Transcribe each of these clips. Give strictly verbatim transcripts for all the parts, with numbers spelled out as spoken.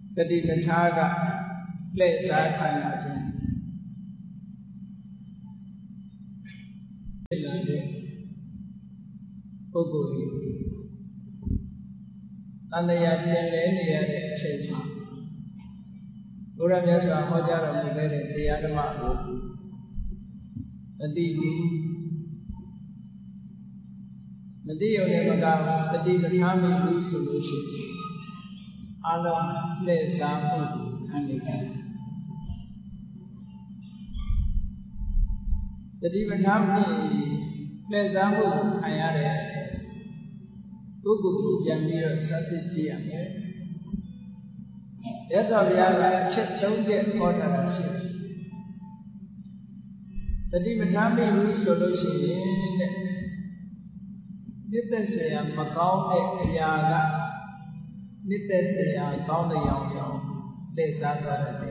tật đi bất thá cả lệ giá thành là gì là gì cô cô đi anh này ăn chén lấy này ăn chén mà bố ra nhà sao họ ra rồi mình cái này thì ăn mà bố tật đi tật đi ở đây mà cả tật đi bất thá mình vui sướng sướng alo lệ giá của anh đi tật đi bất thá mình lệ giá của anh ở đây cô cô chẳng biết là sao thì gì à để cho bây giờ chết chống điện có thể là gì tật đi bất thá mình vui sướng sướng nhất là sẽ mà có để nhà cả nhất là sẽ có để dòng dòng để ra ra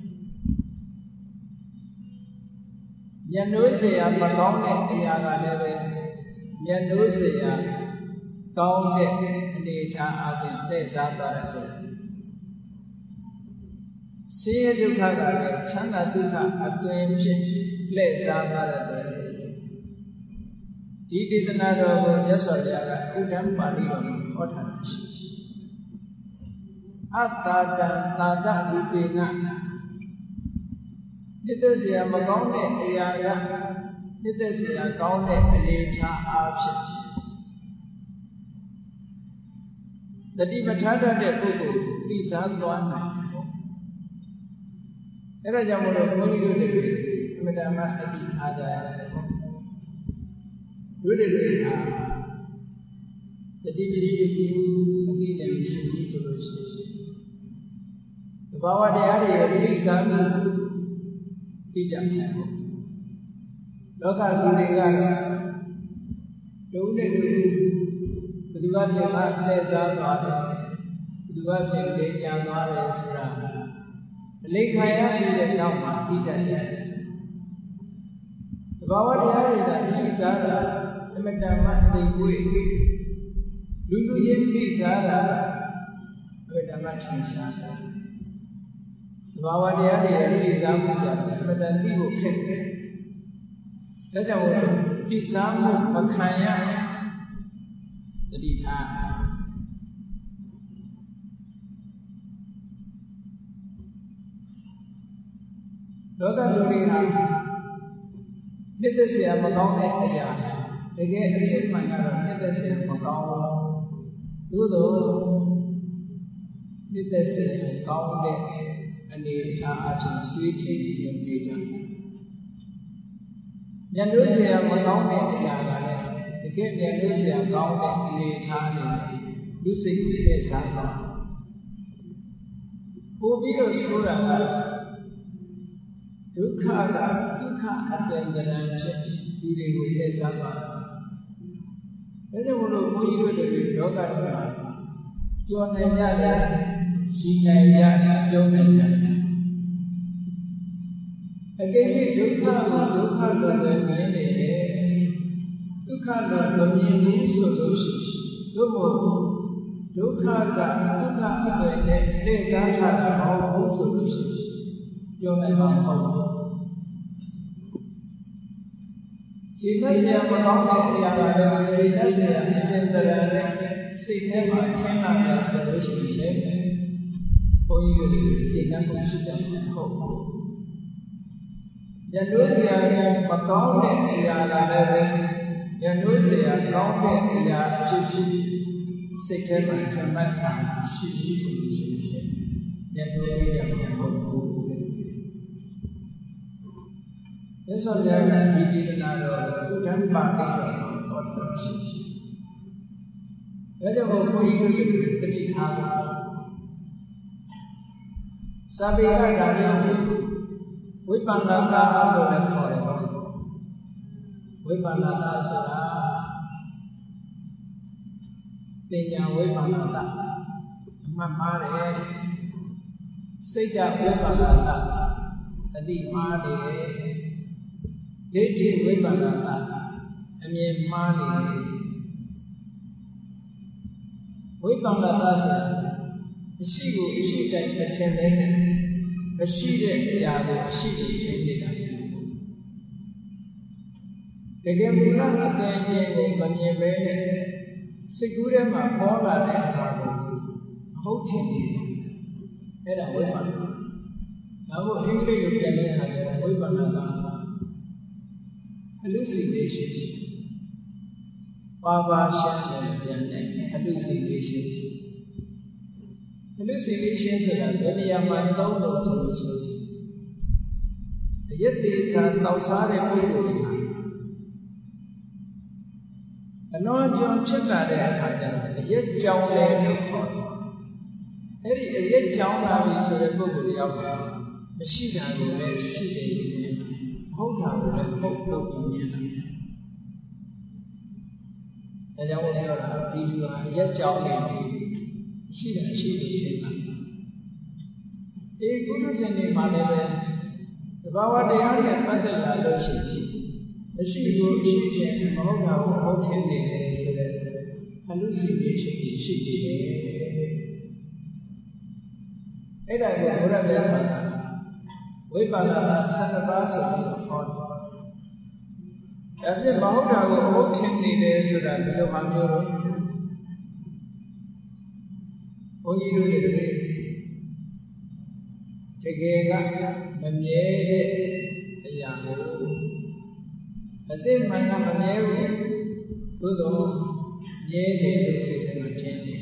nhân đối sẽ mà có để nhà cả để nhân đối sẽ có để để ra ở để ra ra sẽ được cả cái chán là được cả cái chuyện để ra ra đi đi tên nào rồi nhớ sợ ra cái cú đấm mà đi rồi có thành áp ta ta ta ta bị bị ngã nhất là gì mà có để ra ra nhất là gì có để đi ra áp sẽ tật đi bất thá để cô cô đi ra loan này thế là giờ một lúc mới đi được mình đã mà đi thả ra đối với người ta, tật đi bị suy nghĩ, không đi làm suy nghĩ của đối xử. Bảo vệ để ai để đi làm đi làm gì? Đó là người ta đúng đấy đúng. Từ đó thì ta sẽ ra đó, từ đó thì để nhà đó để ra. Lấy khai á đi để đâu mà đi ra. Bảo vệ để ai để đi ra là mình đã mất đi quỷ, đúng đúng nhiên đi ra là mình đã mất thành sản. Bảo vệ để để đi ra một giờ mình đã đi một cách. Thế cho nên đi ra một mà khai á để đi thà. Đó là điều gì hả? Nhất là gì mà có cái gì à? Thế cái cái mà là nhất là gì mà có đủ đủ nhất là gì có cái anh đi thà ở trên suy nghĩ những cái gì nhân đối gì mà có cái gì à? Thì cái nhân đối gì có cái đi thà này đối sinh cái sao đó cô biết rồi số là dukkha là dukkha atendana chết đi đi với cái sao đó thế nên một lúc mới đưa được đó cả cho nên ra là xin này ra cho nên ra cái gì dukkha là dukkha là người này này dukkha là người nhìn số số số một dukkha là dukkha người này để ra ra họ cũng số số cho nên họ không chỉ thấy gì mà có cái gì là chỉ thấy gì trên đời này chỉ thấy mà trên là là sự đối xử thế ôi chỉ năng cũng suy nghĩ khổ nhân đối gì mà có cái gì là đời nhân đối gì có cái gì là chỉ chỉ thấy mà trên là suy nghĩ khổ nhân đối gì là khổ thế sao giờ là đi đi là rồi cứ gắn ba cái rồi còn được gì thế cho một cái ý được cái gì thao sao bây giờ đã đi với bạn là ta rồi là khỏi rồi với bạn là ta sẽ tiền nhà với bạn là ta mà mà để xây dựng với bạn là ta đi mà để thế thì với bạn là anh em ma này với bạn là ta sẽ မရှိကိုအရှိတိုင်းတစ်ထင်ပဲမရှိတဲ့အရာကိုအရှိကိုထင်နေတာတကယ်မူလအပင်ချင်းကိုမမြင်ပဲနဲ့စိတ်ကူးထဲမှာပေါ်လာတဲ့အခါကိုအဟုတ်ထင်နေတယ်အဲ့ဒါဝိပဿနာဒါကိုအင်္ဂလိပ်လိုပြန်တဲ့အခါကျတော့ဝိပဿနာက hallucination ပါပါရှင်းတယ်ပြန်တဲ့ hallucination hallucination ဆိုတာဘယ်နေရာမှာသုံးလို့ဆိုလို့ရှိရင်အယက်တေကတောက်စားတဲ့ပုဂ္ဂိုလ်ဆိုတာအလွန်ကျွံဖြစ်လာတဲ့အခါကျတော့အယက်ကြောင်တယ်လို့ခေါ်တယ်အဲ့ဒီအယက်ကြောင်လာပြီဆိုတဲ့ပုဂ္ဂိုလ်ရောက်တာမရှိတာကိုလည်းရှိတယ်လို့မြင်တယ်ဟုတ်တာကိုလည်းဟုတ်လို့မြင်တယ်ဒါကြောင့်မို့ပြောတာဒီလူကအယက်ကြောင်နေပြီရှိတယ်ရှိတယ်ဖြစ်တာအေးကုသဉာဏ်တွေမှာလည်းပဲသဘာဝတရားနဲ့ပတ်သက်လာလို့ရှိရင်မရှိဘူးအရှိချင်းမဟုတ်တာကိုဟုတ်ထင်နေတယ်ဆိုတဲ့ hallucination ရှိနေတယ်အဲ့ဒါကိုဘုရားမြတ်စွာဘုရားဝိပဿနာဆန္ဒပါဆိုပြီးတော့ဟောတယ်ဒါဖြင့်မဟုတ်တာကိုဟုတ်ထင်နေတယ်ဆိုတာဒီလိုမှမျိုးတော့ဘုန်းကြီးတို့တွေတကယ်ကမမြဲတဲ့အရာကိုအသိမှန်ကမမြဲဘူးသို့သောမြဲတယ်လို့စိတ်ထဲမှာထင်တယ်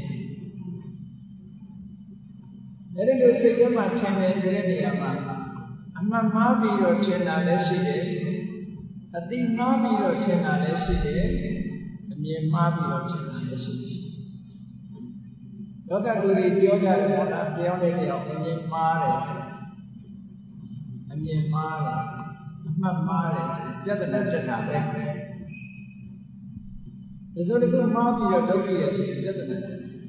အဲဒီလိုစိတ်ထဲမှာထင်တယ်ဆိုတဲ့နေရာမှာအမှန်မှားပြီးတော့ထင်တာလည်းရှိတယ်အသိမှားပြီးတော့ထင်တာလည်းရှိတယ်အမြင်မှားပြီးတော့ထင်တာလည်းရှိတယ်လောကလူတွေပြောကြတယ်ပေါ့လားတရားနဲ့တရားအမြင်မှားတယ်အမြင်မှားတယ်အမှတ်မှားတယ်ပြဿနာတက်တာပဲဒီလိုတစ်ခုမှားပြီးတော့လုပ်ရရဲ့ဆိုပြဿနာ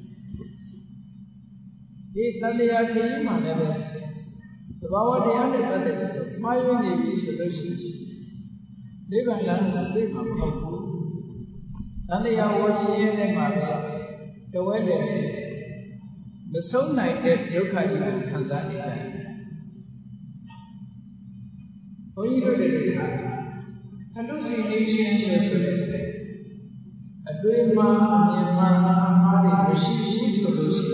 ဒီတန်တရားခရီးမှာလည်းပဲသဘာဝတရားနဲ့ပတ်သက်ပြီးမှားယွင်းနေပြီဆိုလို့ရှိရင်နိဗ္ဗာန်လမ်းကိုသိမှာမဟုတ်ဘူးတန်တရားဝရှိရတဲ့မှာပဲတဝဲတယ်မဆုံးနိုင်တဲ့ဒုက္ခကြီးကိုခံစားနေတယ်ဘုန်းကြီးတို့တွေက hallucination ဆိုတဲ့အတွေ့အမှားအမြင်မှားအမှားတွေမရှိဘူးဆိုလို့ရှိ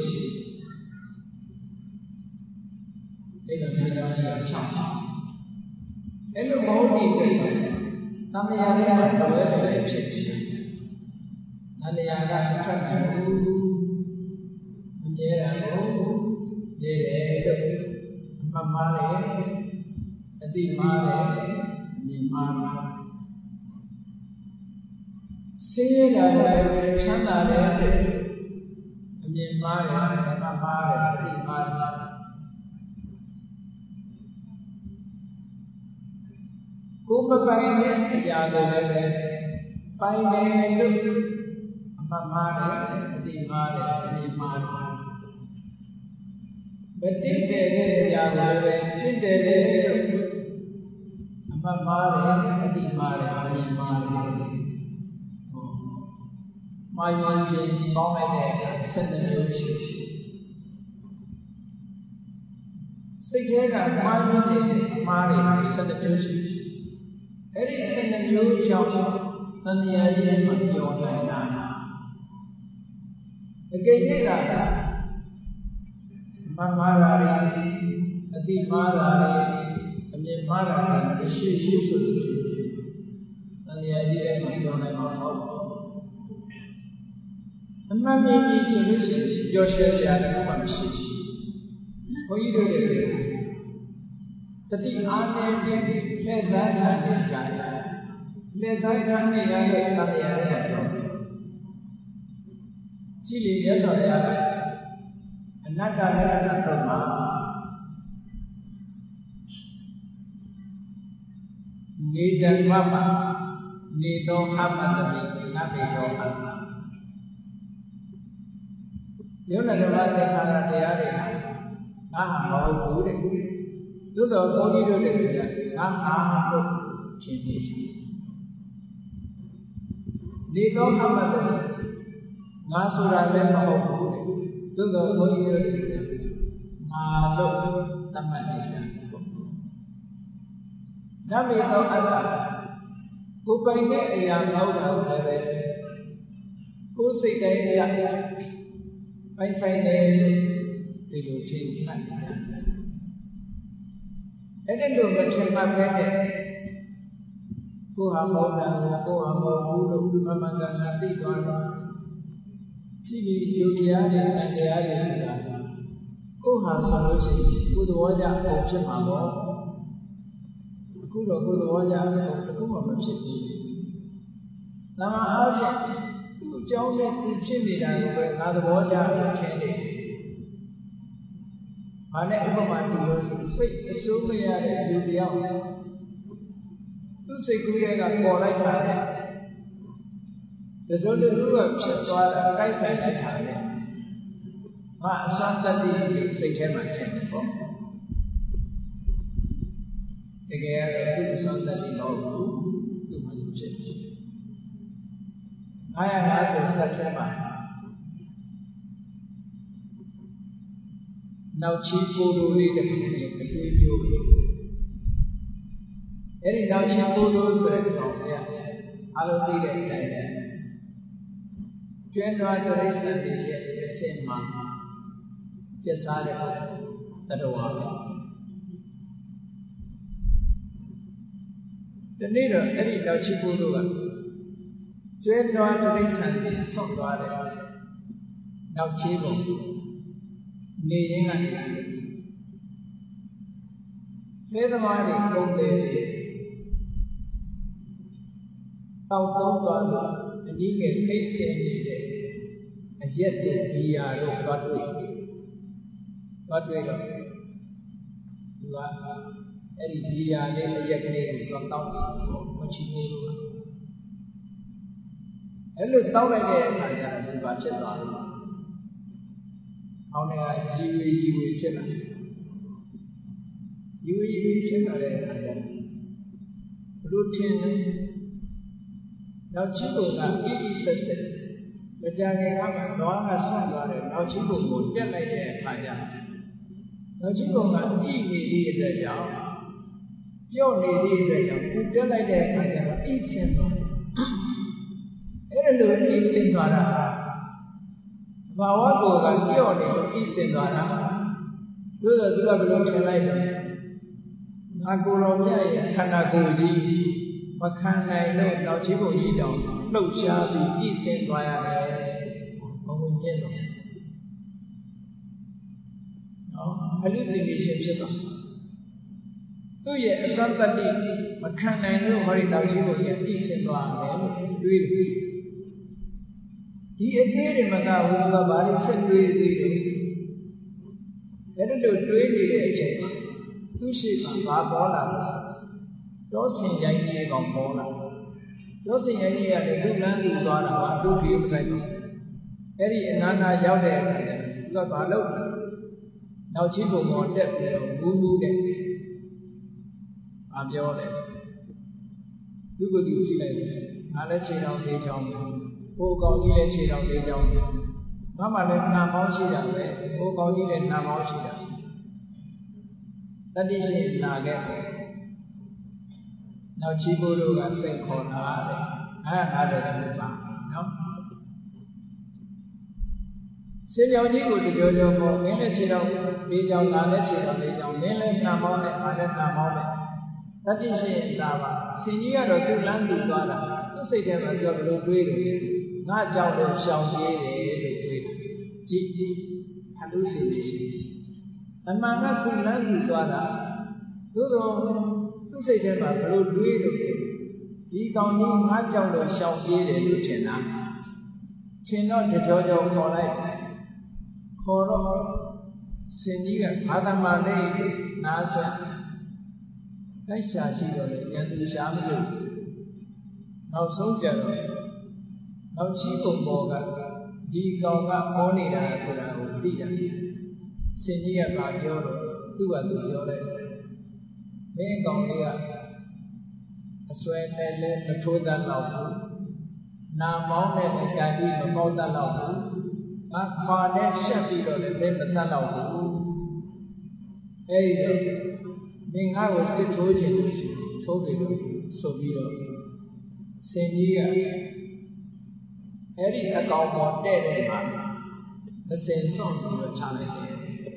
ရင်ဒါကမြေသားရှာချောင်းအဲ့လိုမဟုတ်ဘူးတဲ့သံဃာတွေကတဝဲတယ်ဖြစ်ပြီးသံဃာကအထက်မှာအမြဲတမ်းကိုနေတယ်လို့အမှတ်မှားတယ်အတိမှားတယ်အမြင်မှားတယ်ဆင်းရဲတာလည်းချမ်းသာတယ်အမြင်မှားတယ်အမှတ်မှားတယ်အတိမှားတယ်ကိုယ်မပိုင်တဲ့အရာတွေလည်းပိုင်တယ်လို့အမှတ်မှားတယ်အတိမှားတယ်အမြင်မှားတယ်မတည်တဲ့အရာတွေလည်းဖြစ်တယ်လို့အမှတ်မှားတယ်အတိမှားတယ်အမြင်မှားတယ်မာယွန်ခြင်းပေါင်းလိုက်တဲ့အခါဆက်တဲ့မျိုးရှိစိတ်ထဲကမှားယွင်းနေတဲ့အမှားတွေဆက်တဲ့မျိုးရှိအဲ့ဒီဆက်တဲ့မျိုးကြောင့်သံဃာကြီးမှာပြောနိုင်တာအကိစ္စကမမှားတာတွေအတိမှားတာတွေအမြင်မှားတာတွေရှိရှိဆိုလို့ရှိရင်သံဃာကြီးရဲ့မှာပြောနိုင်မှာမဟုတ်ဘူးအမှန်တည်းကြီးဆိုလို့ရှိရင်ကြော်ရွှဲစရာတခုမှမရှိဘူး။ဘုန်းကြီးတို့တွေကတတိအားနဲ့လက်သားခံနေကြတယ်။လက်သားခံနေရတဲ့တရားတွေကတော့ကြည့်လေရသော်ရတယ်အနတ္တလက္ခဏာတော့မှာနေဓမ္မမှာနေတော်အမတ္တိနဗေတော်အမယုံနာဓမ္မသင်္ခါရတရားတွေအာမဟုတ်ဘူးတဲ့သို့တော်ဘုန်းကြီးတို့တွေကအာအာဟုတ်ခြင်းဖြစ်နေတော်အမတ္တိငါဆိုတာလည်းမဟုတ်ဘူးတဲ့ tôi có mỗi người mà đâu tâm anh đi ra đã bị tao ăn là cô phải cái gì làm đâu là về cô xây cái gì phải xây cái thì đồ trên mạnh thế nên đường mình xem mà cái này cô học một là cô học một cú đầu mà mà gần là đi qua khi đi điều tra thì anh ấy ấy là cô học xong rồi thì cô đồ ra học trên mà bỏ cô đồ cô đồ ra học cô mà mình sẽ đi làm áo chứ cô cháu này thì trên đi ra rồi là đồ ra học trên đi mà này cũng mà đi rồi thì phải số mấy cái điều điều tôi xây cái này là bỏ lại cả để rồi được rồi sẽ qua cái phải cái thằng này mà sáng ra đi xây cái mà thành không cái cái cái sáng ra đi nó tôi mà dùng chết ai ai ai để sát cái mà nào chỉ cô đôi đi được cái cái cái điều ấy nào chỉ cô đôi rồi không vậy alo đi đấy đấy chuyên đoán cho đấy là gì vậy xem mà cái sao đấy tất đồ à cho nên là cái nào chỉ cô đôi à chuyên đoán cho đấy là gì xong đoán đấy nào chỉ cô nghe những cái này thế mà để công đề tao tao toàn những cái cái cái gì đấy nhất là bây giờ rồi bắt đầu bắt đầu rồi là cái gì bây giờ này là cái này còn tao không chịu được cái lúc tao này cái này là bị bắt chết rồi ông này là gì gì gì chết rồi gì gì chết rồi đấy lúc trên nào chỉ có là cái gì tất tất bây giờ cái các đó là xong rồi nào chỉ có một cái này để phải ra nào chỉ có là đi đi đi để cho cho đi đi để cho một cái này để phải ra ít tiền rồi cái này là ít tiền rồi đó và quá cố gắng cho đi ít tiền rồi đó tôi là tôi là cái lúc này đấy anh cô lo vậy khăn là cô gì mà khăn này nó nó chỉ có gì đâu đâu xa thì ít tiền rồi à không có nhiên đâu đó hay là gì xem xem đó tôi vậy sao ta đi mà khăn này nó hơi đâu chỉ có gì ít tiền rồi à đuôi thì ở đây thì mà cả hôm qua bà đi xem đuôi đuôi đấy cái đó đuôi đuôi đi để chơi tôi sẽ bà bỏ là đó xin dạy gì còn bỏ là đó xin dạy gì là để lúcนั้นดูသွားတာပါသူပြီးမဆိုင်ဘူးအဲ့ဒီအနာနာရောက်တဲ့အခါကျသူကဘာလုပ်နောက်ချင်းပုံပေါ်တက်ပြီးတော့မူးမူးတဲ့အာပြောတယ်သူကသူကြည့်လိုက်တယ်ငါလည်းခြေတော်လေးချောင်းဟိုကောင်ကြီးလည်းခြေတော်လေးချောင်းမမလည်းနာမောင်းရှိတာပဲဟိုကောင်ကြီးလည်းနာမောင်းရှိတာတတိရှိနာခဲ့နောက်ချီကိုတို့ကစိတ်ခေါ်တာတဲ့အဲ့ဒါလည်းဒီမှာနော်ဆင်းကြောင်ကြီးကိုကြောကြောပေါ်မင်းလည်းခြေတော်လေးကြောင်ငါလည်းခြေတော်လေးကြောင်မင်းလည်းနာမောင်းနဲ့ငါလည်းနာမောင်းနဲ့တတိရှိလာပါဆင်ကြီးကတော့သူ့လမ်းသူသွားတာသူ့စိတ်ထဲမှာပြောလို့တွေးတယ်ငါကြောက်လို့ရှောင်ပြေးတယ်လို့တွေးတယ်ကြည်ကြည်အလူစီနေရှိအမှန်ကသူ့လမ်းသူသွားတာသို့တော့သူ့စိတ်ထဲမှာဘယ်လိုတွေးလို့ဒီကောင်ကြီးငါကြောက်လို့ရှောင်ပြေးတယ်လို့ထင်တာထင်တော့ကြောကြောခေါ်လိုက်ခေါ်တော့ဆင်ကြီးကအာသမလေးနားဆက်တိုက်ရှာရှိတော့လေရန်သူရှာမလို့နောက်ဆုံးကြတော့နောက်ချီးပုံပေါ်ကဒီကောင်ကပေါ်နေတာဆိုတာကိုသိတယ်ဆင်ကြီးကပြောတော့သူ့ကသူပြောလိုက်မင်းကောင်လေးကအစွဲနဲ့လည်းမထိုးတတ်တော့ဘူးနာမောင်းနဲ့လည်းကြာပြီးမပေါက်တတ်တော့ဘူးငါခွာနဲ့ရှက်ပြီးတော့လည်းမတတ်တော့ဘူးအဲ့ဒီတော့မင်းငါ့ကိုစစ်ထိုးခြင်းလို့ရှိထိုးပြီးတော့ဆိုပြီးတော့ဆင်ကြီးကအဲ့ဒီအကောင်ပေါ်တဲ့တဲ့မှာမစင်စွန့်ပြီးတော့ချလိုက်တယ်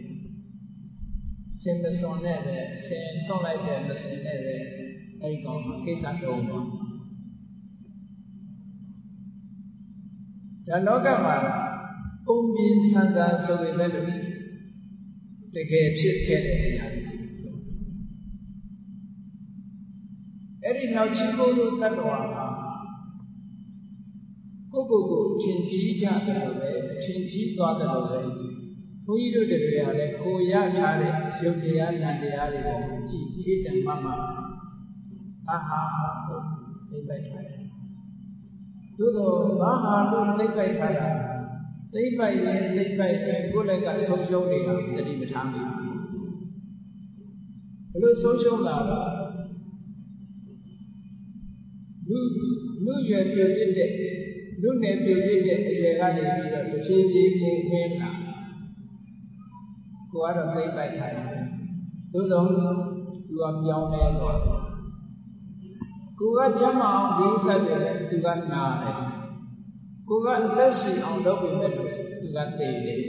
ဆင်မစွန့်နဲ့ပဲဆင်စွန့်လိုက်တဲ့မစင်နဲ့ပဲအဲ့ဒီကောင်ကိစ္စတုံးတော့ဒါလောကမှာပုံပြင်းဆန်းဆန်းဆိုပေမဲ့လို့တကယ်ဖြစ်ခဲ့တဲ့နေရာအဲ့ဒီနောက်ချီကိုလိုတတ်တော်ဟာကိုကိုကိုထင်ကြီးကြတယ်လို့ပဲထင်ကြီးသွားတယ်လို့ပဲဘုန်းကြီးတို့တွေကလည်းကိုရထားတဲ့ရုပ်တရားနံတရားတွေကိုကြည့်ကြည့်တယ်မှမှအာဟာလို့သိပိုက်ထားတယ်သို့တော့ဘာဟာလို့သိပိုက်ထားတာသိပိုက်ရင်သိပိုက်ရင်ကိုယ်လည်းကဆုံးရှုံးနေတာတတိမထားမိဘူးဘလို့ဆုံးရှုံးလာတော့လူလူရွယ်ပြည့်ပြည့်တဲ့လူနယ်ပြည့်ပြည့်တဲ့အရွယ်ကနေပြီးတော့တစ်ပြေးပြေးပုံခင်းတာကိုကတော့သိပိုက်ထားတယ်သို့တော့သူကပြောင်းလဲတော့ကိုကကျမ်းမအောင်ဒီဥစ္စာတွေလည်းသူကနားတယ်ကိုကအသက်ရှင်အောင်လုပ်ပြီးမဲ့လို့သူကသိတယ်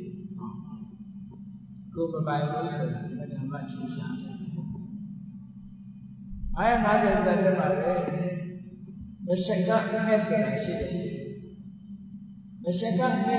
ကိုမပိုင်ဘူးဆိုရင်မတမချူရှာအားရနာတဲ့သက်တွေမှာပဲမရှက်ကနဲ့ဆိုတာရှိတယ်မရှက်ကနဲ့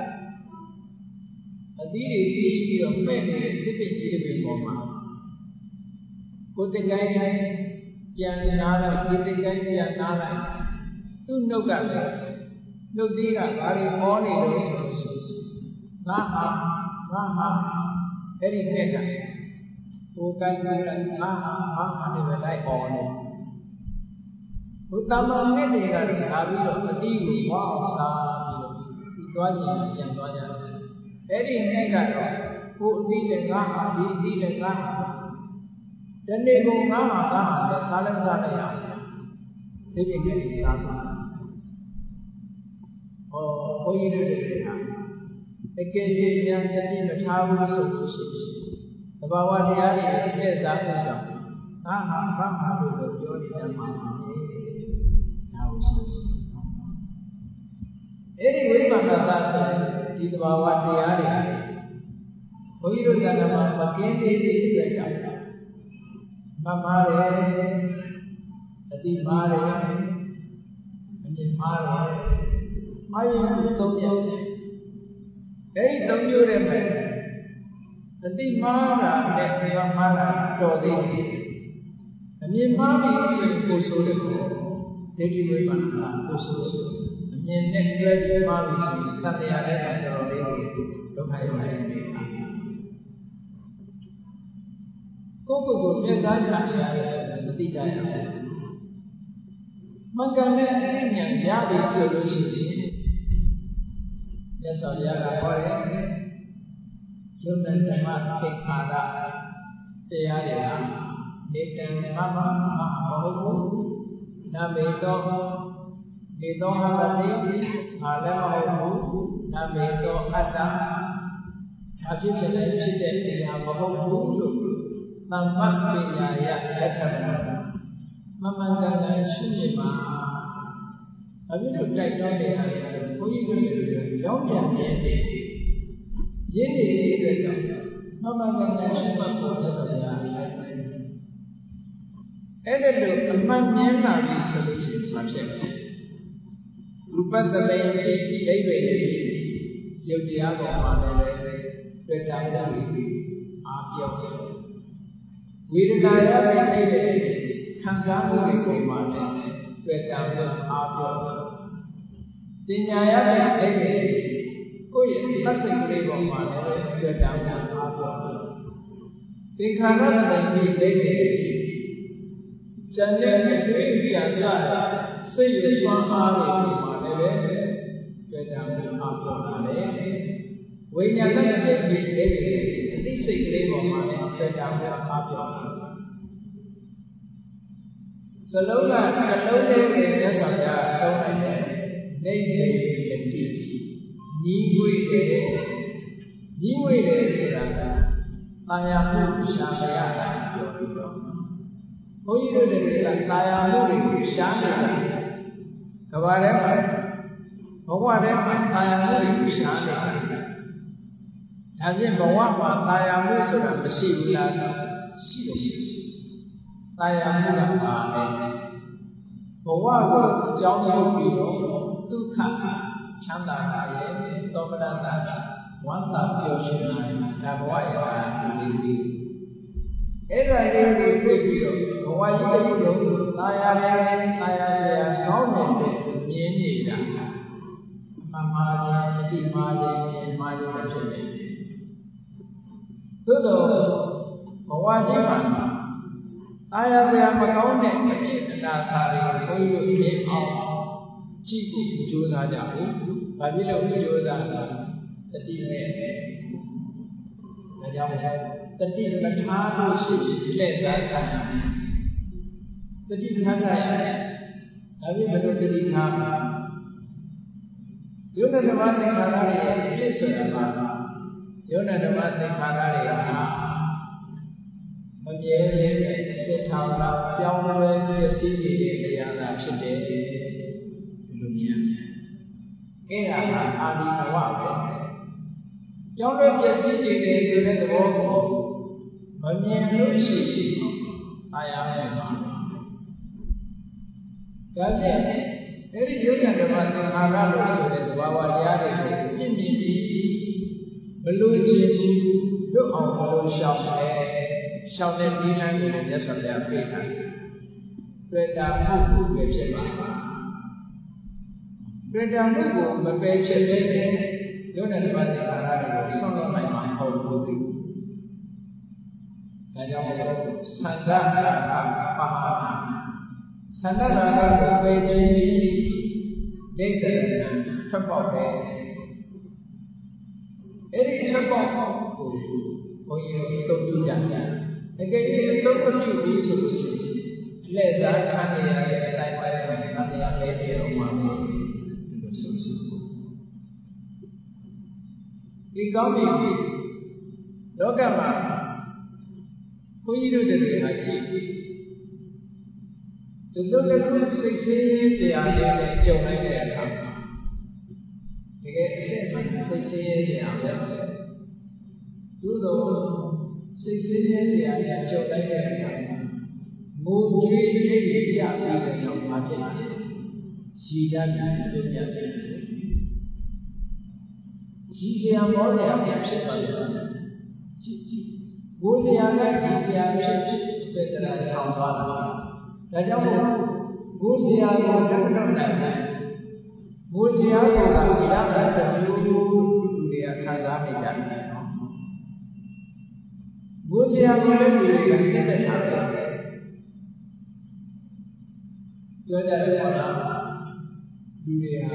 ကအသီးတွေပြီးပြီးတော့မဲ့နေတဲ့ဖြစ်ဖြစ်ကြီးတွေပေါ်မှာကိုယ်တကယ်ပြန်နာလိုက်ဒီတကယ်ပြန်နာလိုက်သူ့နှုတ်ကလည်းနှုတ်သေးကဘာတွေဟောနေလို့ဆိုလို့ရှိရင်ငါဟာငါဟာအဲ့ဒီနဲ့ကကိုယ်ကိုယ်ကလည်းငါဟာငါဟာဒီပဲလိုက်ဟောနေဘုတ္တမနဲ့တွေကလည်းလာပြီးတော့အတိကိုဝါအောင်စားပြီးတော့ဒီသွားရင်ပြန်သွားကြတယ်အဲ့ဒီနဲ့ကတော့ကိုယ်အတိလည်းငါဟာဒီအတိလည်းငါဟာတနေ့ကငါဟာငါဟာလည်းစားလည်းစားလိုက်ရဒီဒီကလေးစားပါဟောဘုန်းကြီးတို့တွေကတကယ်ကြီးဉာဏ်တတိမထားဘူးဆိုလို့ရှိရင်သဘာဝတရားတွေအကျင့်စားဖို့ကြောင့်ငါဟာဘာမှလို့ပြောနေကြမှာပါလေဒါကိုရှိအဲ့ဒီဝိပဿနာသာဆိုရင်ဒီသဘာဝတရားတွေဘုန်းကြီးတို့ကလည်းမကင်းသေးသေးတဲ့ကြောင့်မမားတယ်အတိမားတယ်အမြင်မားတယ်မာရင်သုံးမျိုးအဲ့ဒီသုံးမျိုးတွေမှာအတိမားတာနဲ့ဒီကမားတာတော်သေးတယ်အမြင်မားပြီဆိုရင်ကိုယ်ဆိုတဲ့ကိုဒိဋ္ဌိဝိပဿနာကိုယ်ဆိုအမြင်နဲ့ကြွယ်ပြီးမားပြီဆိုရင်သတ္တရားလည်းတော်တော်လေးဒုက္ခရောက်နေတယ်ကိုယ့်ကိုယ်ကိုမြတ်သားကြရတယ်မသိကြရဘူးမကနဲ့အဉာဏ်ရပြီဆိုလို့ရှိရင်မြတ်စွာဘုရားကဟောတယ်ယုံတဲ့ဓမ္မသင်္ခါရတရားတွေဟာနေကံမမမဟုတ်ဘူးနာမေတောနေတောဟတတိဟာလည်းမဟုတ်ဘူးနာမေတောအတ္တအဖြစ်ချင်တဲ့ဖြစ်တဲ့တရားမဟုတ်ဘူးလို့သမ္မပညာယလက်ထပ်မမှန်ကန်ကန်ရှိနေမှာအဖြစ်တို့တိုက်တွန်းနေတာဘုန်းကြီးတို့တွေရောင်းပြန်နေတယ်ရင်းနေတဲ့အတွက်ကြောင့်မမှန်ကန်ကန်ရှိမှဖို့သက်တော်ရာအဲ့ဒါလို့အမှန်မြင်လာပြီဆိုလို့ရှိရင်ဘာဖြစ်လဲရူပတမေတိဒိဋ္ဌိတွေယုတ်တရားပေါ်မှာလည်းတွေ့တာလည်းအာပြောက်ဝေဒနာရတဲ့အိဗေခံစားမှုတွေပုံမှန်နဲ့တွေ့တာမျိုးအားပြောပညာရတဲ့အိဗေကိုယ့်ရဲ့သတ်စိတ်ကလေးပုံမှန်နဲ့တွေ့တာမျိုးအားပြောသင်္ခါရတတိအိဗေကျန်တဲ့အတွေ့အကြုံကြတာစိတ်ရဲ့စွမ်းအားတွေပုံမှန်နဲ့ပဲတွေ့တာမျိုးအားပြောတာလေဝိညာဏတတိအိဗေအသိစိတ်ကလေးပုံမှန်နဲ့တွေ့တာမျိုးအားပြောစလုံးကနှလုံးလေးနဲ့မြတ်စွာဘုရားသုံးလိုက်တယ်နေနေတတိညီဝေတယ်ညီဝေတယ်ဆိုတာတာယာမှုရှာမရတာပြောပြီးတော့ဘုန်းကြီးတို့တွေကတာယာမှုတွေကိုရှာနေတာကဘာထဲမှာဘဝထဲမှာတာယာမှုတွေကိုရှာနေတာဒါဖြင့်ဘဝမှာတာယာမှုဆိုတာမရှိဘူးလားရှိတယ်တာယာမှုကပါလေဘဝကိုကြောင်းရောက်ပြီးတော့ဒုက္ခချမ်းသာတာရဲ့သောမနတာဝမ်းသာပျော်ရွှင်တာဒါဘဝရဲ့အာရုံလေးပြီးအဲ့ဒါလေးကိုတွေ့ပြီးတော့ဘဝကြီးတစ်ခုလုံးသာယာတယ်သာယာရကောင်းတယ်မြင်နေတာအမှန်မှားတယ်အတိမှားတယ်အတိမှားတယ်ဖြစ်နေတယ်သို့တော့ဘဝကြီးမှာသာယာစရာမကောင်းတဲ့အဖြစ်အနာသာတွေဘုန်းကြီးတို့မြင်အောင်ကြည့်ဖို့ကြိုးစားကြဖို့။ဘာဖြစ်လို့ကြိုးစားလဲ။တတိနဲ့ဒါကြောင့်တတိမထားလို့ရှိလက်သားခံရတယ်။တတိထားကြရတယ်။ဒါပြီးဘယ်လိုတတိထားမှာ။ယုံနာဓမ္မသင်္ခါရရဲ့အဖြစ်ဆိုတာကယုံနာဓမ္မသင်္ခါရရဲ့ဟာမမြဲတဲ့စိတ်ထားတာပြောင်းလဲပြီးသိနေတဲ့တရားသာဖြစ်တယ်ဒီလိုမြင်အဲ့ဒါကအာဒီနဝပဲပြောင်းလဲပြည့်စည်နေတယ်ဆိုတဲ့သဘောကိုမမြင်လို့ရှိရှိအာရမယ်ပါဒါဖြင့်အဲ့ဒီယုတ်ဓမ္မသင်္ခါရလို့ဆိုတဲ့သဘာဝတရားတွေကိုပြည့်မြင်ပြီးဘလို့ချင်းချင်းလွတ်အောင်ဘလို့ရှောင်တယ်ရှောင်တဲ့ဒီလမ်းကိုလည်းမြတ်စွာဘုရားပြေးတာတွေ့တာမှုပဲဖြစ်ပါတွေ့တာမှုကိုမပယ်ဖြစ်တဲ့ယုံနဲ့ဓမ္မသင်္ခါရတွေကိုဆောင်းလို့နိုင်မှာမဟုတ်ဘူး။ဒါကြောင့်မို့သန္တာရာကပါဟာသန္တာရာကကိုပယ်ခြင်းပြီးဒိဋ္ဌိထွက်ပေါက်တယ်။အဲ့ဒီထွက်ပေါက်ကိုဘုန်းကြီးတို့သုံးကြတယ်။တကယ်ကြီးအသုံးမပြုဘူးဆိုလို့ရှိရင်လက်သားခံနေရတဲ့အတိုင်းပဲခံနေရတဲ့တေတော်မှာဒီလိုဆိုဆိုဒီကောင်းပြီလောကမှာဘုန်းကြီးတို့တွေဟာကြည့်ဒီလိုကစိတ်ဆင်းရဲစရာတွေနဲ့ကြုံနိုင်တဲ့အခါမှာတကယ်အစ်စ်မှစိတ်ဆင်းရဲစရာပဲသို့တော့စိတ်ဆင်းရဲစရာနဲ့ကြုံနိုင်တဲ့အခါမှာမိုးကြွေးလေးတွေပြပြီးတဲ့နောက်မှာဖြစ်တယ်။ရှိတတ်တယ်ပြည့်တယ်။ရှိစရာမောစရာဖြစ်သွားတယ်။ကြည့်ကြည့်ဘိုးစရာနဲ့ဒီစရာဖြစ်ဖြစ်တဲ့တရားဆောင်သွားတာ။ဒါကြောင့်မို့ဘိုးစရာကိုတတ်တော့နိုင်တယ်။ဘိုးစရာကိုရတဲ့တမျိုးလူတွေကခံစားနေကြတယ်နော်။ဘိုးစရာကိုလည်းလူတွေကသိတဲ့ထားတယ်။ပြောကြတယ်ပေါ့လားလူတွေဟာ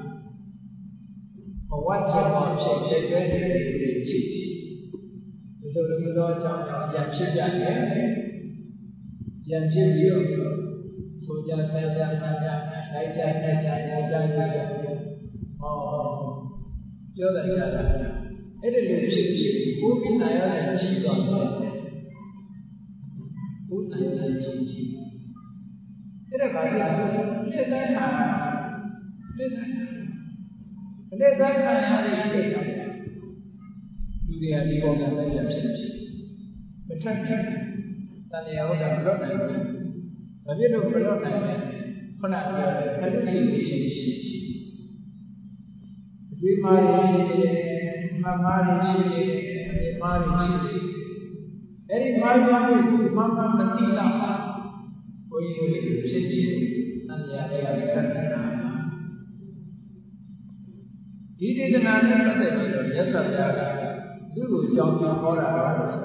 ဘဝကျက်မှာဖြစ်ဖြစ်တဲ့နေတွေကြည့်ဒီလိုလိုမျိုးကြောင့်ပြန်ဖြစ်ကြတယ်ပြန်ဖြစ်ပြီးတော့ဆိုကြဆက်ကြနာကြလိုက်ကြတဲ့ကြလိုက်ကြတဲ့ဟောပြောတယ်ကြတာအဲ့ဒီလိုဖြစ်ပြီးဘုရားနာရတဲ့ကြီးသွားတယ်ဘုရားနာရတဲ့ကြီးအဲ့ဒါကလည်းလက်သက်ခါလက်သက်လက်သက်ခါရတဲ့ပြည့်တာလူတွေကဒီပေါ်ကလည်းပြန်ဖြစ်ဖြစ်မထက်ဘူးတန်ရာဟုတ်တာမလွတ်နိုင်ဘူးဘာဖြစ်လို့မလွတ်နိုင်လဲခုနကပြောတဲ့ခလုစီရှိရှိရှိဒီမာရီရှိတယ်မမာရီရှိတယ်ဒီမာရီရှိတယ်အဲ့ဒီမာရီကိုမမမတိတာဘုန်းကြီးတို့ဖြစ်ပြီးတန်ရာတွေကခက်ခဲတာဒီဒေသနာနဲ့ပတ်သက်ပြီးတော့မြတ်စွာဘုရားကသူ့ကိုကြောင်းပြဟောတာလို့ဆို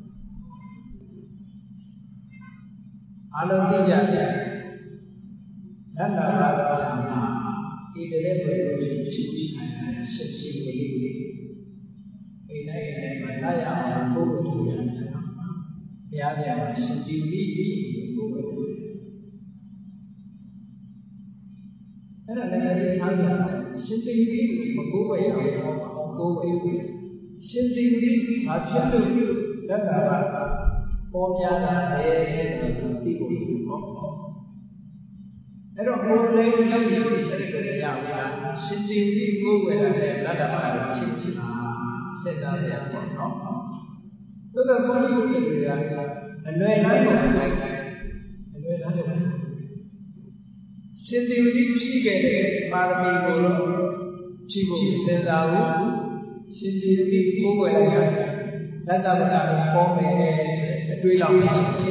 အလုံးသိကြတယ်နန္ဒရာကမှာဒီတည်းဘယ်လိုဖြစ်ဖြစ်ပြီးနိုင်တယ်ဆက်ရှိနေလို့အိမ်တိုင်းအိမ်တိုင်းမှာလာရအောင်ဘုရားတို့ရတယ်ဘုရားကရှင်ကြည်ပြီးဘုရားတို့အဲ့ဒါလည်းဒီထားကြတယ်ရှင်သီရိမကိုးဝဲရအောင်ကိုးဝဲရှင်သီရိဘာဖြစ်လို့လက်တာကပေါ်များတာလဲသိဖို့ဒီပေါ့အဲ့တော့ကိုယ်လေးလုံးရည်အဲ့ဒီလိုရပါလားရှင်သီရိကိုးဝဲရတဲ့လက်တာကတော့ဖြစ်ဖြစ်ဆက်သားရပေါ့နော်သို့တော့ဘုန်းကြီးတို့တွေကအလွယ်လမ်းကိုလိုက်အလွယ်လမ်းကိုရှင်သီရိရှိခဲ့တဲ့ပါရမီကိုတော့ရှိဖို့စဉ်းစားဖို့ရှင်သီရိကိုးဝဲလိုက်ရလက်တာကပေါ်မယ်အတွေးလောက်ရှိတယ်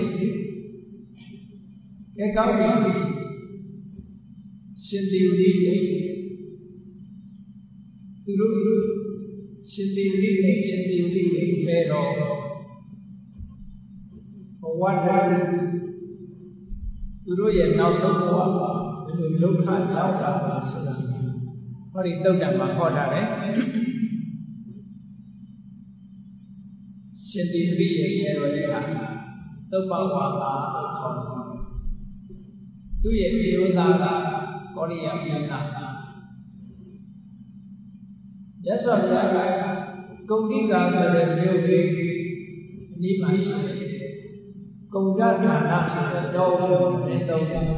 ။အဲကောင်းပြီရှင်သီရိသူတို့ရှင်သီရိနဲ့ရှင်သီရိနဲ့ပဲတော့ဘဝတည်းသူတို့ရဲ့နောက်ဆုံးဘဝဘယ်လိုဒုက္ခရောက်တာလဲဆိုတာဟောဒီတုတ်တံမှာဟောတာလေရှင်သီရိရဲ့ရေတော်ကြီးဟာသုပ္ပဝါပါလို့ခေါ်တယ်သူရဲ့ဒီလိုသားကကောရိယာပြည်ကရသော်ဘုရားကဂုံတိကာဆိုတဲ့မြို့လေးအနီးမှာရှိတယ်ဂုံရဌာနဆိုတဲ့တော်ဘုံနဲ့သုံးတယ်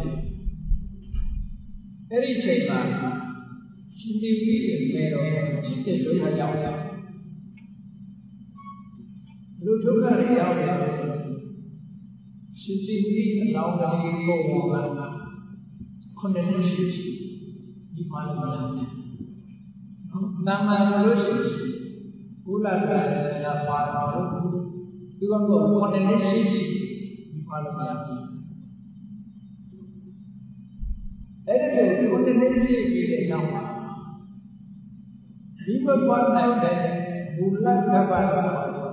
အဲ့ဒီချိန်မှာရှင်သီရိရဲ့ရေတော်ကြီးတဲ့ဒုက္ခရောက်တယ်လူဒုက္ခတွေရောက်တယ်ရှင်သီရိအလောင်းတော်ကိုပေါ်လာခုနှစ်နှစ်ရှိဒီမှာလည်းနော်တမန်လို့ရှိကုလပြည့်စုံပါတော်သူကတော့ခုနှစ်နှစ်ရှိဒီမှာလည်းအဲ့ဒီလိုခုနှစ်နှစ်ရှိပြီးတဲ့နောက်မှာဒီဘဝနိုင်တဲ့ဘုလကပ္ပတော်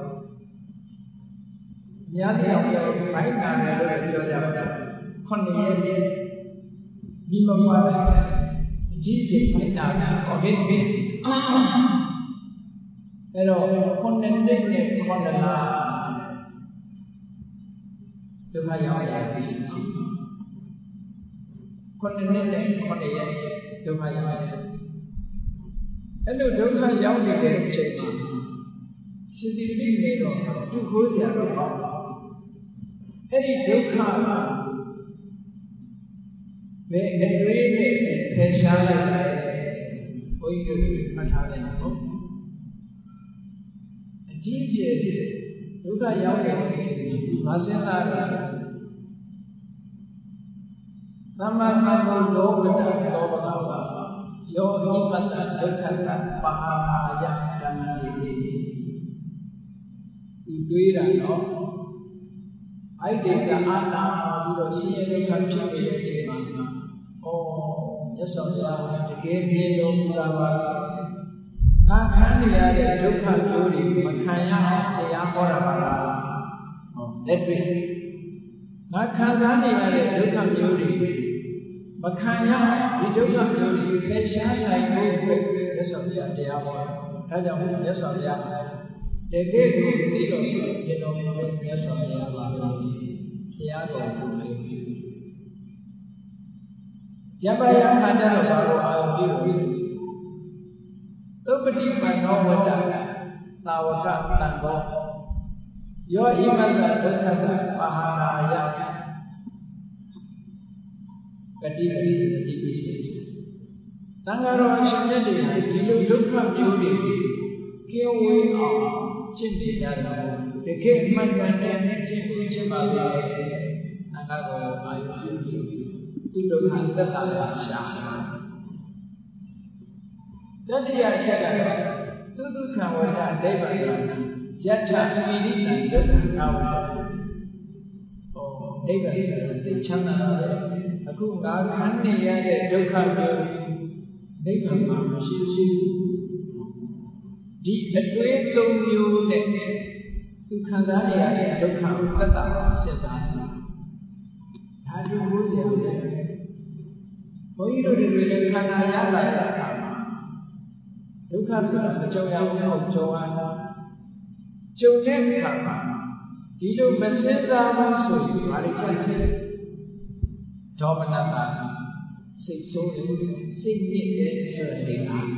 များများပြောဘိုင်းနာတယ်လို့ပြောကြတယ်ခုနှစ်ရက်ဒီဘဝနိုင်အကြီးကြီးဘိုင်းနာတာဟောခဲ့ပြီအဲ့တော့ခုနှစ်နှစ်နဲ့ခုနှစ်လဒုက္ခရောက်ရပြီခုနှစ်နှစ်နဲ့ခုနှစ်ရက်ဒုက္ခရောက်ရတယ်အဲ့လိုဒုက္ခရောက်နေတဲ့အချိန်မှာရှင်သီရိနေတော့သူ့ခိုးစရာတော့ပေါ့အဲ့ဒီဒုက္ခမှာဘယ်အတွေ့နဲ့ဖယ်ရှားလိုက်တယ်ဘုန်းကြီးတို့မှတ်ထားတယ်နော်အကြီးကျယ်ဒုက္ခရောက်တဲ့အချိန်ဒီဘာစဉ်းစားရလဲသမ္မာသမ္ဗုဒ္ဓောဝတ္တသောဘဂဝါယောနိပတ္တဒုက္ခကပါဟာယဓမ္မတိဒီတွေးတာနော်အဲ့ဒီကအာနာပြီးတော့ရှင်ရဲ့ဒုက္ခဖြစ်နေတဲ့အချိန်မှာဩရသော်ဘုရားတကယ်ပြည့်လို့ပူတာပါငါခံနေရတဲ့ဒုက္ခမျိုးတွေမခံရအောင်တရားဟောတာပါလားဟောလက်တွေ့ငါခံစားနေရတဲ့ဒုက္ခမျိုးတွေမခံရဒီဒုက္ခမျိုးတွေဖယ်ရှားနိုင်ဖို့အတွက်ရသော်ဘုရားတရားဟောတာဒါကြောင့်ရသော်ဘုရားတကယ်ကိုဒီလိုရေတော်ရဲ့မြတ်စွာဘုရားပါဘုရားတော်ကိုလည်းယပယခန္ဓာတော်ဘာလို့အာရုံပြုလို့သုပတိပန္နောဝတ္တသာဝကတံဘောယောဣမတ္တဒုက္ခပဟာရာယကတိတိတိပိသံဃာတော်အရှင်မြတ်တွေဒီလိုဒုက္ခမျိုးတွေကင်းဝေးအောင်ရှင်းပြကြတယ်တကယ်မှန်ကန်တဲ့ရှင်းပြခြင်းပါပဲသံဃာတော်အာယုပြုသူဒုက္ခသက်သာရာရှာတတိယချက်ကတော့သုဒ္ဓခံဝတ္တဒိဗ္ဗံယတ္ထပိဋိတံဒုက္ခနာဝတ္တဟောဒိဗ္ဗံသိချမ်းသာတယ်အခုငါခံနေရတဲ့ဒုက္ခမျိုးဒိဗ္ဗံမှာမရှိရှိဒီအတွေ့အကြုံမျိုးနဲ့သူခံစားနေရတဲ့ဒုက္ခကိုသက်သာဆက်စားတယ်ဒါလူကိုယ်စရာလေဘုန်းကြီးတို့တွေလည်းခန္ဓာရလာတဲ့အခါမှာဒုက္ခဆိုတာအကြောင်းအရာကိုကြုံရတာကြုံတဲ့အခါမှာဒီလိုမစင်စားဘူးဆိုရင်ဘာတွေဖြစ်လဲဒေါမနတာစိတ်ဆိုးတယ်စိတ်ညစ်တယ်ဆိုတဲ့နေရာ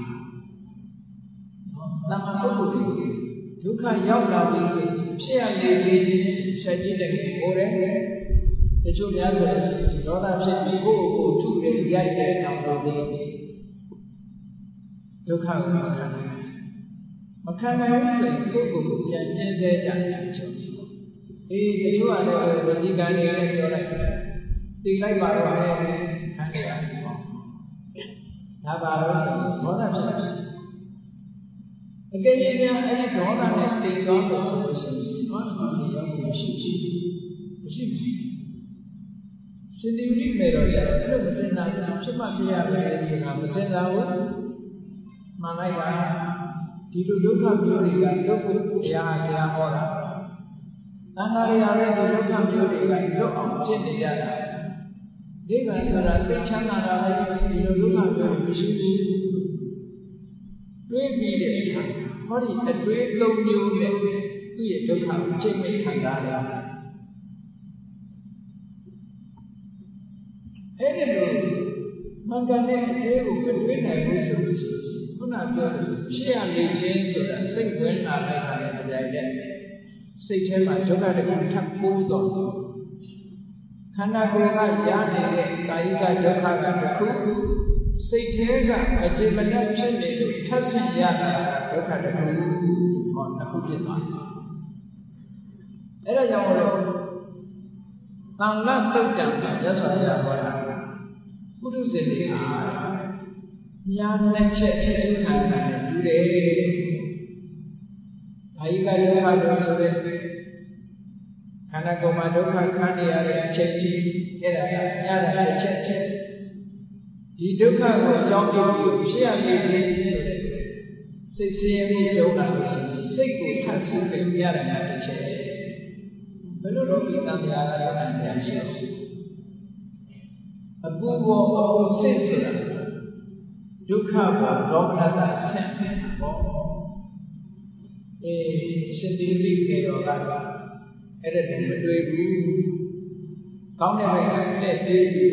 တမန်ပုဂ္ဂိုလ်တွေဒုက္ခရောက်လာပြီဆိုဖြစ်ရလေလေဆက်ကြည့်တဲ့ကိုယ်ရဲ့တချို့များဆိုဒေါသဖြစ်ပြီးကိုယ့်ကိုယ်ထုတယ်ရိုက်တယ်အောင်လို့ဒုက္ခကိုမခံနိုင်မခံနိုင်ဘူးဆိုရင်ကိုယ့်ကိုယ်ပြန်ကျင်းစေကြတယ်ဆိုအေးတချို့ကလည်းဝစီကံတွေလည်းပြောလိုက်သိလိုက်ပါတော့လေခံရရတယ်ပေါ့ဒါပါတော့ဒေါသဖြစ်တယ်အကယ်၍များအဲ့ဒီဒေါသနဲ့တိမ်သွားလို့ဆိုရင်ဘာမှမရောက်ဘူးရှိရှိမရှိဘူးရှင်ဒီဝိမေတော်ကြတော့အဲ့လိုမစင်တာဖြစ်မှပြရမယ်ဆိုတာမစင်တာဘူးမှန်လိုက်တာဒီလိုဒုက္ခမျိုးတွေကဒုက္ခတရားတရားဟောတာသံဃာတွေအားလည်းဒီဒုက္ခမျိုးတွေကလွတ်အောင်ကျင့်နေရတာနိဗ္ဗာန်ဆိုတာသိချမ်းသာတာပဲဒီလိုဒုက္ခမျိုးတွေမရှိဘူးတွေးပြီးတဲ့အခါဟောဒီအတွေးသုံးမျိုးနဲ့သူ့ရဲ့ဒုက္ခကိုချိန်မိခံစားရတာအဲ့ဒီလိုမင်္ဂလာတဲ့အတွေးကိုမတွေးနိုင်ဘူးဆိုပြီးခုနပြောတဲ့ဖြစ်ရလေခြင်းဆိုတာစိတ်ဝင်လာလိုက်တာနဲ့တရားတဲ့စိတ်ထဲမှာဒုက္ခတစ်ခုထပ်ပိုးတော့ခန္ဓာကိုယ်ကရနေတဲ့ကာယကဒုက္ခကတစ်ခုစိတ်ထဲကအကျေမနက်ဖြစ်နေလို့ထပ်ဆင့်ရတာဒုက္ခတစ်ခုဟောတစ်ခုဖြစ်သွားတယ်အဲ့ဒါကြောင့်လို့သံဃာသုတ်တံမှာရသော်ရဟောတာပုရုဇဉ်တွေဟာညာနှစ်ချက်ချက်ခံတာနဲ့တူတယ်။အာယိကယောဂလို့ဆိုတဲ့ခန္ဓာကိုယ်မှာဒုက္ခခံနေရတဲ့အချက်ကြီးအဲ့ဒါညာတဲ့ချက်ချက်ဒီဒုက္ခကိုအကြောင်းပြုပြီးဖြစ်ရလေလေစိတ်ဆင်းရဲမှုဒုက္ခလို့စိတ်ကိုထပ်ဆူပြီးရတဲ့အချက်ဘယ်လိုလုပ်ပြီးတမ်းရတာလဲတရားရှိအောင်အပူဘောအပူစိတ်ဆိုတာဒုက္ခဘောဒေါမနတာဆန့်ဘောအေးရှင်တိတိကေတော်ကတော့အဲ့ဒါမတွေ့ဘူးကောင်းတဲ့ဘက်ကလက်သေးပြီး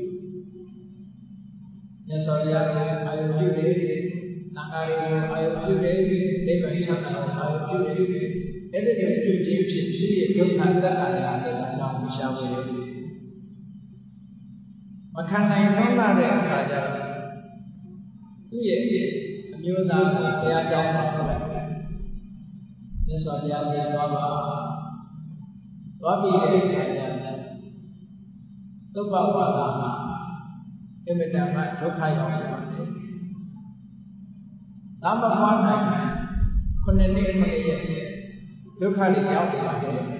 မြတ်စွာဘုရားကအာယုပြုတယ်သံဃာတွေကိုအာယုပြုတယ်နိဗ္ဗာန်ချမ်းသာကိုအာယုပြုတယ်အဲ့ဒီလိုပြုခြင်းဖြစ်ဖြစ်ရဲ့ဒုက္ခတတ်တာလည်းအကြောင်းရှားဝေတယ်မခံနိုင်တော့တဲ့အခါကျတော့သူ့ရဲ့အမျိုးသားကဘုရားကျောင်းမှာပြောတယ်မြတ်စွာဘုရားပြန်သွားပါသွားပြီးတဲ့အခါကျသုဘဝါဒမှာအမြဲတမ်းဒုက္ခရောက်နေပါတယ်။ဒါမှမဟုတ်နိုင်ခုနှစ်နှစ်အနည်းရဲ့ဒုက္ခတွေရောက်နေပါတယ်။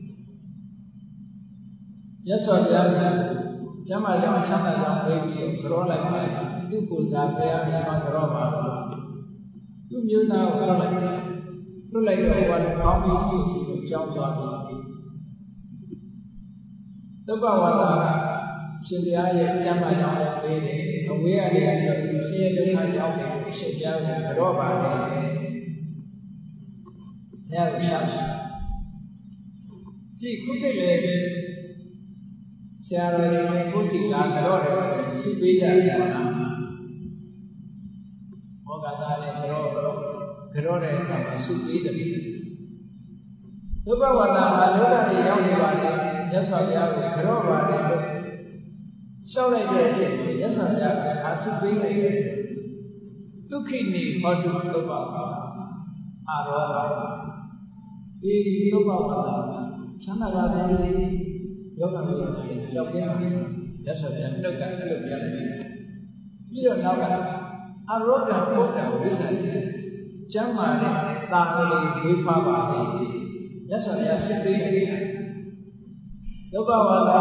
မြတ်စွာဘုရားကကျမ်းမာကြောင့်ဆန္ဒကြောင့်ပြေးပြီးကြောလိုက်တယ်။သူ့ကိုယ်စားဘုရားမြတ်ကြောပါသူ့မျိုးသားကိုကြောလိုက်တယ်။လွတ်လိုက်တော့ဘာလို့ကောင်းပြီးကြောင်းသွားတယ်။သုဘဝါဒရှင်ဘုရားရဲ့ကျမ်းမာကြောင့်လည်းပြေးတယ်။အဝေးကနေပြီးဆင်းရဲဒုက္ခရောက်တယ်ရှင်ဘုရားကကြောပါတယ်။ဘုရားကိုရှာကြည့်ခုစိတ်လေဆရာတော်တွေကိုယ်စီကာကြောတယ်ရှိပေးကြတယ်လားဘောဂတာနဲ့ကြောကြောတဲ့အခါမှာရှိပေးတယ်ဒုက္ခဝါဒမှာလောကကြီးရောက်နေပါလေမြတ်စွာဘုရားကိုကြောပါတယ်လို့ရှောက်လိုက်တဲ့အချိန်မြတ်စွာဘုရားကအာရှိပေးလိုက်တယ်ဒုက္ခိနိဟောတုသုဘဝါအာရောပါဒီသုဘဝါချမ်းသာပါစေယောဂမျိုးတွေရောက်ခဲ့တယ်ရသော်ပြန်နှုတ်ကအဲ့လိုပြောတယ်ပြီးတော့နောက်ကအာရောဂဘုဒ္ဓဝိဇ္ဇာကျမ်းမာတဲ့သာမဏေဝေဖာပါစေရသော်ပြန်ဖြစ်ပေးတယ်ဒုက္ခဝါဒ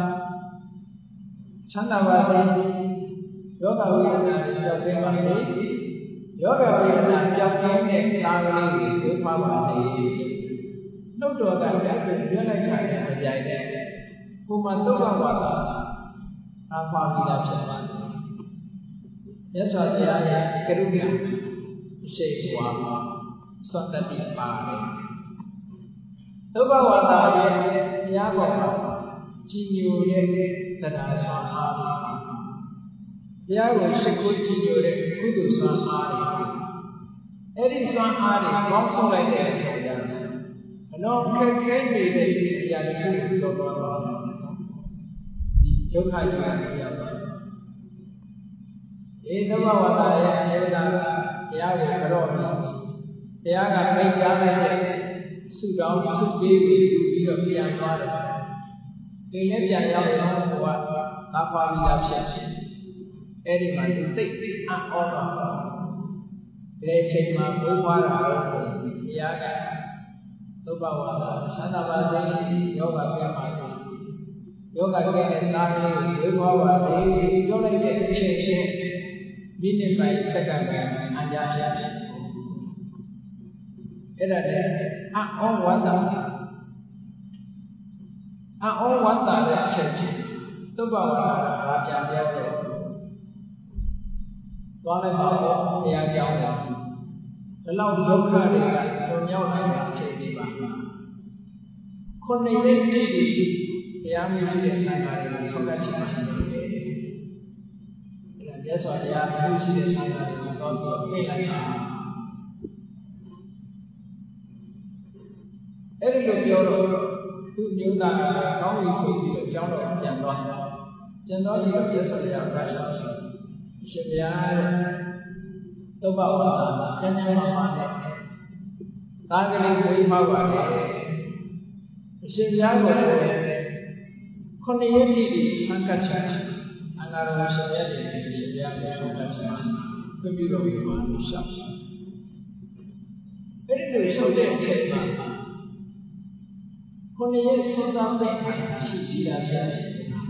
ချမ်းသာပါစေယောဂဝိဒနာတွေကြောက်ခဲ့ပါစေယောဂဝိဒနာကြောက်ခဲ့တဲ့သာမဏေဝေဖာပါစေနှုတ်တော်ကလည်းပြောလိုက်တာနဲ့မကြိုက်တဲ့ဘုမသုဘဝါဒအာပါမိတာဖြစ်ပါတယ်။မြတ်စွာဘုရားရဲ့ကရုဏာအရှိန်အဝါသောတတိပါတယ်။သုဘဝါဒရဲ့ဘုရားပေါ်မှာကြီးညိုတဲ့တရားဆောင်အားဖြင့်တရားကိုရှိခိုးကြည့်လို့တဲ့ကုသိုလ်စွမ်းအားတွေအဲ့ဒီစွမ်းအားတွေပေါင်းစုလိုက်တဲ့အခါကျတော့အလုံးခက်ခဲနေတဲ့တရားတွေကိုတော်တော်တော့ဒီဒုက္ခကြီးကိုရောက်သွားတယ်ဒီသမဝါဒရဲ့အယုဒ္ဓတရားကိုကြော့ပြီးတရားကမိတ်ကြားလိုက်တဲ့ဆုတောင်းဆုပေးပြီးပြီးတော့ပြန်သွားတယ်ဒီနဲ့ပြန်ရောက်တော့ဘုရားသာပါပြီးသားဖြစ်ဖြစ်အဲ့ဒီမှာသိသိအံ့ဩတော့ဒီချိန်မှာဘုရားတော်ဘုရားကသုဘဝါဒသန္တာပါစေယောဂပြပါစေယောဂကဲတဲ့သားကလေးကိုဝေဘဝါစေပြောလိုက်တဲ့အချိန်ချင်းမိနစ်ပိုင်းစက္ကန့်ပိုင်းအကြမ်းဖြစ်တယ်အဲ့ဒါနဲ့အံ့ဩဝန္တာအံ့ဩဝန္တာတဲ့အချိန်ချင်းသုဘဝါဒဘာပြန်ပြောတော့သွားလိုက်ပါတော့တရားကြောင်းတယ်ဒီလောက်ဒုက္ခတွေကလွန်မြောက်နိုင်တဲ့အချိန်ဒီပါခုနှစ်ရက်ရှိပြီတရားမရှိတဲ့ဆိုင်ပါတွေကိုဆောက်ကချင်မှရှိတယ်အဲ့ဒါမြတ်စွာဘုရားမရှိတဲ့ဆိုင်ပါတွေကိုတော့ပြီးပြေးလိုက်တာအဲ့ဒီလိုပြောတော့သူ့မျိုးသားကကောင်းပြီဆိုပြီးတော့ကျောင်းတော်ပြန်သွားပြန်သွားပြီးတော့မြတ်စွာဘုရားကရှောက်ရှင်ရှင်ဘုရားတဲ့သုဘဝါဒကျမ်းစာမှာနဲ့သာဂလိဝိမောပါတယ်အရှင်ဘုရားကိုလည်းခုနှစ်ရက်တိတိဆံကတ်ချင်အနာရောရှင်ရဲ့ဒီရှင်ဘုရားကိုဆံကတ်ချင်ပြပြတော်ပြီးမှရှောက်အဲ့ဒီလိုရှောက်တဲ့အချိန်မှာခုနှစ်ရက်သုံးသားပဲရှိရှိတာဖြစ်တယ်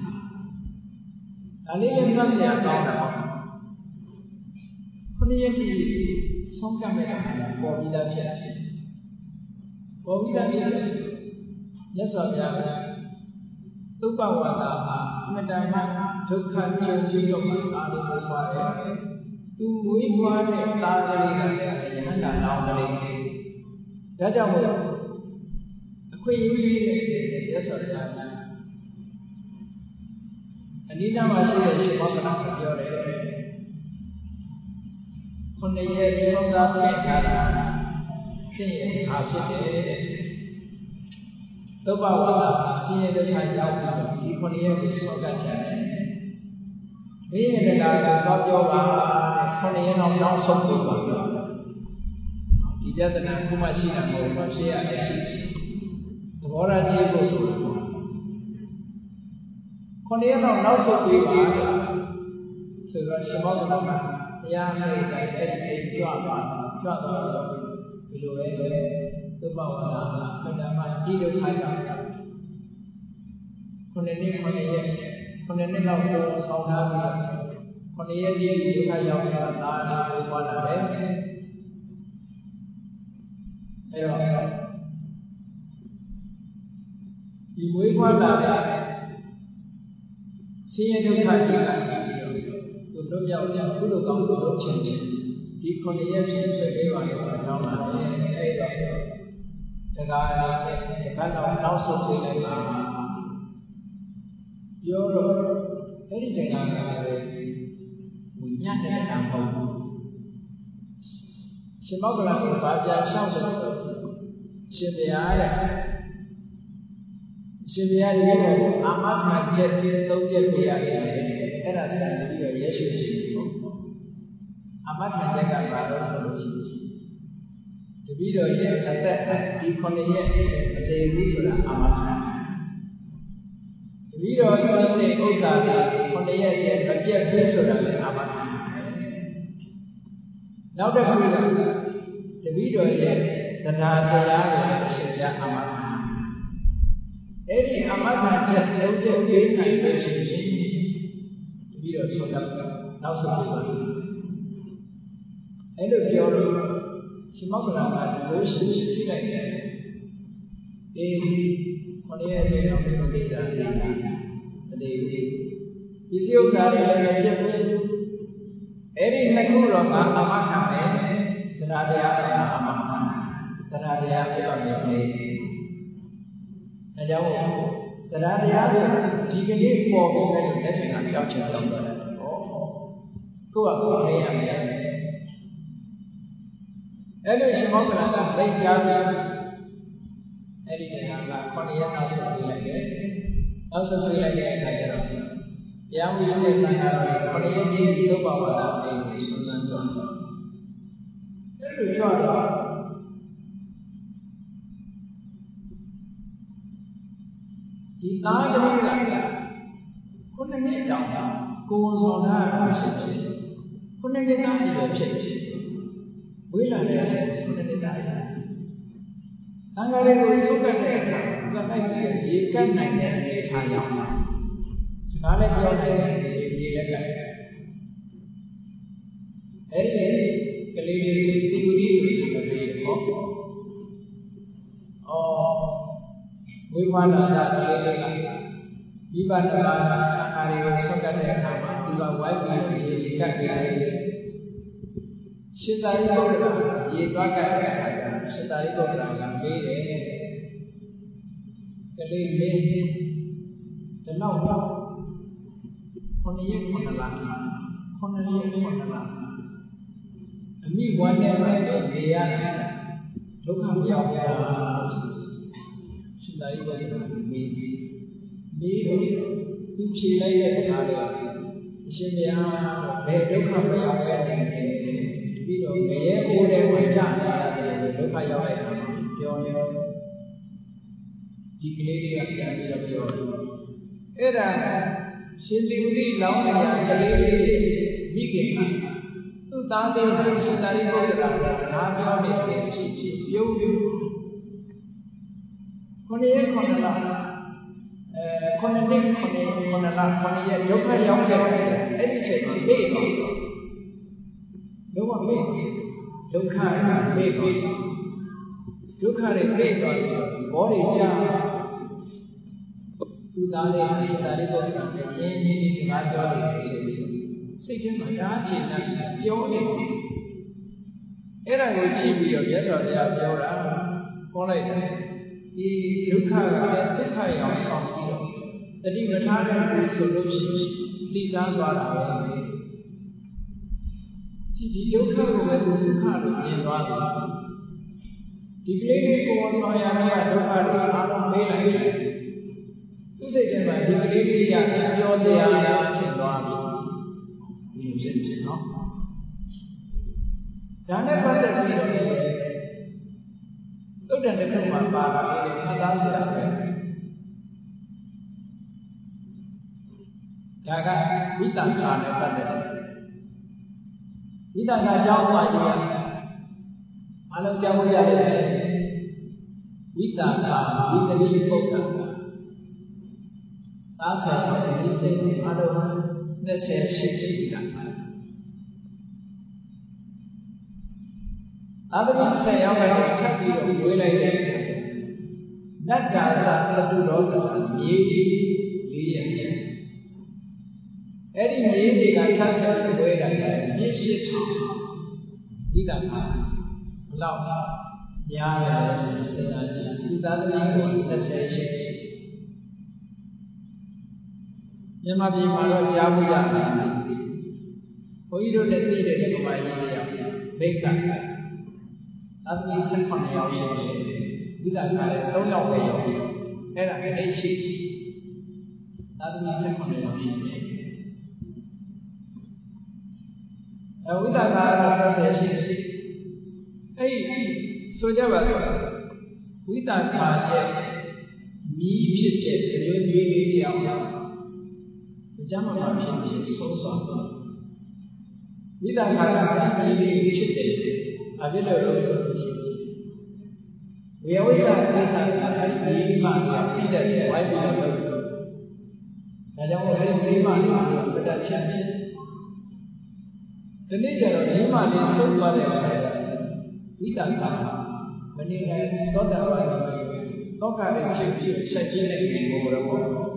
ဒါလေးလည်းမှတ်ရအောင်တော့ခုနှစ်ရက်တိဆုံးကတ်မဲ့တာပေါ်ပြီးသားဖြစ်တယ်ပေါ်ပြီးသားဖြစ်တယ်မြတ်စွာဘုရားကသုဘဝါဒမှာအမတန်မှဒုက္ခကြုံပြီးတော့မှသာလို့ပြောပါတယ်သူဝိပွားတဲ့သာကလေးကလည်းယဟန္တာလောင်းကလေးဒါကြောင့်မို့အခွင့်အရေးကြီးတဲ့မြတ်စွာဘုရားအနိဒာမှာရှိတဲ့ရှင်မောကနာကပြောတယ်ခုနှစ်ရက်သုံးသားပြင်ထားတာဖြစ်ရင်အားဖြစ်တယ်သုဘဝါဒအင်းရဲ့ဒုက္ခရောက်ပြီးဒီခုနှစ်ရက်ကိုဆောက်ကချင်တယ်။ဒီနေ့တရားကတော့ပြောပါခုနှစ်ရက်တော့နောက်ဆုံးပြီပါ။ဒီပြဿနာခုမှရှိတာမဟုတ်ဘူးရှင်းရတယ်ရှိသဘောရကြည့်ဖို့ဆိုတာခုနှစ်ရက်တော့နောက်ဆုံးပြီပါဆိုတော့ရှင်မောကနာကတရားမဲ့တိုင်းအဲ့ဒီအိမ်ကြွပါကြွသွားတော့ဒီလိုပဲသုဘဝါဒကဓမ္မကြည့်လို့ခိုင်းတာခုနှစ်နှစ်ခုနှစ်ရက်ခုနှစ်နှစ်လောက်ကိုဆောင်းထားပြီးခုနှစ်ရက်ကြီးဒီခါရောက်တာဒါလေးကိုပွားလာတယ်အဲတော့ဒီဝိပွားလာတဲ့ဆင်းရဲဒုက္ခကြီးကသူတို့ပြောင်းပြန်ကုသိုလ်ကောင်းမှုလုပ်ခြင်းဒီခုနှစ်ရက်ဖြစ်ဆွေးပေးပါလို့တောင်းပါတယ်အဲတော့တရားလေးနဲ့ဒီကတော့နောက်ဆုံးပြေးလိုက်ပါပြောတော့အဲ့ဒီတရားကလည်းဝိညာဉ်နဲ့အမှန်ဟုတ်ရှင်မောကလာကိုဗာပြန်ရှောက်ဆိုရှင်ဘုရားတဲ့ရှင်ဘုရားရဲ့အာမခံချက်ချင်းသုံးချက်ပြရတယ်အဲ့ဒါပြန်ပြီးတော့ရဲရှိရှိပေါ့အာမခံချက်ကဘာလို့ဆိုလို့ရှိရင်တပည့်တော်ရဲ့အသက်ဒီခုနှစ်ရက်မတည်ဘူးဆိုတာအာမခံတပည့်တော်ရဲ့ဥစ္စာတွေခုနှစ်ရက်ရဲ့မပြတ်ဘူးဆိုတာလည်းအာမခံနောက်တစ်ခုကတပည့်တော်ရဲ့တရားတရားကိုအရှင်ပြအာမခံအဲ့ဒီအာမခံချက်သုံးချက်ပေးနိုင်လို့ရှိရင်တပည့်တော်ဆုံးတော့နောက်ဆုံးပါအဲ့လိုပြောလို့ရှင်မောကလာကလို့ရှိရှိကြည့်လိုက်တယ်အေးခொနည်းရဲ့တော့ဒီကိစ္စလေးကတည်းဒီဒီဥစ္စာတွေလည်းပြည့်ဘူးအဲ့ဒီနှစ်ခုတော့ငါအမခံမယ်တရားတရားကအာမခံတရားတရားပြပါမယ်လေအဲကြောင့်တရားတရားကဒီကနေ့ပေါ်ပြီးတဲ့လက်ခံကြောက်ချင်တော့တယ်ဟော cô à cô thấy à mẹ em nói xem món là làm lấy giá đi em đi làm là con đi ăn sụp đi lại cái ăn sụp đi lại cái này cho nó giá mình sẽ tăng ra con đi ăn gì đâu bảo là em đi xuống ăn rồi cái rủi ro đó thì ta cái này là con này nhẹ trọng cô sao ra không sẽ con này cái ta thì là chết với là để con này cái ta thằng này rồi số cái này cái này cái gì cái này này thay nhau cái này cho này cái gì cái này ấy cái này thì cái gì cái này có ồ với mà là cái này cái vì vậy là thằng này rồi số cái này là chúng ta quay về cái cái này hiện tại có cái gì có cái hiện tại có cái làm cái đấy cái này mình cái nào đó con này con là con này con là mình quan niệm là cái gì à lúc nào giờ hiện tại có cái mình mình cũng chỉ lấy cái nào đó hiện tại về lúc nào bây giờ cái này ví dụ người cô đem ngoài ra thì lúc phải giao lại cho chỉ cái đi ăn ăn đi làm cho cái là xin đi đi lâu này cái đi đi cái này tôi ta đi xin ta đi có cái là làm cho để chỉ chỉ yêu yêu con này con là con này con này con là con này yêu phải yêu cái ấy thì sẽ đi đúng không biết duk kha là biết biết duk kha để biết rồi có đi cha tu ta để đi ta đi có cái này nhẹ nhẹ đi ngã cho đi xây dựng mà đã chỉ làပြောđi cái này người chỉ bây giờ biết rồi giờပြောđã có này đi duk kha là duk kha ở sau đi rồi tại vì người ta đang đi sửa đổi đi ra qua rồi thì đi duk kha của người duk kha rồi nhìn qua thì cái này cô nói là duk kha thì áo đông mấy này tôi thấy rằng là cái này thì là do gì à chuyện đó nhiều chuyện chuyện đó cho nên vấn đề gì đó tôi đang được không mà bà cái này nó đang gì à cái cái bí tạng là này vấn đề bí tạng là giáo bài gì à anh làm giáo bài gì bí tạng là bí tạng gì cũng được ta sẽ nói đi xem ở đâu nó sẽ sẽ gì cả ta biết sẽ ở đây chắc gì rồi với lại đây đất cả là cái thứ đó là nhiều gì vậy ấy đi nhiều gì cả chắc sẽ với lại nhiều sự thảo đi đâu lâu nhà là chúng ta đi qua nó sẽ sẽ nhưng mà vì mà nó giáo dục ra có ý đồ để đi để cái bài gì vậy bên cạnh anh nhìn thân phận giàu gì bây giờ phải tối giàu cái giàu hay là cái đấy gì anh nhìn thân phận giàu gì ở bây giờ là cái gì ấy số giờ vậy bây giờ là cái mỹဖြစ်တဲ့မျိုးမျိုးလေးတရားအောင်ကျမ်းမာမှာဖြစ်ပြီးဆုံးသွားတယ်။မိသားခါကဒီလေးဖြစ်တယ်။အဖြစ်လို့လို့ဆိုလို့ရှိရင်ဝေဝိကကိစ္စကအဲဒီဒီမှာဖြစ်တဲ့ဝိုင်းပြီးတော့လုပ်တယ်။ဒါကြောင့်အဲဒီဒီမှာလေးကိုပဒချက်တယ်။ဒီနေ့ကျတော့ဒီမှာလေးဆုံးသွားတဲ့အခါကျမိသားခါမနေနိုင်သောတာပန်သောကရဲ့ဖြစ်ပြီးဆက်ကြီးတဲ့ဒီကိုတော့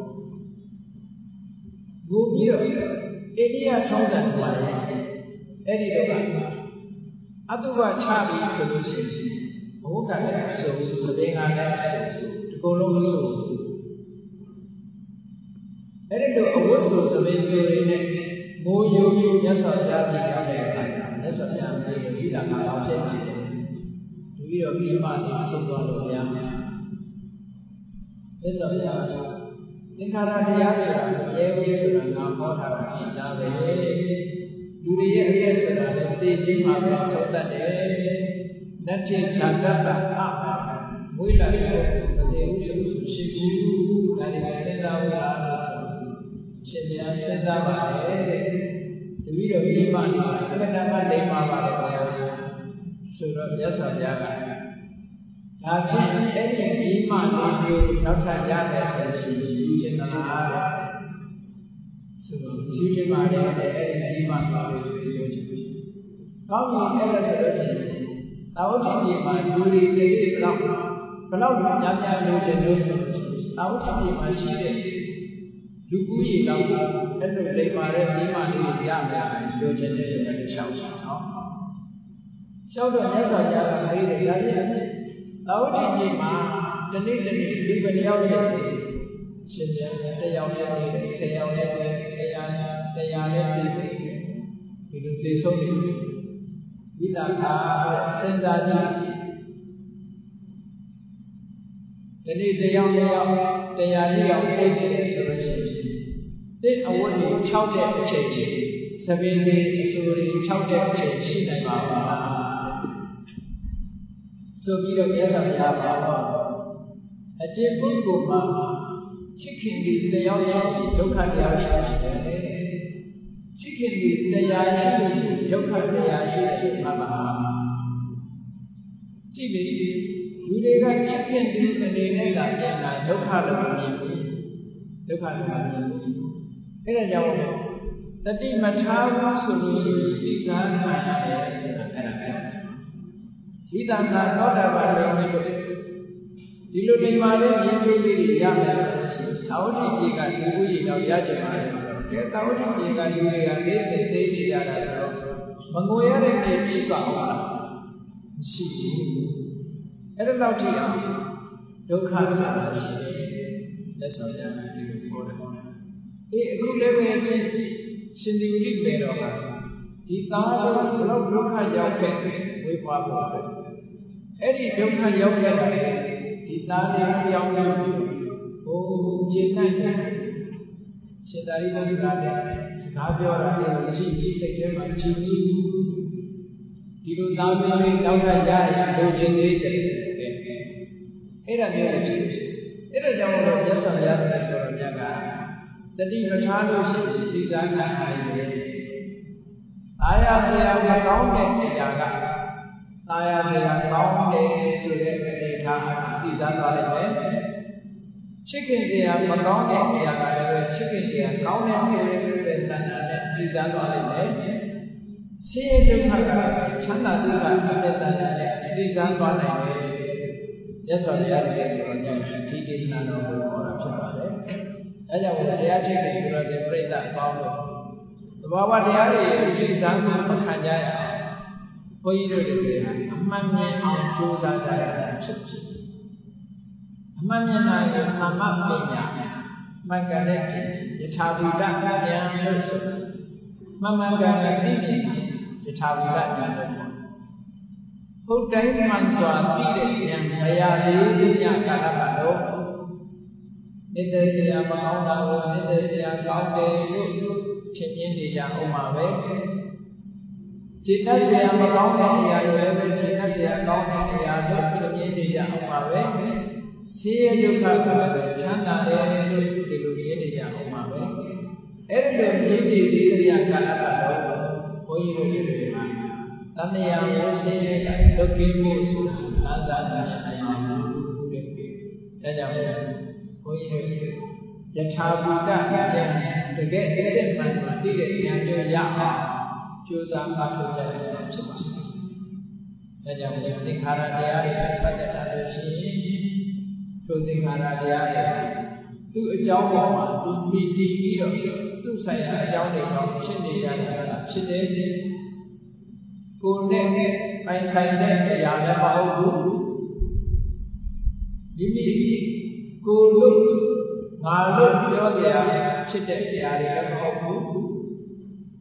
ဘုရားအိန္ဒိယထောင်းတယ်ပါလေအဲ့ဒီတော့အတုပချပြီးဆိုလို့ရှိရင်ဘုကလည်းဆိုသဘင်္ဂါလည်းဆိုဒီကုလုံးမဆိုအဲ့ဒီတော့အဝတ်ဆိုသဘင်ဆိုရင်းနဲ့ ngôi yêu yêu nhất sở gia thì có thể là nhất sở gia thì vì là nào đó trên này vì ở khi mà thì không có được nhà nhất sở gia nên khả năng thì ác là dễ dễ là nào có thằng chỉ ra về dù đi dễ dễ là để đi chỉ mà phải thấu tận để nét trên sản xuất là áp mỗi lần đều đều sự suy là để cái nào là sẽ nhận sẽ ra bài để vì được đi mà đi cái nào mà để mà vào được sự đó rất là giá cả là chỉ cái gì mà đi điều nó thành giá để sẽ chỉ trên là sự chỉ trên mà để để cái gì mà vào được có gì em là sự tao chỉ gì mà du đi cái gì đó cái nào cũng nhắm nhắm điều trên đó tao chỉ gì mà chỉ để lúc gì đâu em được lấy mà để gì mà đi ra mà điều trên đây là cái sao đó sau đó nhớ rồi giờ là thấy được cái gì tao chỉ gì mà cho nên là đi bên nhau vậy xin nhớ sẽ giao lên đi sẽ giao lên đi sẽ giao sẽ giao lên đi thì được đi số đi vì là ta sinh ra gì cái này sẽ giao sẽ giao sẽ giao đi giao cái gì rồi thế ở đây sáu đẹp chế sẽ về đi rồi sáu đẹp chế chỉ này vào so bây giờ cái là nhà vào ở trên cái của mà chicken đi để giao cho dốc khăn giao cho chicken đi để giao cho dốc khăn giao cho mà mà chỉ vì người đây là chicken đi để này là cái là dốc khăn là gì dốc khăn là gì cái là giao tất nhiên mà tháo số lượng gì cả là cái là vì ta là nó đã vào đây rồi đi lúc đi mà đến những cái gì ra này sáu thì chỉ cả những cái gì đâu giá trị mà cái sáu thì chỉ cả những cái gì để để đi ra là rồi mà ngồi ở đây để chỉ bảo chỉ cái đó đâu chỉ à đâu khác là chỉ để sao ra cái điều đó thế lúc lấy về thì xin đi đi về rồi thì ta lúc lúc khai giao cái với qua bộ ấy thì chúng ta giao cái này thì ta đi giao cái ô trên này sẽ đại đi ra đây taပြောra đây chỉ chỉ cái mà chỉ đi đi lúc ta mới đi giao ra ra đâu trên đấy ấy là điều gì ấy là giao rồi rất là giá trị của nhà cả tất nhiên là thà lúc sẽ đi ra nhà này ai ăn thì ăn mà có cái nhà cả ai thì là có cái sự cái cái thà đi ra đó đấy chicken thì là mà có cái nhà cả rồi chicken thì là có cái cái cái này đi ra đó đấy xe chúng ta là chắn là đi ra cái này đi ra đó này nhất là nhà cái rồi nhà thì cái nào nó cũng có là chuyện đó đấy đấy là một cái chicken rồi để phải đặt bao bao bao nhiêu đấy đi ra nó thành ra bố gì rồi đấy à mang nhẹ nhàng chú ra ra mang nhẹ này tham mang về nhà mang cái này để thao đi ra cái nhà rồi mang mang cái này đi để thao đi ra nhà rồi hôm nay mang xóa đi để nhà thầy à đi đi nhà cả là bạn đâu nên đây là mà ông nào nên đây là có cái chuyện nhiên thì là ông mà về chỉ nói về mà có cái gì à về chỉ nói về có cái gì à đó chuyện nhiên thì là ông mà về xưa yêu khát là chán là để để đồ gì thì là ông mà về ấy là điều gì thì thì là cả là bạn đâu coi như là gì mà tận này à sẽ cái đó kiếm một số là ra là thế nào coi như là chào buổi ta sẽ thực hiện cái chuyện mà đi đến nhà chơi dạo chưa ta bắt được cái làm sao thế nào mình đi khara dia để bắt được cái gì tôi đi khara dia để tự cháu mà tự bị đi rồi tự xảy ra cháu để nó trên đi ra là trên đấy cô nên anh thầy nên phải làm cho bao đủ vì cô lúc mà lúc cho gì à chết chết gì à để các con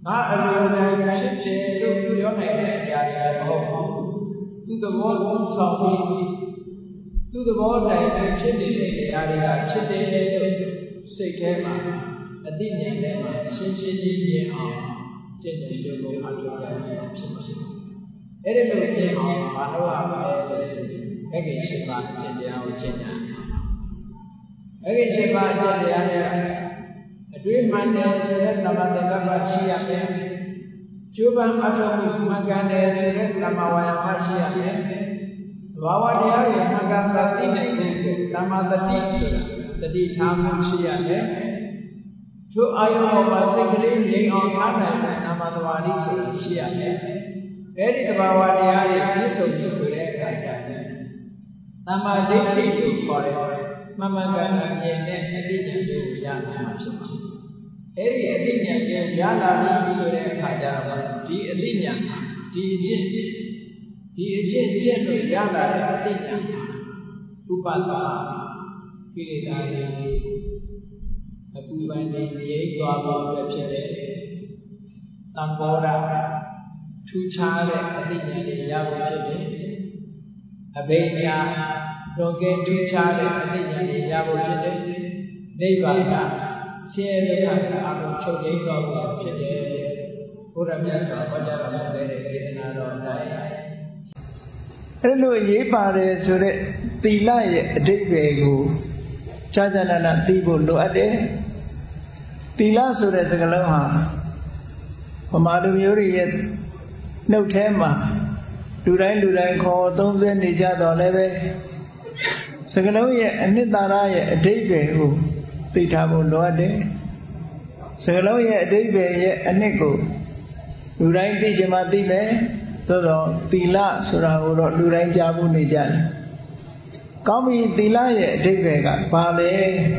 ဘာအလိုတိုင်းဖြစ်တယ်လို့ပြောနိုင်တဲ့အရာတွေမဟုတ်ဘူးသူ့သဘောသူဆောင်ပြီးသူ့သဘောတိုင်းဖြစ်နေတဲ့တရားတွေကဖြစ်တယ်လို့စိတ်ထဲမှာအသိဉာဏ်ထဲမှာရှင်းရှင်းကြီးမြင်အောင်ကျင့်ကြံကြိုးကိုအထောက်အကူဖြစ်ပါစေ။အဲ့ဒီလိုမြင်အောင်မလုပ်ရပါဘူး။အဲ့ဒီချိန်မှာအကျင့်တရားကိုကျင့်ကြံ။အဲ့ဒီချိန်မှာအကျင့်တရားနဲ့အတွေ့မှန်တယ်ဆိုတဲ့သမထကမရှိရမယ်။ကျိုးပန်းအထောက်အကူမှန်ကန်တယ်ဆိုတဲ့သမဝါယမရှိရမယ်။ဘာဝတရားရဲ့မှန်ကန်သတိနဲ့သမသတိဆိုတာတတိထားမှုရှိရမယ်။ထိုအာယုံပေါ်မှာစိတ်ကလေးငြိမ်အောင်ထားနိုင်တဲ့နာမသဘာဝဆိုတာရှိရမယ်။အဲဒီသဘာဝတရားတွေပြည့်စုံပြီဆိုတဲ့အခါကျရင်သမ္မာဒိဋ္ဌိကိုခေါ်တယ်။မမှန်ကန်အမြင်နဲ့အတိအကျကိုရနိုင်မှာဖြစ်ပါတယ်။အဲဒီအတိအကျကိုရလာပြီဆိုတဲ့အခါကျတော့ဒီအတိအကျဒီအကျင့်ဒီအကျင့်ကျင့်လို့ရလာတဲ့အတိအကျဥပဒါကိလေသာတွေအပူပန်တွေရိပ်သွားဖို့ဖြစ်တဲ့သံဃောဓထူခြားတဲ့အသိဉာဏ်တွေရဖို့ဖြစ်တယ်အဘိညာတော့ကဲထူခြားတဲ့အသိဉာဏ်တွေရဖို့ဖြစ်တယ်နိဗ္ဗာန်ဆင်းရဲဒုက္ခအမှုချုပ်ငြိမ်းသွားဖို့ဖြစ်တယ်ဘုရားမြတ်စွာဘုရားတော်မူတဲ့ဒေသနာတော်တိုင်းအဲ့လိုရေးပါတယ်ဆိုတဲ့သီလရဲ့အဓိပ္ပာယ်ကိုကြာကြာနာနာသိဖို့လိုအပ်တယ်သီလဆိုတဲ့စကားလုံးဟာဗမာလူမျိုးတွေရဲ့နှုတ်ထဲမှာလူတိုင်းလူတိုင်းခေါ်သုံးဆွဲနေကြတော့လည်းပဲစကားလုံးရဲ့အနှစ်သာရရဲ့အဓိပ္ပာယ်ကိုသိထားဖို့လိုအပ်တယ်စကားလုံးရဲ့အဓိပ္ပာယ်ရဲ့အနှစ်ကိုလူတိုင်းသိချင်မှသိမယ်သို့တော့သီလဆိုတာကိုတော့လူတိုင်းကြားဖို့နေကြတယ်ကောင်းပြီသီလရဲ့အဓိပ္ပာယ်ကဘာလဲ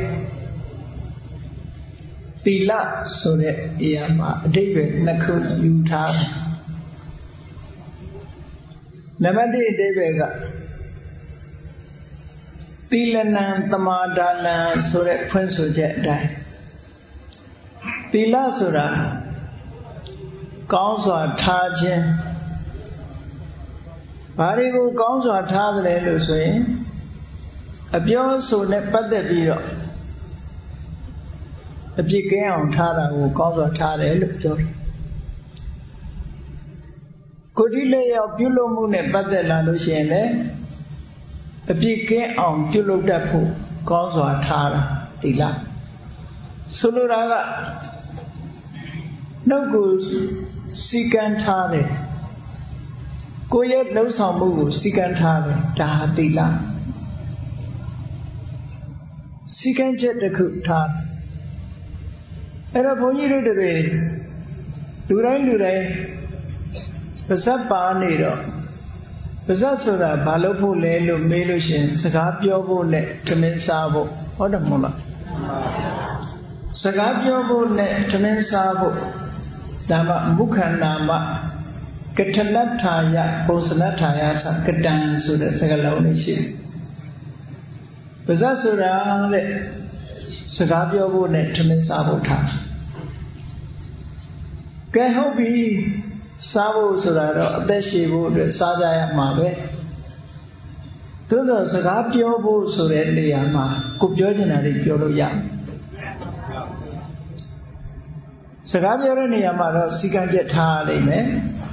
သီလဆိုတဲ့အရာမှာအဓိပ္ပာယ်နှစ်ခုယူထားတယ်နံပါတ်一အဓိပ္ပာယ်ကသီလနံသမာဒါနံဆိုတဲ့ဖွင့်ဆိုချက်အတိုင်းသီလဆိုတာကောင်းစွာထားခြင်းဘာတွေကိုကောင်းစွာထားတယ်လို့ဆိုရင်အပြောဆိုနဲ့ပတ်သက်ပြီးတော့အပြစ်ကင်းအောင်ထားတာကိုကောင်းစွာထားတယ်လို့ပြောတယ်ကိုယ်ဒီလက်ရောက်ပြုလုပ်မှုနဲ့ပတ်သက်လာလို့ရှိရင်လည်းအပြစ်ကင်းအောင်ပြုလုပ်တတ်ဖို့ကောင်းစွာထားတာသီလဆိုလိုတာကနှုတ်ကိုစီကံထားတယ်ကိုယ့်ရဲ့လှုပ်ဆောင်မှုကိုစီကံထားတယ်ဒါဟာသီလစီကံချက်တစ်ခုထားအဲ့တော့ဘုန်းကြီးတို့တွေလူတိုင်းလူတိုင်းပါဇက်ပါနေတော့ပါဇက်ဆိုတာဘာလို့ဖို့လဲလို့မေးလို့ရှင်စကားပြောဖို့နဲ့ထမင်းစားဖို့ဟုတ်တယ်မဟုတ်လားစကားပြောဖို့နဲ့ထမင်းစားဖို့ဒါမှမုခန္နာမကထလတ်ထာယပုံစနထာယသကတံဆိုတဲ့စကားလုံးလေးရှိတယ်ပါဇက်ဆိုတာတဲ့စကားပြောဖို့နဲ့ထမင်းစားဖို့ထားကဲဟုတ်ပြီစားဖို့ဆိုတာတော့အသက်ရှည်ဖို့အတွက်စားကြရမှာပဲသို့သောစကားပြောဖို့ဆိုတဲ့နေရာမှာကိုပြောချင်တာတွေပြောလို့ရစကားပြောတဲ့နေရာမှာတော့စီကံချက်ထားရလိမ့်မယ်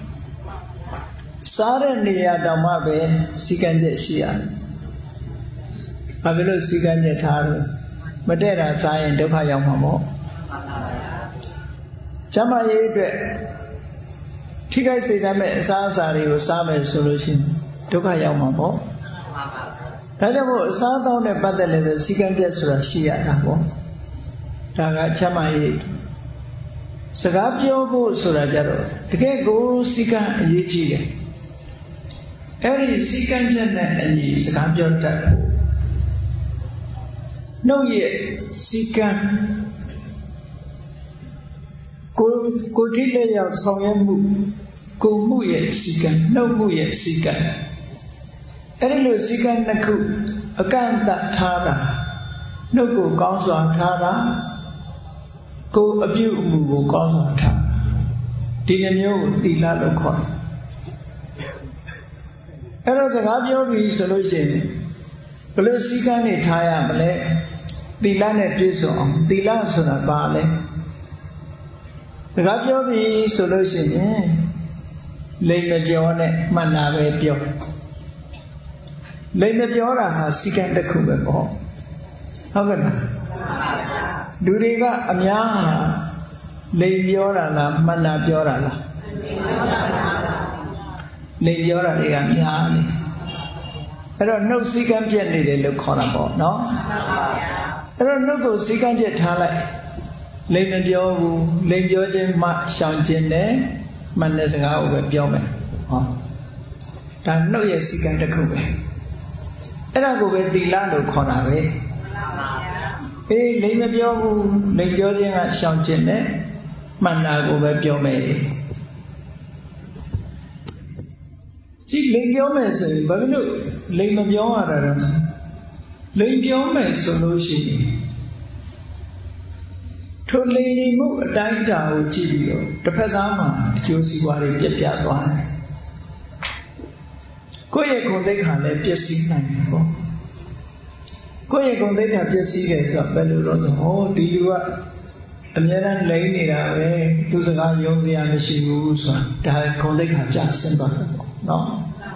စားတဲ့နေရာတောင်မှပဲစီကံချက်ရှိရတယ်ဘာဖြစ်လို့စီကံချက်ထားလို့မတည့်တာစားရင်ဒုက္ခရောက်မှာပေါ့ကျမရေးအတွက်ထိခိုက်စေတတ်မဲ့အစားအစာတွေကိုစားမယ်ဆိုလို့ရှိရင်ဒုက္ခရောက်မှာပေါ့ဒါကြောင့်မို့အစားအသောက်နဲ့ပတ်သက်လည်းပဲစီကံချက်ဆိုတာရှိရတာပေါ့ဒါကကျမရေးစကားပြောဖို့ဆိုတာကြတော့တကယ်ကိုစီကံအရေးကြီးတယ်အဲ့ဒီစီကံချက်နဲ့အညီစကားပြောတတ်ဖို့နှုတ်ရဲ့စီကံကိုကိုတိလက်ရောက်ဆောင်ရွက်မှုကိုမှုရဲ့စီကံနှုတ်မှုရဲ့စီကံအဲ့ဒီလိုစီကံနှစ်ခုအကန့်အသတ်ထားတာနှုတ်ကိုကောင်းစွာထားတာကိုအပြုအမူကိုကောင်းစွာထားဒီနှမျိုးကိုသီလလို့ခေါ်တယ်အဲ့တော့စကားပြောပြီးဆိုလို့ရှိရင်ဘယ်လိုစည်းကမ်းတွေထားရမလဲသီလနဲ့ပြည့်စုံအောင်သီလဆိုတာဘာလဲစကားပြောပြီးဆိုလို့ရှိရင်လိမ်မပြောနဲ့မှန်တာပဲပြောလိမ်မပြောတာဟာစည်းကမ်းတစ်ခုပဲပေါ့ဟုတ်ကဲ့လားလူတွေကအများဟာလိမ်ပြောတာလားမှန်တာပြောတာလားလိမ်ပြောတာတွေကများနေအဲ့တော့နှုတ်စည်းကမ်းပြတ်နေတယ်လို့ခေါ်တာပေါ့နော်အဲ့တော့နှုတ်ကိုစည်းကမ်းချက်ထားလိုက်လိမ်မပြောဘူးလိမ်ပြောခြင်းမှရှောင်ခြင်းနဲ့မှန်တဲ့စကားကိုပဲပြောမယ်ဟောဒါနှုတ်ရဲ့စည်းကမ်းတစ်ခုပဲအဲ့ဒါကိုပဲသီလလို့ခေါ်တာပဲအေးလိမ်မပြောဘူးလိမ်ပြောခြင်းကရှောင်ခြင်းနဲ့မှန်တာကိုပဲပြောမယ်ကြည့်လိမ်ပြောမယ်ဆိုရင်ဘာဖြစ်လို့လိမ်မပြောရတာတော့လိမ်ပြောမယ်ဆိုလို့ရှိရင်ထိုလိမ်နေမှုအတိုင်းအတာကိုကြည့်ပြီးတော့တစ်ဖက်သားမှာအကျိုးစီးပွားတွေပြတ်ပြတ်သွားတယ်ကိုယ့်ရဲ့ဂုဏ်သိက္ခာလည်းပျက်စီးနိုင်တယ်ပေါ့ကိုယ့်ရဲ့ဂုဏ်သိက္ခာပျက်စီးတယ်ဆိုတော့ဘယ်လိုလုပ်တော့ဟောဒီလူကအများအားလိမ်နေတာပဲသူစကားယုံစရာမရှိဘူးဆိုတာဒါဂုဏ်သိက္ခာကျဆင်းသွားတယ်ပေါ့နော်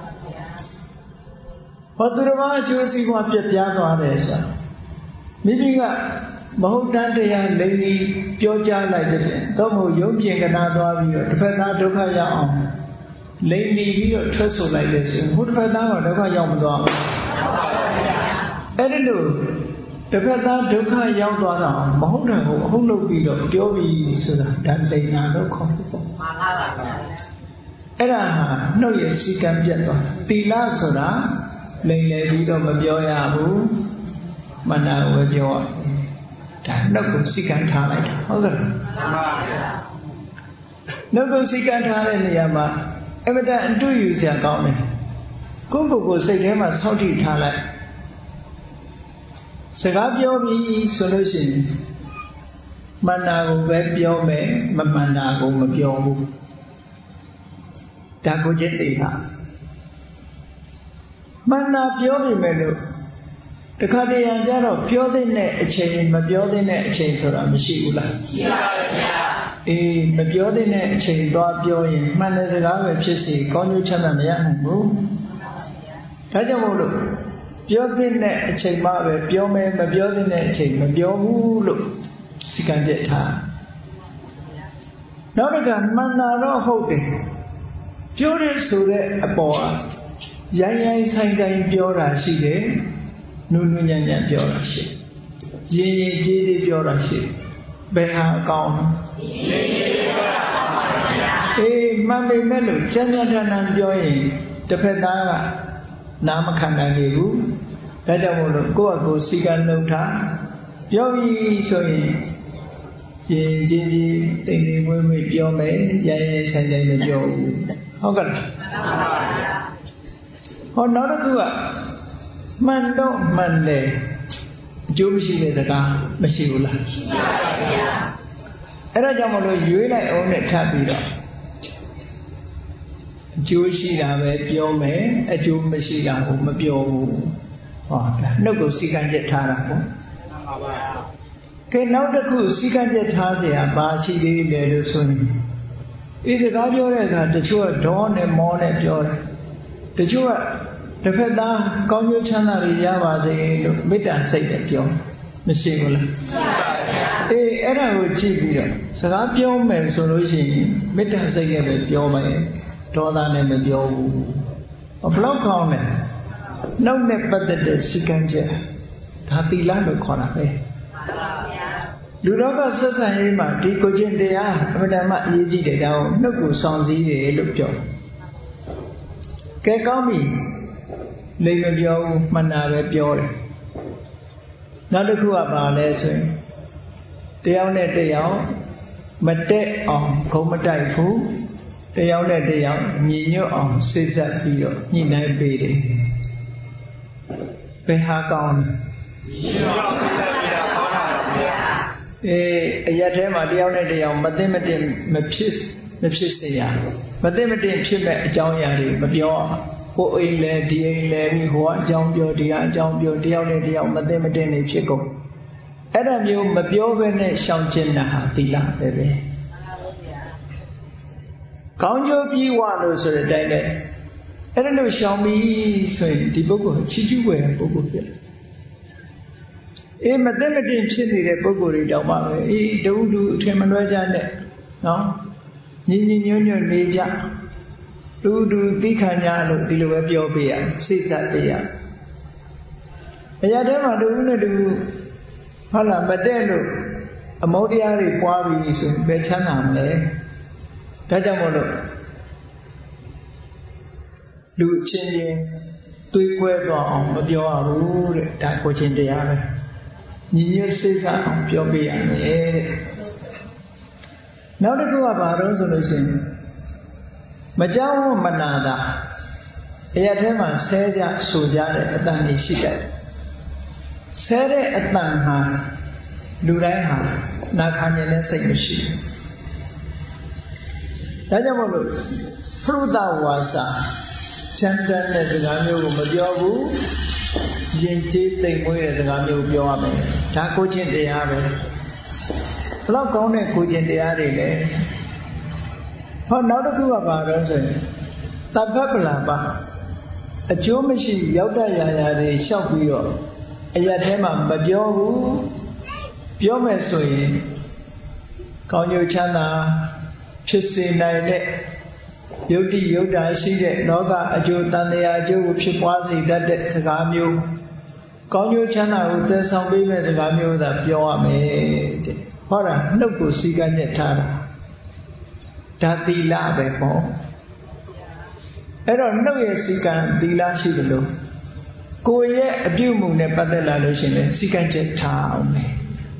ဟောသူတော်ဘာအကျိုးစီးပွားပြတ်ပြားသွားတယ်ဆိုတာမိမိကမဟုတ်တန်တရားလိမ်ပြီးပြောကြားလိုက်တဲ့ဖြင့်တော့မဟုတ်ယုံပြင်ကနာသွားပြီးတော့တစ်ဖက်သားဒုက္ခရောက်အောင်လိမ်ပြီးပြီးတော့ထွက်ဆိုလိုက်တဲ့ဆိုရင်ဟိုတစ်ဖက်သားကဒုက္ခရောက်မသွားဘူးအဲ့ဒီလိုတစ်ဖက်သားဒုက္ခရောက်သွားတော့မဟုတ်တယ်ဟုတ်ဟုတ်လုပ်ပြီးတော့ပြောပြီးဆိုတာဒါလိမ်နာလို့ခေါ်တယ်ပေါ့မှန်ပါပါအဲ့ဒါဟာနှုတ်ရဲ့စည်းကမ်းပြတ်သွားသီလဆိုတာလိမ်လေပြီးတော့မပြောရဘူးမနာကိုပဲပြောရဒါနှုတ်ကိုစည်းကမ်းထားလိုက်တာဟုတ်ကဲ့မှန်ပါဗျာနှုတ်ကိုစည်းကမ်းထားတဲ့နေရာမှာအမတန်အတူယူစရာကောင်းတယ်ကိုယ့်ကိုယ်ကိုစိတ်ထဲမှာဆောက်တည်ထားလိုက်စကားပြောပြီးဆိုလို့ရှိရင်မှန်တာကိုပဲပြောမယ်မမှန်တာကိုမပြောဘူးဒါကိုจิตသိတာမှန်တာပြောပြီမဲ့လို့တခါတည်းရန်ကြတော့ပြောတဲ့အချိန်မပြောတဲ့အချိန်ဆိုတာမရှိဘူးလားရှိပါပါဗျာအေးမပြောတဲ့အချိန်သွားပြောရင်မှန်တဲ့စကားပဲဖြစ်စီကောင်းကျိုးချမ်းသာမရနိုင်ဘူးဒါကြောင့်မို့လို့ပြောတဲ့အချိန်မှပဲပြောမယ်မပြောတဲ့အချိန်မပြောဘူးလို့စီကံချက်ထားနောက်တစ်ခါမှန်တာတော့ဟုတ်တယ်ပြောတဲ့ဆိုတဲ့အပေါ်ရိုင်းရိုင်းဆိုင်ဆိုင်ပြောတာရှိတယ်နုနုညံ့ညံ့ပြောတာရှိရင်ရင်ကြေးကြေးပြောတာရှိဘယ်ဟာအကောင်းရင်ရင်ပြောတာအကောင်းပါဗျာအေးမှန်ပေမဲ့လို့ကျန်ကျန်ထန်ထန်ပြောရင်တစ်ဖက်သားကနားမခံနိုင်ဘူးဒါကြောင့်မို့လို့ကိုယ့်အကိုစီကံလုံးထားပြောပြီးဆိုရင်ရင်ကြေးကြေးတိမ်တိမ်မွေးမွေးပြောမယ်ရိုင်းရိုင်းဆိုင်ဆိုင်မပြောဘူးဟုတ်ကဲ့လားမှန်ပါဗျာဟောနောက်တစ်ခုကမှန်တော့မှန်တယ်အကျိုးမရှိတဲ့စကားမရှိဘူးလားရှိပါပါဗျာအဲ့ဒါကြောင့်မလို့ရွေးလိုက်အောင်နဲ့ထပ်ပြီးတော့အကျိုးရှိတာပဲပြောမယ်အကျိုးမရှိတာကိုမပြောဘူးဟောဒါနှုတ်ကိုစီကံချက်ထားတာပေါ့မှန်ပါပါကဲနောက်တစ်ခုစီကံချက်ထားเสียဘာရှိသေးလဲလို့ဆိုရင်ဒီစကားပြောတဲ့အခါတချို့ကဒေါနဲ့မောနဲ့ပြောတယ်တချို့ကတစ်ဖက်သားကောင်းကျိုးချမ်းသာတွေရပါစေလို့မေတ္တာစိတ်နဲ့ပြောမရှိဘူးလားရှိပါဗျာအေးအဲ့ဒါကိုကြည့်ပြီးတော့စကားပြောမယ်ဆိုလို့ရှိရင်မေတ္တာစိတ်နဲ့ပဲပြောမယ်ဒေါသနဲ့မပြောဘူးဘလောက်ကောင်းလဲနှုတ်နဲ့ပတ်သက်တဲ့စီကံချက်ဒါသီလလို့ခေါ်တာပဲလူတော်ကဆက်ဆံရေးမှာဒီကိုချင်းတရားအမှန်တမ်းအရေးကြီးတယ်ဒါကိုနှုတ်ကိုဆောင်စည်းတယ်လို့ပြောကဲကောင်းပြီလိမ်မပြောဘူးမှန်တာပဲပြောတယ်နောက်တစ်ခုကဘာလဲဆိုရင်တယောက်နဲ့တယောက်မတက်အောင်ခုံမတိုက်ဘူးတယောက်နဲ့တယောက်ညီညွတ်အောင်စိတ်ဆက်ပြီးတော့ညှိနှိုင်းပေးတယ်ဘယ်ဟာကောင်းလဲညီညွတ်အောင်စိတ်ဆက်ပြီးတော့ကောင်းတာပါဗျာအေးအရက်ထဲမှာတယောက်နဲ့တယောက်မသိမတင်မဖြစ်မဖြစ်စေရမသိမတင်ဖြစ်မဲ့အကြောင်းအရာတွေမပြောဟိုအိမ်လဲဒီအိမ်လဲပြီးဟိုကအကြောင်းပြောဒီကအကြောင်းပြောတယောက်နဲ့တယောက်မသိမတင်နေဖြစ်ကုန်အဲ့ဒါမျိုးမပြောဘဲနဲ့ရှောင်ကျဉ်တာဟာသီလပဲပဲကောင်းကျိုးပြီးဝလို့ဆိုတဲ့အတိုင်းပဲအဲ့ဒါလို့ရှောင်ပြီးဆိုရင်ဒီပုဂ္ဂိုလ်ချီးကျူးွယ်တဲ့ပုဂ္ဂိုလ်ဖြစ်အေးမသိမတင်ဖြစ်နေတဲ့ပုဂ္ဂိုလ်တွေတောင်မှပဲအေးတူတူအထင်မလွဲကြနဲ့နော်ညီညီညွတ်ညွတ်နေကြတူတူသိခံကြလို့ဒီလိုပဲပြောပေးရစိတ်ဆက်ပေးရအရာထဲမှာတူနဲ့တူဟုတ်လားမတဲ့လို့အမောတရားတွေပွားပြီးဆိုရင်ပဲချမ်းသာမလဲဒါကြောင့်မို့လို့လူချင်းချင်းတွေးကွဲသွားအောင်မပြောရဘူးတဲ့ဒါကိုချင်းတရားပဲညီညွတ်စိတ်ဆက်အောင်ပြောပေးရမယ်တဲ့နောက်တစ်ခုကဘာလို့ဆိုလို့ရှိရင်မကြောက်မနာတာအရာထဲမှာဆဲကြဆိုကြတဲ့အတန်ကြီးရှိတတ်တယ်ဆဲတဲ့အတန်ဟာလူတိုင်းဟာနာခံနေတဲ့စိတ်မရှိဘူးဒါကြောင့်မို့လို့ဖရုဒဝါစာချမ်းသာတဲ့စကားမျိုးကိုမပြောဘူးယဉ်ကျေးသိမ်မွေးတဲ့စကားမျိုးပြောရမယ်ဒါကိုချင်းတရားပဲဘလောက်ကောင်းတဲ့ကိုချင်းတရားတွေလဲဟောနောက်တစ်ခုကဘာတော့ဆိုရင်တပ္ပပလာပါအကျိုးမရှိရောက်တရာရာတွေရှောက်ပြီးတော့အရာထဲမှာမပြောဘူးပြောမယ်ဆိုရင်ကောင်းကျိုးချမ်းသာဖြစ်စေနိုင်တဲ့ယုတ်တိယုတ်တာရှိတဲ့လောကအကျိုးတန်တရားအကျိုးကိုဖြစ်ပွားစေတတ်တဲ့စကားမျိုးကောင်းကျိုးချမ်းသာကိုသယ်ဆောင်ပေးမဲ့စကားမျိုးသာပြောရမယ်တဲ့ဟောတာနှုတ်ကိုစီကံညက်ထားတာဒါသီလပဲပေါ့အဲ့တော့နှုတ်ရဲ့စီကံသီလရှိသလိုကိုယ်ရဲ့အပြုအမူနဲ့ပတ်သက်လာလို့ရှိရင်စီကံချက်ထားအောင်မယ်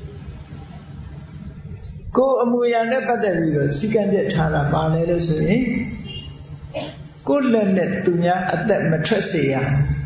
ကိုယ်အမူအရာနဲ့ပတ်သက်ပြီးတော့စီကံချက်ထားတာပါလဲလို့ဆိုရင်ကိုယ်လက်နဲ့သူများအသက်မထွက်စေရ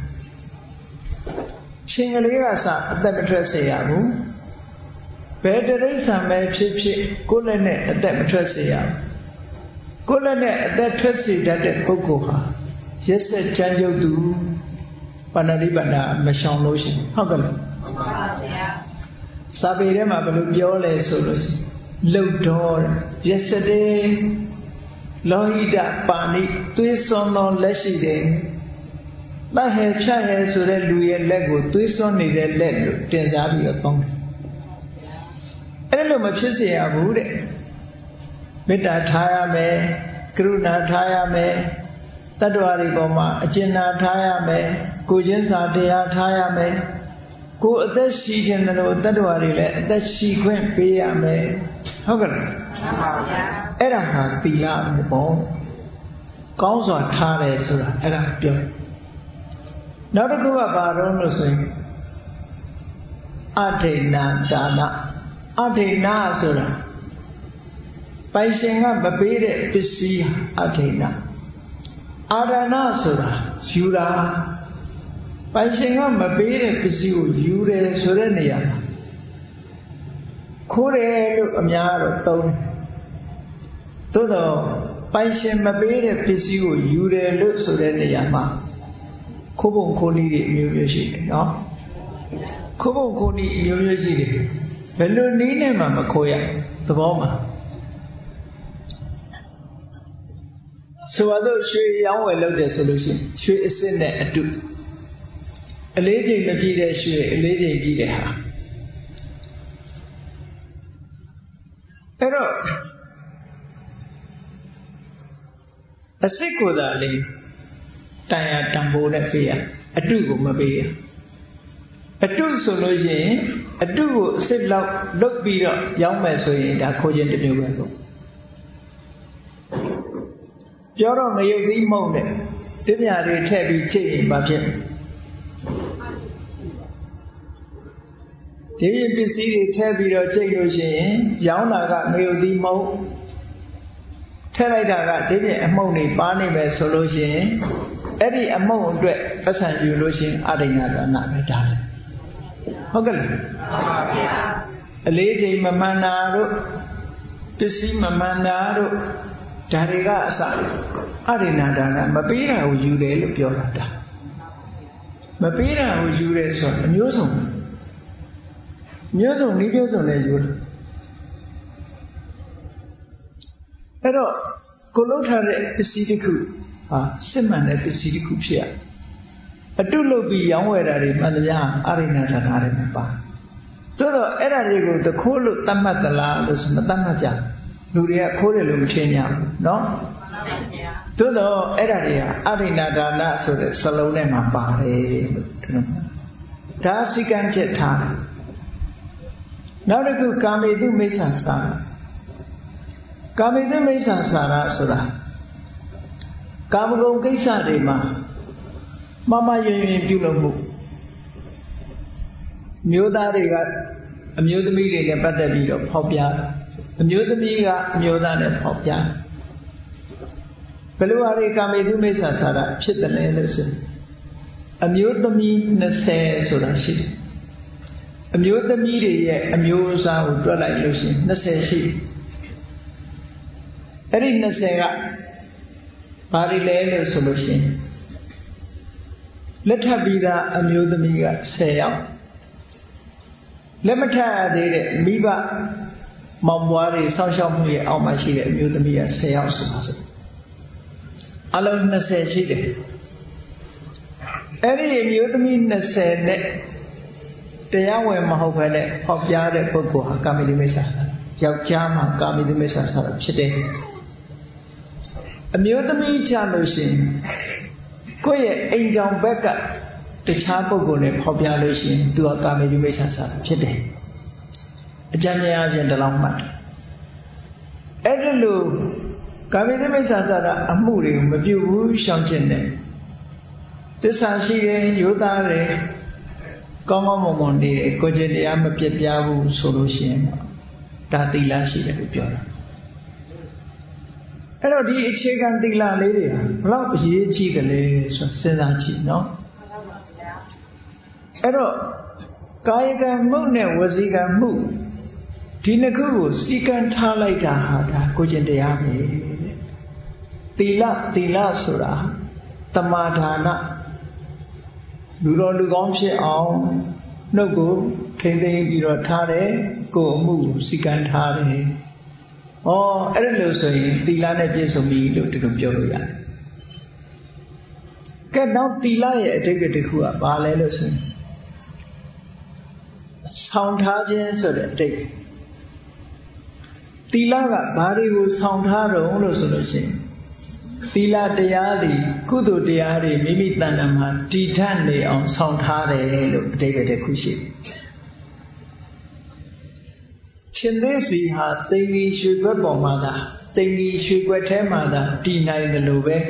ချင်းကလေးကစအသက်မထွက်စေရဘူးဘယ်တရိစ္ဆာန်ပဲဖြစ်ဖြစ်ကိုယ်လက်နဲ့အသက်မထွက်စေရကိုယ်လက်နဲ့အသက်ထွက်စေတတ်တဲ့ပုဂ္ဂိုလ်ဟာရက်ဆက်ကြမ်းကြုတ်သူပါဏာတိပါဒမရှောင်လို့ရှိရင်ဟုတ်ကဲ့လားဟုတ်ပါဗျာစာပေထဲမှာဘယ်လိုပြောလဲဆိုလို့ရှိရင်လှုပ်တော်ရက်ဆက်တဲ့လောဟိတပါဏိသွေးစွန်းသောလက်ရှိတယ်တတ်ဟဲဖြတ်ဟဲဆိုတဲ့လူရဲ့လက်ကိုသွေးစွန်းနေတဲ့လက်လို့တင်စားပြီးတော့သုံးတယ်အဲ့လိုမဖြစ်စေရဘူးတဲ့မေတ္တာထားရမယ်ကရုဏာထားရမယ်တတ္တဝါတွေပေါ်မှာအကျဉ်းနာထားရမယ်ကိုချင်းစာတရားထားရမယ်ကိုအသက်ရှိခြင်းတို့တတ္တဝါတွေလည်းအသက်ရှိခွင့်ပေးရမယ်ဟုတ်ကဲ့လားမှန်ပါဗျာအဲ့ဒါဟာသီလပဲပေါ့ကောင်းစွာထားတယ်ဆိုတာအဲ့ဒါပြောနောက်တစ်ခုကဘာတော့လို့ဆိုရင်အဋိဏဒါနအဋိဏဆိုတာပိုင်ရှင်ကမပေးတဲ့ပစ္စည်းအဋိဏအာဒါနဆိုတာယူတာပိုင်ရှင်ကမပေးတဲ့ပစ္စည်းကိုယူတယ်ဆိုတဲ့နေရာမှာခိုးတယ်လို့အများတော့သုံးတယ်သို့တော့ပိုင်ရှင်မပေးတဲ့ပစ္စည်းကိုယူတယ်လို့ဆိုတဲ့နေရာမှာခိုးပုံခိုးနည်းတွေအမျိုးမျိုးရှိတယ်နော်ခိုးပုံခိုးနည်းအမျိုးမျိုးရှိတယ်ဘယ်လိုနည်းနဲ့မှမခိုးရသဘောမှာဆိုပါစို့ရွှေရောင်းဝယ်လုပ်တယ်ဆိုလို့ရှိရင်ရွှေအစ်စ်နဲ့အတုအလေးချိန်မပြည့်တဲ့ရွှေအလေးချိန်ပြည့်တဲ့ဟာအဲ့တော့အစ်စ်ကိုသာလေတန်ရတန်ဖိုးနဲ့ပေးရအတုကိုမပေးရအတုဆိုလို့ရှိရင်အတုကိုအစ်စ်လောက်လုတ်ပြီးတော့ရောင်းမယ်ဆိုရင်ဒါခိုးခြင်းတစ်မျိုးပဲပေါ့ပြောတော့ငရုတ်သီးမုံနဲ့တပြားတွေထည့်ပြီးချိန်ရင်ဘာဖြစ်ဒီပစ္စည်းတွေထည့်ပြီးတော့ချိန်လို့ရှိရင်ရောင်းတာကငရုတ်သီးမုံထည့်လိုက်တာကဒီပြင်အမှုန့်တွေပါနေမယ်ဆိုလို့ရှိရင်အဲ့ဒီအမှုန့်အတွက်ပတ်စံယူလို့ရှိရင်အဋိဏဒါနပဲဒါလေဟုတ်ကဲ့လားမှန်ပါဗျာအလေးချိန်မမှန်တာတို့ပစ္စည်းမမှန်တာတို့ဒါတွေကအစအရိဏဒါနမပေးတာကိုယူတယ်လို့ပြောတာဒါမပေးတာကိုယူတယ်ဆိုတော့အမျိုးစုံမျိုးစုံဒီမျိုးစုံနဲ့ယူတယ်အဲ့တော့ကိုလှုပ်ထားတဲ့ပစ္စည်းတစ်ခုဟာစစ်မှန်တဲ့ပစ္စည်းတစ်ခုဖြစ်ရအတုလုပ်ပြီးရောင်းဝယ်တာတွေမှန်သမျှအရိဏဒါနတွေမှာပါသို့တော့အဲ့ဒါတွေကိုသခိုးလို့တတ်မှတ်သလားလို့ဆိုမတတ်မှတ်ကြလူတွေကခိုးတယ်လို့မထင်ကြဘူးနော်သို့တော့အဲ့ဒါတွေဟာအရိဏဒါနဆိုတဲ့စလုံးထဲမှာပါတယ်လို့ပြောမှာဒါစိကံချက်ထားတယ်နောက်တစ်ခုကာမေတုမိစ္ဆာစာကာမေတုမိစ္ဆာစာရဆိုတာကာမဂုဏ်ကိစ္စတွေမှာမမယွင်ယွင်ပြုလုပ်မှုမျိုးသားတွေကအမျိုးသမီးတွေနဲ့ပတ်သက်ပြီးတော့ဖောက်ပြအမျိုးသမီးကအမျိုးသားနဲ့ဖောက်ပြဘယ်လိုဟာတွေကာမေတုမိစ္ဆာစာရဖြစ်တယ်လဲလို့ဆိုအမျိုးသမီးနှစ်ဆယ်ဆိုတာရှိတယ်အမျိုးသမီးတွေရဲ့အမျိုးအစားကိုတွက်လိုက်လို့ရှိရင်နှစ်ဆယ်ရှိအဲ့ဒီနှစ်ဆယ်ကဘာတွေလဲလို့ဆိုလို့ရှိရင်လက်ထပ်ပြီးသားအမျိုးသမီးကဆယ်ယောက်လက်မထပ်ရသေးတဲ့မိဘမောင်ပွားတွေဆောက်ရှောက်မှုရဲ့အောက်မှာရှိတဲ့အမျိုးသမီးကဆယ်ယောက်ဆိုပါစို့အလုံးနှစ်ဆယ်ရှိတယ်အဲ့ဒီအမျိုးသမီးနှစ်ဆယ်နဲ့တရားဝင်မဟုတ်ဘဲနဲ့ဟောပြတဲ့ပုဂ္ဂိုလ်ဟာကာမိတုမိစ္ဆာစာယောက်ျားမှာကာမိတုမိစ္ဆာစာဖြစ်တယ်အမျိုးသမီးကြလို့ရှိရင်ကိုယ့်ရဲ့အိမ်ကြောင်ဘက်ကတခြားပုဂ္ဂိုလ်နဲ့ဖော်ပြလို့ရှိရင်သူကကာမိတုမိစ္ဆာစာဖြစ်တယ်အကြမ်းများအပြင်ဒီလောက်မှတ်တယ်အဲ့ဒါလို့ကာမိတုမိစ္ဆာစာအမှုတွေကိုမပြုဘူးရှောင်ကျင်တယ်သစ္စာရှိတယ်ရိုးသားတယ်ကောင်းကောင်းမွန်မွန်နေတယ်ကိုယ်ကျင့်တရားမပြတ်ပြားဘူးဆိုလို့ရှိရင်ဒါသီလရှိတယ်လို့ပြောတာအဲ့တော့ဒီအခြေခံသီလလေးတွေဘလောက်အရေးကြီးတယ်လဲဆိုစဉ်းစားကြည့်နော်အဲ့တော့ကာယကံမှုနဲ့ဝစီကံမှုဒီနှစ်ခုကိုစီကံထားလိုက်တာဟာဒါကိုယ်ကျင့်တရားပဲသီလသီလဆိုတာတမာဒါနလူတော်လူကောင်းဖြစ်အောင်နှုတ်ကိုထိမ့်သိမ်းပြီးတော့ထားတယ်ကိုယ်အမှုကိုစီကံထားတယ်ဩအဲ့ဒါလို့ဆိုရင်သီလနဲ့ပြည့်စုံပြီလို့ဒီလိုပြောလို့ရတယ်ကဲနောက်သီလရဲ့အဓိပ္ပာယ်တစ်ခုကဘာလဲလို့ဆိုရင်ဆောင်ထားခြင်းဆိုတဲ့အဓိပ္ပာယ်သီလကဘာတွေကိုဆောင်ထားတော့လို့ဆိုလို့ရှိရင်သီလတရားသည်ကုသိုလ်တရားတွေမိမိတဏ္ဍာမှာတည်ထနေအောင်ဆောင်ထားတယ်လို့အဓိပ္ပာယ်တစ်ခုရှိတယ်ရှင်သေးစီဟာတိမ်ကြီးရွှေခွက်ပေါ်မှာသာတိမ်ကြီးရွှေခွက်ထဲမှာသာတည်နိုင်တယ်လို့ပဲ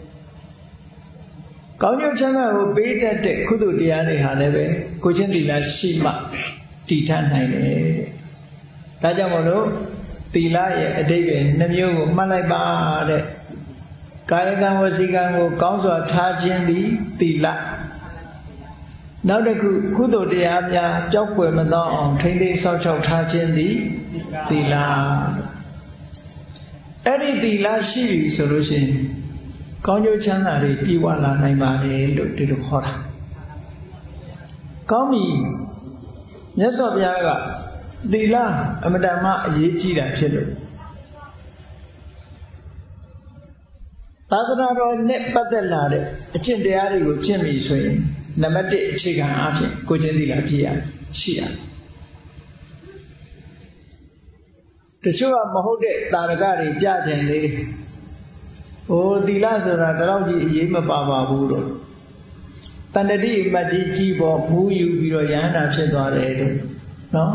ကောင်းကျိုးချမ်းသာကိုပေးတတ်တဲ့ကုသိုလ်တရားတွေဟာလည်းပဲကိုချင်းသီလရှိမှတည်ထနိုင်တယ်ဒါကြောင့်မို့လို့သီလရဲ့အဓိပ္ပာယ်နှမျိုးကိုမှတ်လိုက်ပါတဲ့ကာယကံဝစီကံကိုကောင်းစွာထားခြင်းသည်သီလနောက်တစ်ခုကုသိုလ်တရားများကြောက်ွယ်မသောအောင်ထိမ့်သိမ်းဆောက်ရှောက်ထားခြင်းသည်သီလအဲ့ဒီသီလရှိပြီဆိုလို့ရှိရင်ကောင်းကျိုးချမ်းသာတွေပြည့်ဝလာနိုင်ပါတယ်လို့ဒီလိုခေါ်တာကောင်းပြီမြတ်စွာဘုရားကသီလအမတန်မှအရေးကြီးတာဖြစ်လို့သာသနာတော်နဲ့ပတ်သက်လာတဲ့အကျင့်တရားတွေကိုကျင့်ပြီဆိုရင်နံပါတ်တစ်အခြေခံအဖြစ်ကိုကျင့်သီလပြည့်ရရှိရတချို့ကမဟုတ်တဲ့တာရကတွေပြချင်သေးတယ်။ဟိုသီလဆိုတာတလောက်ကြီးအရေးမပါပါဘူးလို့တဏ္ဍတိမတ်ကြီးကြီးပေါ်မူးယူပြီးတော့ယန္တာဖြစ်သွားတယ်လို့နော်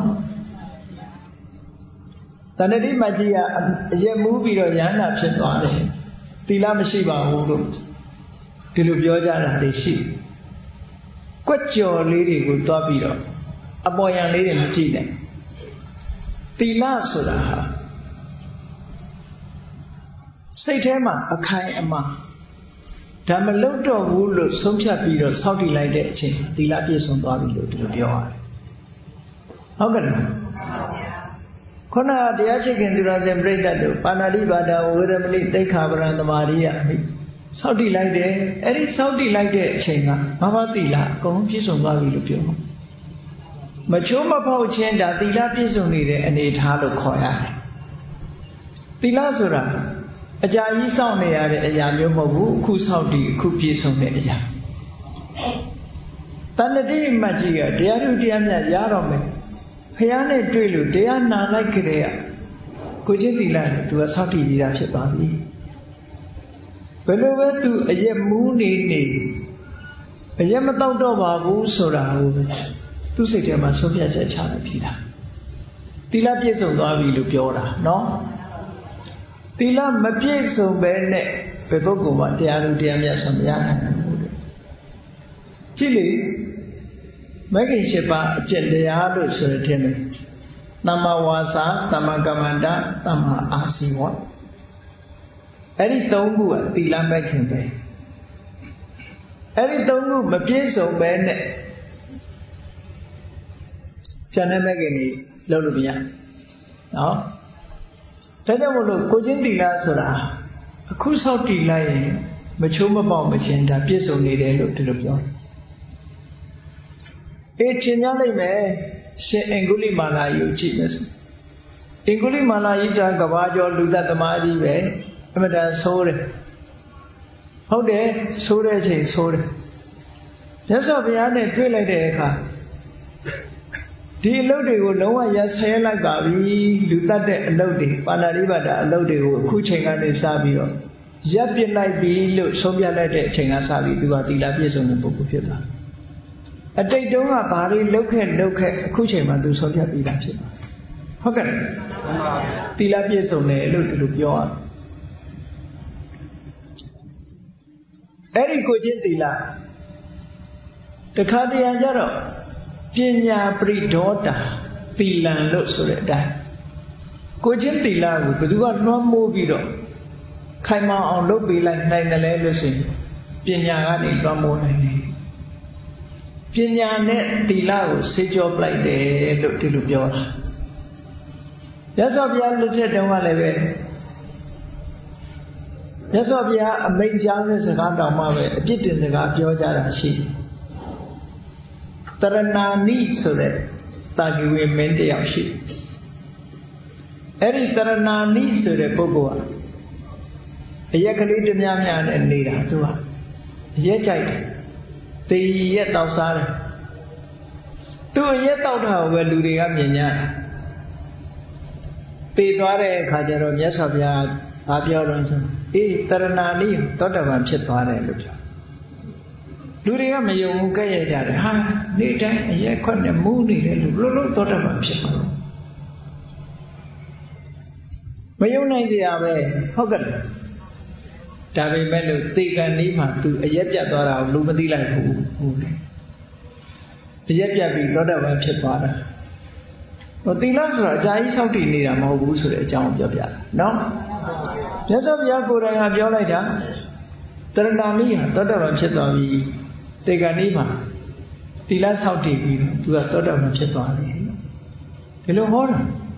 တဏ္ဍတိမတ်ကြီးကအရက်မူးပြီးတော့ယန္တာဖြစ်သွားတယ်သီလမရှိပါဘူးလို့ဒီလိုပြောကြတာတွေရှိကွက်ကြော်လေးတွေကိုတွားပြီးတော့အပေါ်ယံလေးတွေမကြည့်နဲ့သီလဆိုတာဟာစိတ်ထဲမှာအခိုင်အမာဒါမလုံတော့ဘူးလို့ဆုံးဖြတ်ပြီးတော့စောင့်တည်လိုက်တဲ့အချိန်သီလပြည့်စုံသွားပြီလို့ဒီလိုပြောရတယ်ဟုတ်ကဲ့လားခုနတရားရှိခင်သူတော်စင်ပြိဿတို့ပါဏာတိပါဒဝေရမဏိသိက္ခာပရံသမာရိယမိစောင့်တည်လိုက်တယ်အဲ့ဒီစောင့်တည်လိုက်တဲ့အချိန်ကဘာဘာသီလအကုန်လုံးပြည့်စုံသွားပြီလို့ပြောမချိုးမဖောက်ခြင်းဒါသီလပြည့်စုံနေတဲ့အနေအထားလို့ခေါ်ရတယ်သီလဆိုတာအကြာကြီးစောင့်နေရတဲ့အရာမျိုးမဟုတ်ဘူးအခုစောင့်တည်အခုပြည့်စုံတဲ့အရာတဏှတိမတ်ကြီးကတရားထုတရားမြတ်ရတော့မယ်ဖះနဲ့တွေ့လို့တရားနာလိုက်ကြတဲ့ကိုချင်းသီလနဲ့သူကစောင့်တည်ပြီးသားဖြစ်သွားပြီဘယ်လိုပဲသူအရက်မူးနေနေအရက်မတော့တော့ပါဘူးဆိုတာကိုသူစိတ်ထဲမှာဆုံးဖြတ်ချက်ချလိုက်ပြီလားသီလပြည့်စုံသွားပြီလို့ပြောတာနော်သီလမပြည့်စုံပဲနဲ့ဘယ်ပုဂ္ဂိုလ်မှတရားထုတရားမြတ်ဆိုမရနိုင်ဘူးတဲ့ကြည့်လေမဂ္ဂင်၈ပါးအကျင့်တရားလို့ဆိုတဲ့ထင်တယ်သမ္မာဝါစာသမ္မာကမ္မန္တသမ္မာအာစီဝအဲ့ဒီသုံးခုကသီလမဂ္ဂင်ပဲအဲ့ဒီသုံးခုမပြည့်စုံပဲနဲ့ဉာဏ်နဲ့မဂ္ဂင်ကြီးလုံးလို့မရနော်ဒါကြောင့်မို့လို့ကိုချင်းသီလဆိုတာအခုဆောက်တည်လိုက်ရင်မချိုးမပေါက်မချင်းဒါပြည့်စုံနေတယ်လို့ဒီလိုပြောတယ်အေးထင်ကြလိုက်မယ်ရှင်အင်္ဂုလိမာလာကြီးကိုကြည့်မယ်ဆိုအင်္ဂုလိမာလာကြီးဆိုတာကဘာကျော်လူသက်သမားကြီးပဲအမတန်ဆိုးတယ်ဟုတ်တယ်ဆိုးတဲ့အချိန်ဆိုးတယ်မြတ်စွာဘုရားနဲ့တွေ့လိုက်တဲ့အခါဒီအလုပ်တွေကိုလုံးဝရပ်ဆဲလိုက်ပါပြီလူတတ်တဲ့အလုပ်တွေပါဏာတိပါဒအလုပ်တွေကိုအခုချိန်ကနေစပြီးတော့ရပ်ပစ်လိုက်ပြီလို့ဆုံးဖြတ်လိုက်တဲ့အချိန်ကစပြီးသူကသီလပြည့်စုံတဲ့ပုဂ္ဂိုလ်ဖြစ်သွားအတိတ်တုန်းကဘာတွေလုပ်ခဲ့လုပ်ခဲ့အခုချိန်မှာသူဆုံးဖြတ်ပြီးတာဖြစ်သွားဟုတ်ကဲ့သီလပြည့်စုံတယ်လို့ဒီလိုပြောရအဲ့ဒီကိုချင်းသီလတခါတရံကြတော့ပညာပရိဒေါတာသီလံလို့ဆိုတဲ့အတိုင်းကိုချင်းသီလကိုဘယ်သူကလွှမ်းမိုးပြီးတော့ခိုင်မာအောင်လုပ်ပေးလိုက်နိုင်တယ်လဲလို့ဆိုရင်ပညာကနေလွှမ်းမိုးနိုင်တယ်ပညာနဲ့သီလကိုစေကြောပလိုက်တယ်လို့ဒီလိုပြောတာမြတ်စွာဘုရားလက်ထက်တုန်းကလည်းပဲမြတ်စွာဘုရားအမိန့်ကြားတဲ့စကားတောင်မှပဲအပြစ်တင်စကားပြောကြတာရှိတယ်တရဏာနိဆိုတဲ့တာဂိဝေမင်းတယောက်ရှိအဲ့ဒီတရဏာနိဆိုတဲ့ပုဂ္ဂိုလ်ကအရက်ကလေးတများများနဲ့နေတာသူကအရက်ကြိုက်တယ်တေရက်တောက်စားတယ်သူအရက်တောက်တာကိုပဲလူတွေကမြင်ကြတယ်ပေသွားတဲ့အခါကျတော့မြတ်စွာဘုရားဘာပြောတော့ဆိုအေးတရဏာနိသောတပန်ဖြစ်သွားတယ်လို့ပြောလူတွေကမယုံဘူးကဲ့ရဲ့ကြတယ်ဟာနေတိုင်းအရက်ခွက်နဲ့မူးနေတယ်လို့လို့လို့သောတပန်ဖြစ်မှာမယုံနိုင်ကြရပဲဟုတ်ကဲ့ဒါပေမဲ့လို့သေကံဤမှာသူအရက်ပြတ်သွားတာကိုလူမသိလိုက်ဘူးဟုတ်တယ်အရက်ပြတ်ပြီးသောတပန်ဖြစ်သွားတာဟိုသီလဆိုတာအကြာကြီးစောင့်တည်နေတာမဟုတ်ဘူးဆိုတဲ့အကြောင်းပြောပြတာနော်မြတ်စွာဘုရားကိုယ်တိုင်ကပြောလိုက်တာတရဏာနိဟာသောတပန်ဖြစ်သွားပြီတေကံဤမှာသီလစောင့်တည်ပြီးသူကသောတပန်ဖြစ်သွားတယ်ဒီလိုဟောတာ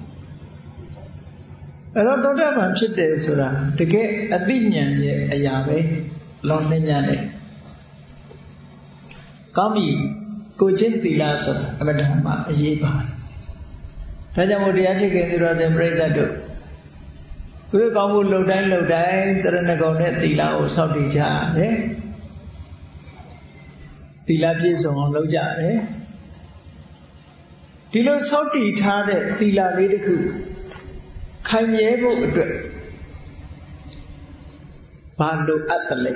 အဲ့တော့သောတပန်ဖြစ်တယ်ဆိုတာတကယ်အသိဉာဏ်ရဲ့အရာပဲလောနှဉာဏ်နဲ့ကောင်းပြီကိုချင်းသီလဆိုတာအမတ္တမအရေးပါတယ်ဒါကြောင့်မို့တရားချစ်ခင်သူတော်စင်ပြိဿတို့ကိုယ်ကောင်းမှုလှုပ်တိုင်းလှုပ်တိုင်းတရဏဂုံနဲ့သီလကိုစောင့်တည်ကြရတယ်သီလပြည့်စုံအောင်လုပ်ကြရတယ်ဒီလိုစောင့်တည်ထားတဲ့သီလလေးတစ်ခုခိုင်မြဲဖို့အတွက်ဘာလိုအပ်တယ်လဲ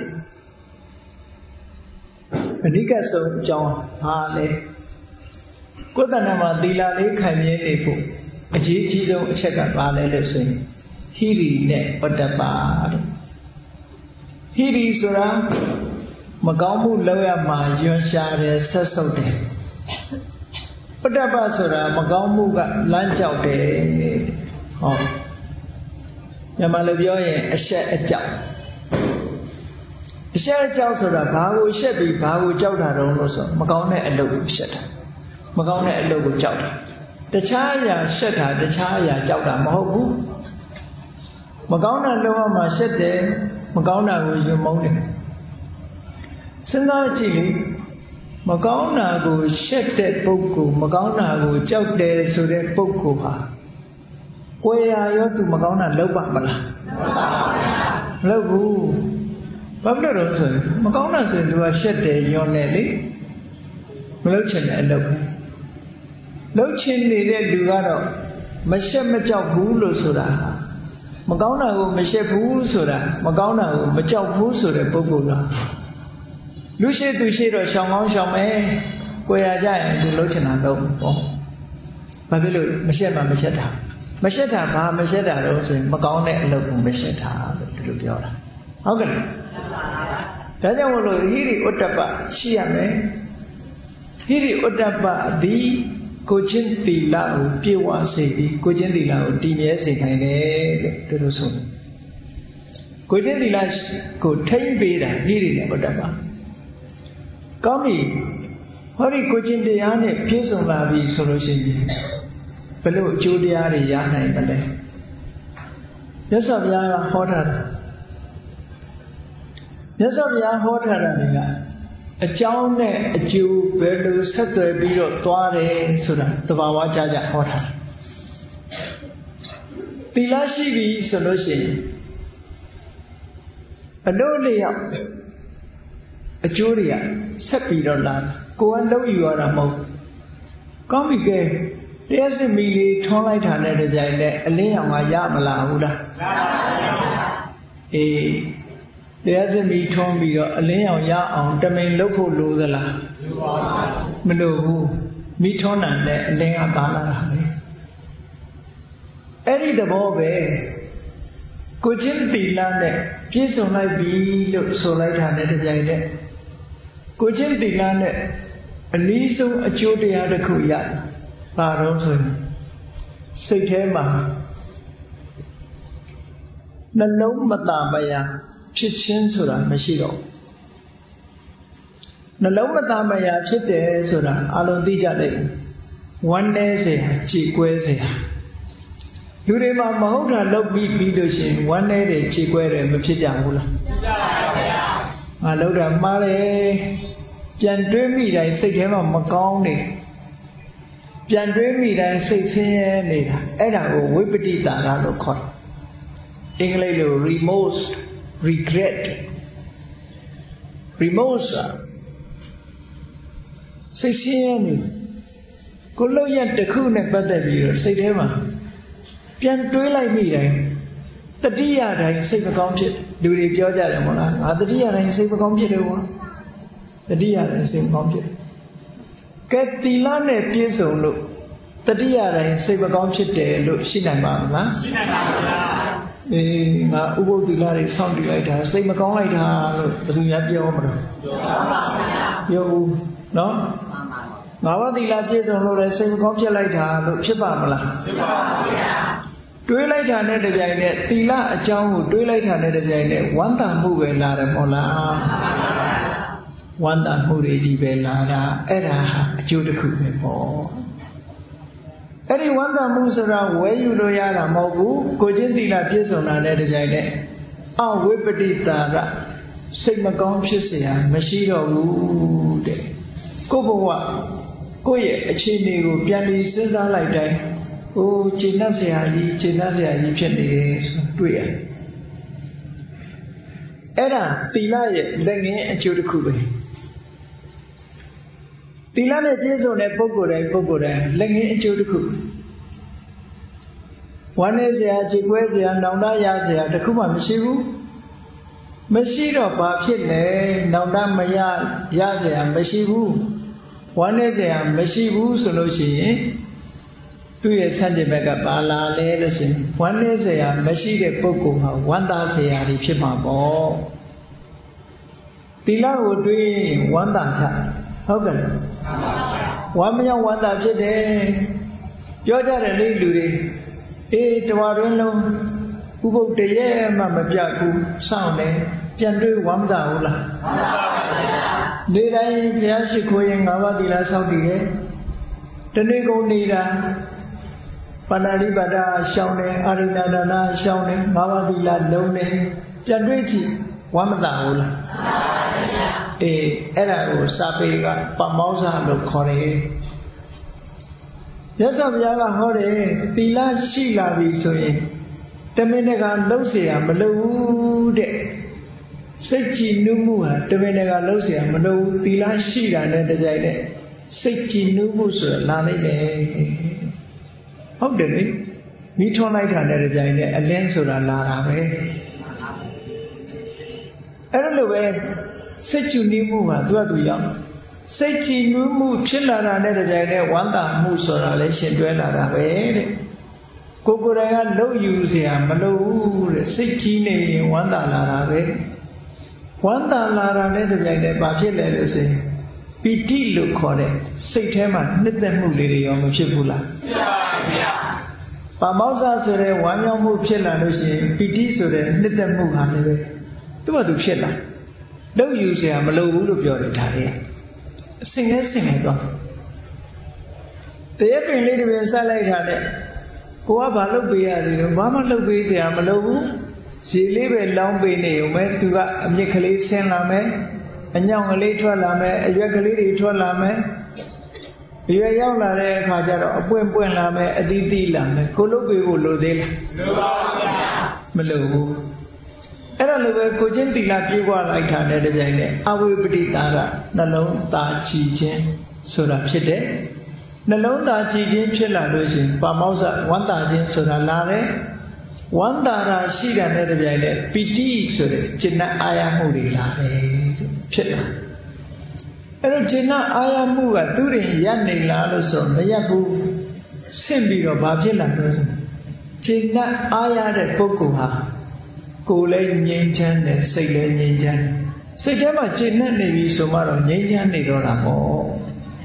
အဓိကဆုံးအကြောင်းဟာလေကိုယ်တဏ္ဍာမှာသီလလေးခိုင်မြဲနေဖို့အရေးကြီးဆုံးအချက်ကဘာလဲလို့ဆိုရင်ဟိရိနဲ့ဩတ္တပတဲ့ဟိရိဆိုတာမကောင်းမှုလောက်ရမှာယွန်းရှာတယ်ဆက်ဆုပ်တယ်ဩတ္တပဆိုတာမကောင်းမှုကလမ်းကြောက်တယ်ဟောမြန်မာလိုပြောရင်အရှက်အကြောက်အရှက်အကြောက်ဆိုတာဘာကိုရှက်ပြီးဘာကိုကြောက်တာတုံးလို့ဆိုမကောင်းတဲ့အလုပ်ကိုရှက်တာမကောင်းတဲ့အလုပ်ကိုကြောက်တာတခြားအရာရှက်တာတခြားအရာကြောက်တာမဟုတ်ဘူးမကောင်းတာလုံးဝမှရှက်တယ်မကောင်းတာကိုယုံမုန်းတယ်စဉ်းစားကြည့်လေမကောင်းတာကိုရှက်တဲ့ပုဂ္ဂိုလ်မကောင်းတာကိုကြောက်တယ်ဆိုတဲ့ပုဂ္ဂိုလ်ဟာကိုယ်ရာရောသူမကောင်းတာလုပ်ပါမလားမလုပ်ဘူးဘာဖြစ်လို့လဲဆိုရင်မကောင်းတာဆိုရင်သူကရှက်တယ်ညွန်တယ်လေမလုပ်ချင်တဲ့အလုပ်လုပ်ချင်နေတဲ့လူကတော့မရှက်မကြောက်ဘူးလို့ဆိုတာမကောင်းတာကိုမရှက်ဘူးဆိုတာမကောင်းတာကိုမကြောက်ဘူးဆိုတဲ့ပုဂ္ဂိုလ်လားလူရှိသူရှိတော့ရှောင်ကောင်းရှောင်မယ်ကိုယ်ရကြရင်သူလှုပ်ချင်တာလုပ်ပေါ့ဘာဖြစ်လို့မရှက်မှမရှက်တာမရှက်တာဘာမရှက်တာတော့ဆိုရင်မကောင်းတဲ့အလုပ်ကိုမရှက်တာလို့ဒီလိုပြောတာဟုတ်ကဲ့ဒါကြောင့်မလို့ဟိရိဥတ္တပရှိရမယ်ဟိရိဥတ္တပသည်ကိုချင်းသီလကိုပြေဝစေပြီးကိုချင်းသီလကိုတည်မြဲစေနိုင်တယ်လို့တို့ဆိုတယ်ကိုချင်းသီလကိုထိမ့်ပေးတာဟိရိနဲ့ဥတ္တပကောင်းပြီဟောဒီကိုချင်းတရားနဲ့ပြည့်စုံလာပြီဆိုလို့ရှိရင်ဘယ်လိုအကျိုးတရားတွေရနိုင်မလဲမြတ်စွာဘုရားကဟောထားတာမြတ်စွာဘုရားဟောထားတာတွေကအကြောင်းနဲ့အကျိုးဘယ်လိုဆက်သွယ်ပြီးတော့သွားတယ်ဆိုတာသဘာဝကြကြဟောထားသီလရှိပြီဆိုလို့ရှိရင်အလို့လျောက်အကျိုးတွေကဆက်ပြီးတော့လာကိုယ်ကလုံးယူရတာမဟုတ်ကောင်းပြီကဲတရားစစ်မီလေးထွန်းလိုက်တာနဲ့တပြိုင်နက်အလင်းရောင်ကရမလားဘူးလားရပါပါအေးတရားစစ်မီထွန်းပြီးတော့အလင်းရောင်ရအောင်တမိန်လုပ်ဖို့လိုသလားလိုပါဘူးမလိုဘူးမိထွန်းတာနဲ့အလင်းကပါလာတာပဲအဲ့ဒီသဘောပဲကိုချင်းသီလနဲ့ပြည့်စုံလိုက်ပြီလို့ဆိုလိုက်တာနဲ့တပြိုင်နက်ကိုချင်းသီလနဲ့အနည်းဆုံးအကျိုးတရားတစ်ခုရပါတော့ဆိုရင်စိတ်ထဲမှာနှလုံးမသာမယာဖြစ်ခြင်းဆိုတာမရှိတော့နှလုံးမသာမယာဖြစ်တယ်ဆိုတာအလုံးသိကြတယ်ဝမ်းနည်းစေဟာကြည်ကွဲစေဟာလူတွေမှာမဟုတ်တာလုပ်ပြီးပြီးလို့ရှိရင်ဝမ်းနည်းတယ်ကြည်ကွဲတယ်မဖြစ်ကြဘူးလားဖြစ်ကြပါဗျာငါလုပ်တာမှားတယ်ပြန်တွေးမိတိုင်းစိတ်ထဲမှာမကောင်းနေပြန်တွေးမိတိုင်းစိတ်ဆင်းရဲနေတာအဲ့ဒါကိုဝိပတိတာရလို့ခေါ်တယ်အင်္ဂလိပ်လို remorse regret remorse စိတ်ဆင်းရဲနေကိုလို့ရတခုနဲ့ပတ်သက်ပြီးတော့စိတ်ထဲမှာပြန်တွေးလိုက်မိတိုင်းတတိယတိုင်းစိတ်မကောင်းဖြစ်လူတွေပြောကြတယ်မဟုတ်လားငါတတိယတိုင်းစိတ်မကောင်းဖြစ်တယ်ကွာတတိယတိုင်းစိတ်မကောင်းဖြစ်ကဲသီလနဲ့ပြည့်စုံလို့တတိယတိုင်းစိတ်မကောင်းဖြစ်တယ်လို့ရှိနိုင်ပါမလားရှိနိုင်ပါဘူးလားအေးငါဥပုသ်သီလတွေစောင့်တည်လိုက်တာစိတ်မကောင်းလိုက်တာလို့ဘယ်သူများပြောမလို့ပြောပါဗျာပြောဘူးနော်ငါးပါးသီလပြည့်စုံလို့လည်းစိတ်မကောင်းဖြစ်လိုက်တာလို့ဖြစ်ပါမလားဖြစ်ပါဗျာတွေးလိုက်တာနဲ့တပြိုင်နက်သီလအကြောင်းကိုတွေးလိုက်တာနဲ့တပြိုင်နက်ဝမ်းသာမှုပဲလာတယ်မဟုတ်လားဝမ်းသာမှုတွေကြီးပဲလာတာအဲ့ဒါဟာအကျိုးတစ်ခုပဲပေါ့အဲ့ဒီဝမ်းသာမှုဆိုတာဝဲယူလို့ရတာမဟုတ်ဘူးကိုချင်းသီလပြည့်စုံတာနဲ့တပြိုင်နက်အဝိပတိတာရစိတ်မကောင်းဖြစ်เสียမရှိတော့ဘူးတဲ့ကိုဘဝကိုယ့်ရဲ့အခြေအနေကိုပြန်ပြီးစဉ်းစားလိုက်တိုင်းဟိုခြေနှက်เสียကြီးခြေနှက်เสียကြီးဖြစ်နေတယ်ဆိုတွေ့ရတယ်အဲ့ဒါသီလရဲ့လက်ငင်းအကျိုးတစ်ခုပဲသီလနဲ့ပြည့်စုံတဲ့ပုဂ္ဂိုလ်တိုင်းပုဂ္ဂိုလ်တိုင်းလက်ငင်းအကျိုးတစ်ခုဝမ်းနည်းเสียခြေကွဲเสียနောင်တရเสียတစ်ခုမှမရှိဘူးမရှိတော့ဘာဖြစ်လဲနောင်တမရရเสียမရှိဘူးဝမ်းနည်းเสียမရှိဘူးဆိုလို့ရှိရင်သူ့ရဲ့ဆန့်ကျင်ဘက်ကပါလာလဲလို့ဆိုရင်ဝမ်းနည်းเสียမရှိတဲ့ပုဂ္ဂိုလ်ဟာဝမ်းသာเสียတွေဖြစ်မှာပေါ့သီလကိုတွေးဝမ်းသာချဟုတ်ကဲ့ဝမ်းမြောက်ဝမ်းသာဖြစ်တယ်ပြောကြတယ်လေလူတွေအေးတဝါတွင်လုံးဥပုပ်တရေမှမပြတ်ဘူးစောင့်တယ်ပြန်တွေးဝမ်းသာဘူးလားဝမ်းသာပါဗျာနေတိုင်းဘုရားရှိခိုးရင်ငါးပါးသီလစောင့်တည်တယ်တနေ့ကုန်နေတာ Panari Bada Shawnee, Arinadana Shawnee, Mavadila Lone, Janduchi, Wamadaula. A era Sapega, Pamosa, no Kore. Yes, of Yala Hore, Tila Shila Visoye, Temenega Losia, Malude, Sechi Numua, Temenega Losia, Malu, Tila Shila, and the Jade, Sechi Numus, Lani. How did it? We told night under the Jade, a lens or a Lara. Anyway, Sechi Numua, what we are. Sechi Numu, Chilla, and the Jade, Wanda Musora, Leshin Dwella. Kokoraya low use here, Malo, Sechi, Wanda Lara. Wanda Lara, let the Jade, Bajilla say. Piti look correct. Say Tema, let them move lady on the Shipula. Pamosa Sure, one young move Chilla, Piti Sure, let them move Hanaway. Do what do Chilla. Low use here, Malo would of your Italia. Sing it, sing it. The epic lady will salad had it. Go up a look beer, Mama look busy, Amalo. She live a long way near, went to a Mikali Saint Lame. A young lady to a lame, a young lady to a lame. You are young lare, Kajar, a poem poem lame, a didi lame, Kolobi Ulodil. Malo. And I live a cogenti latua like her, the Jane. I will be Tara, Nalon Ta Chi Chen, Sura Chide. Nalon Ta Chi Chen Chilla Lucy, Pamosa, one thousand Sura Lare. One Tara Shida Nedjane, Piti Sure, China Ayamuri Lare. Chilla. And China Ayamuga during Yanni Laluson, Mayabu, Simbi of Babila. China Aya Pokuha, Kule Yin and Sailor Yin. Sajama China Navy Somaro, Yin Nidoramo.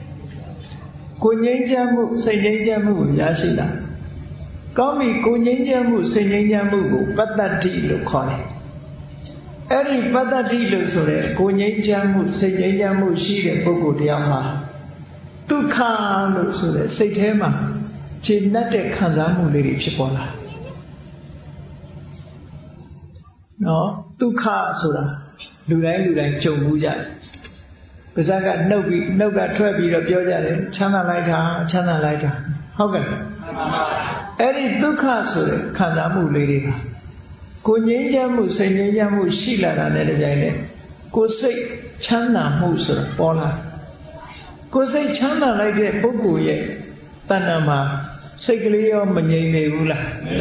Kunyamu, say Yamu, Yashila. Kami Kunyamu, say Yamu, but that deal of Kone. Every Patati Lusore, Kunyamu, say Yamu, she the Bogu Yama. Tuka Lusure, say Tema, Chinate Kanzamu Lady Chipola. No, Tuka Sura, Lurai Lurai Chomuja. Because I got no no got twelve of Yoja, Chana Laita, Chana Laita. How can Every Tuka Sure, Kanzamu Lady. Kunyamu, say Yamu, Shila, and Edjane. Go say Chana Musur, Pola. Go say Chana like a Bogu ye, Panama, Segli or Manye Ula.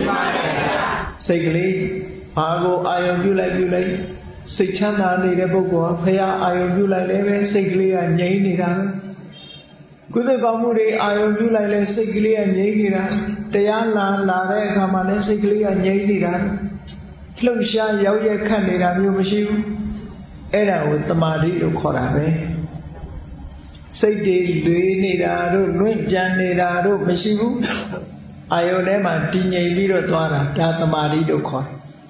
Segli, Pago, I am you like you like. Say Chana, Lady Bogo, Paya, I am you like Leve, Segli and Yanira. Good Gamuri, I am you like Segli and Yanira. Tayana, Lare, Kamane, Segli and Yanira. Closure, Yoya Canada, Yumashu, Era with the Madi to Korabe. Say, Nida, Nujan Nida, Mashibu, Ionema, Tinya Viro Dwara, Tatamadi to Kor.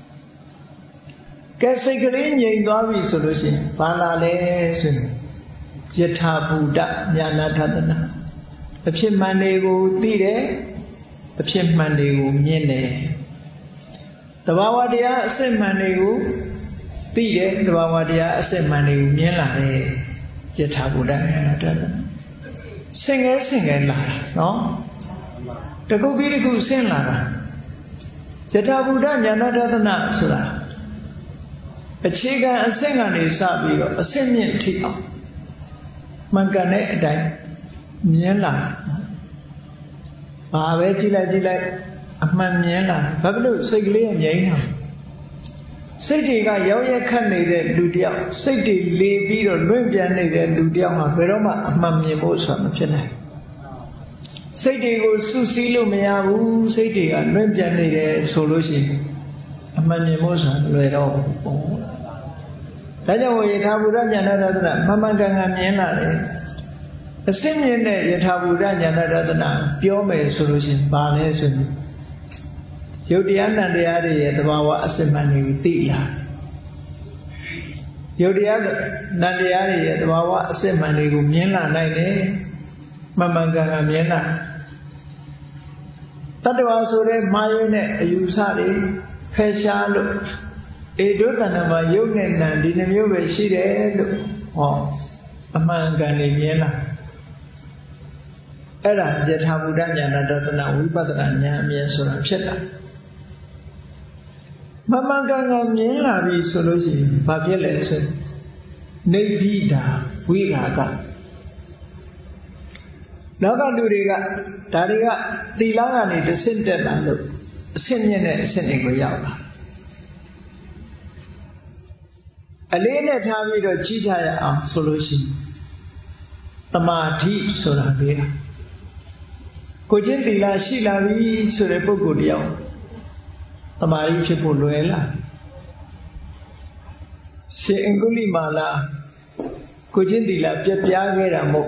Cassagreen, Yangavi solution, Palale, Yeta Buddha, Yana Tadana. A Pim Mandego, Tire, a Pim Mandego, Yene. The Bawadia sent Manigu, Tide, the Bawadia sent Manigu, Yelare, Yetabuda, and Sing a sing Lara, no? The go be the good sing Lara. Yetabuda, Yanadana Sura. A chiga and sing on his sabio, a simian tea. Mangane, die, Yela. Avecilla, Gila. Manela, Pablo, Segli and Yana. City got Yoya Canada, Ludia, City, Levy or Lubian and Ludia, Veroma, Mammy Mosan of Chennai. City goes Susilo Meavu, City and Lubian solution. Mammy Mosan, Lero. That's why you have Rajana, Mamma Gangamena. A simian Yataburan, Piome solution, Barnes. Yodiana the Adi, the Bawa Asemani with Tila. Yodiana Nadiari, the Bawa Asemani with Miena Nine, Mamanga Miena. Tattva so de mayo ne ayusa de fesha lo edo tanama yog ne nan diနှမျိုးပဲရှိတယ်လို့ဟောအမှန်ကန်နေမြင်လားအဲ့ဒါယထာဘုဒ္ဓဉာဏတတနာဝိပဿနာဉာဏ်အမြင်ဆိုတာဖြစ်တာမမှန်ကန်ကန်မြင်လာပြီဆိုလို့ရှိရင်ဘာဖြစ်လဲဆိုနိဗ္ဗိဒာဝိရာဂနောက်ကလူတွေကဒါတွေကသီလကနေတဆင့်တက်လာလို့အဆင့်မြင့်တဲ့အဆင့်တွေကိုရောက်လာအလေးနဲ့ထားပြီးတော့ကြီးကြရအောင်ဆိုလို့ရှိရင်တမာတိဆိုတာလေကိုချင်းသီလရှိလာပြီဆိုတဲ့ပုဂ္ဂိုလ်တယောက်တမာတိဖြစ်ဖို့လွယ်လားရှင်အင်္ဂုလိမာလာကိုချင်းသီလပြတ်ပြားခဲ့တာမဟုတ်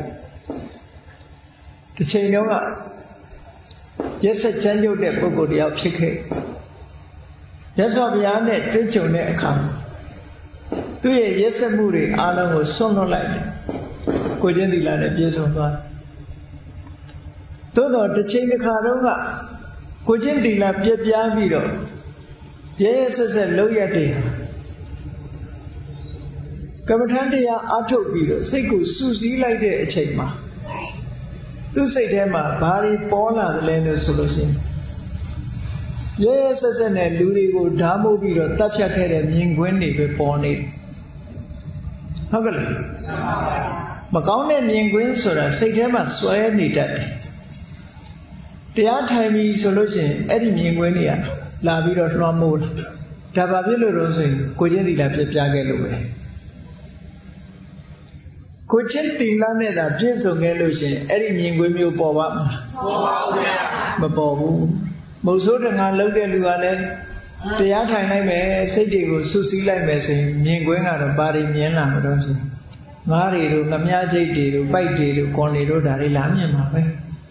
တစ်ချိန်တုန်းကရက်ဆက်ကြမ်းကြုတ်တဲ့ပုဂ္ဂိုလ်တယောက်ဖြစ်ခဲ့မြတ်စွာဘုရားနဲ့တွေ့ကြုံတဲ့အခါသူ့ရဲ့ရက်ဆက်မှုတွေအားလုံးကိုဆွန့်လွတ်လိုက်တယ်ကိုချင်းသီလနဲ့ပြည့်စုံသွားသို့တော့တစ်ချိန်တစ်ခါတုန်းကကိုချင်းသီလပြည့်ပြားပြီးတော့ရဲရဲဆက်ဆက်လုပ်ရတဲ့ကမ္မထံတရားအားထုတ်ပြီးတော့စိတ်ကိုစူးစီးလိုက်တဲ့အချိန်မှာသူ့စိတ်ထဲမှာဘာတွေပေါ်လာသလဲလို့ဆိုလို့ရှိရင်ရဲရဲဆက်ဆက်နဲ့လူတွေကိုဓာတ်မိုးပြီးတော့တတ်ဖြတ်ခဲ့တဲ့မြင်ကွင်းတွေပဲပေါ်နေတယ်ဟုတ်ကဲ့မကောင်းတဲ့မြင်ကွင်းဆိုတာစိတ်ထဲမှာစွဲနေတတ်တယ်တရားထိုင်ပြီဆိုလို့ရှိရင်အဲ့ဒီမြင်ကွင်းတွေကလာပြီးတော့လွှမ်းမိုးလာဒါဘာဖြစ်လို့တော့ဆိုရင်ကိုချင်းသီလပြပြခဲ့လို့ပဲကိုချင်းသီလနဲ့သာပြည့်စုံခဲ့လို့ရှိရင်အဲ့ဒီမြင်ကွင်းမျိုးပေါ်ပါမလားပေါ်ပါဘူးဗျာမပေါ်ဘူးမဟုတ်ဆိုးတငါလှုပ်တဲ့လူကလည်းတရားထိုင်လိုက်မယ်စိတ်တွေကိုစုစည်းလိုက်မယ်ဆိုရင်မြင်ကွင်းကတော့ဘာတွေမြင်လာမလို့ဆိုငါးတွေတို့ငမြချိတ်တွေတို့ပိုက်တွေတို့ကွန်တွေတို့ဒါတွေလာမြင်မှာပဲ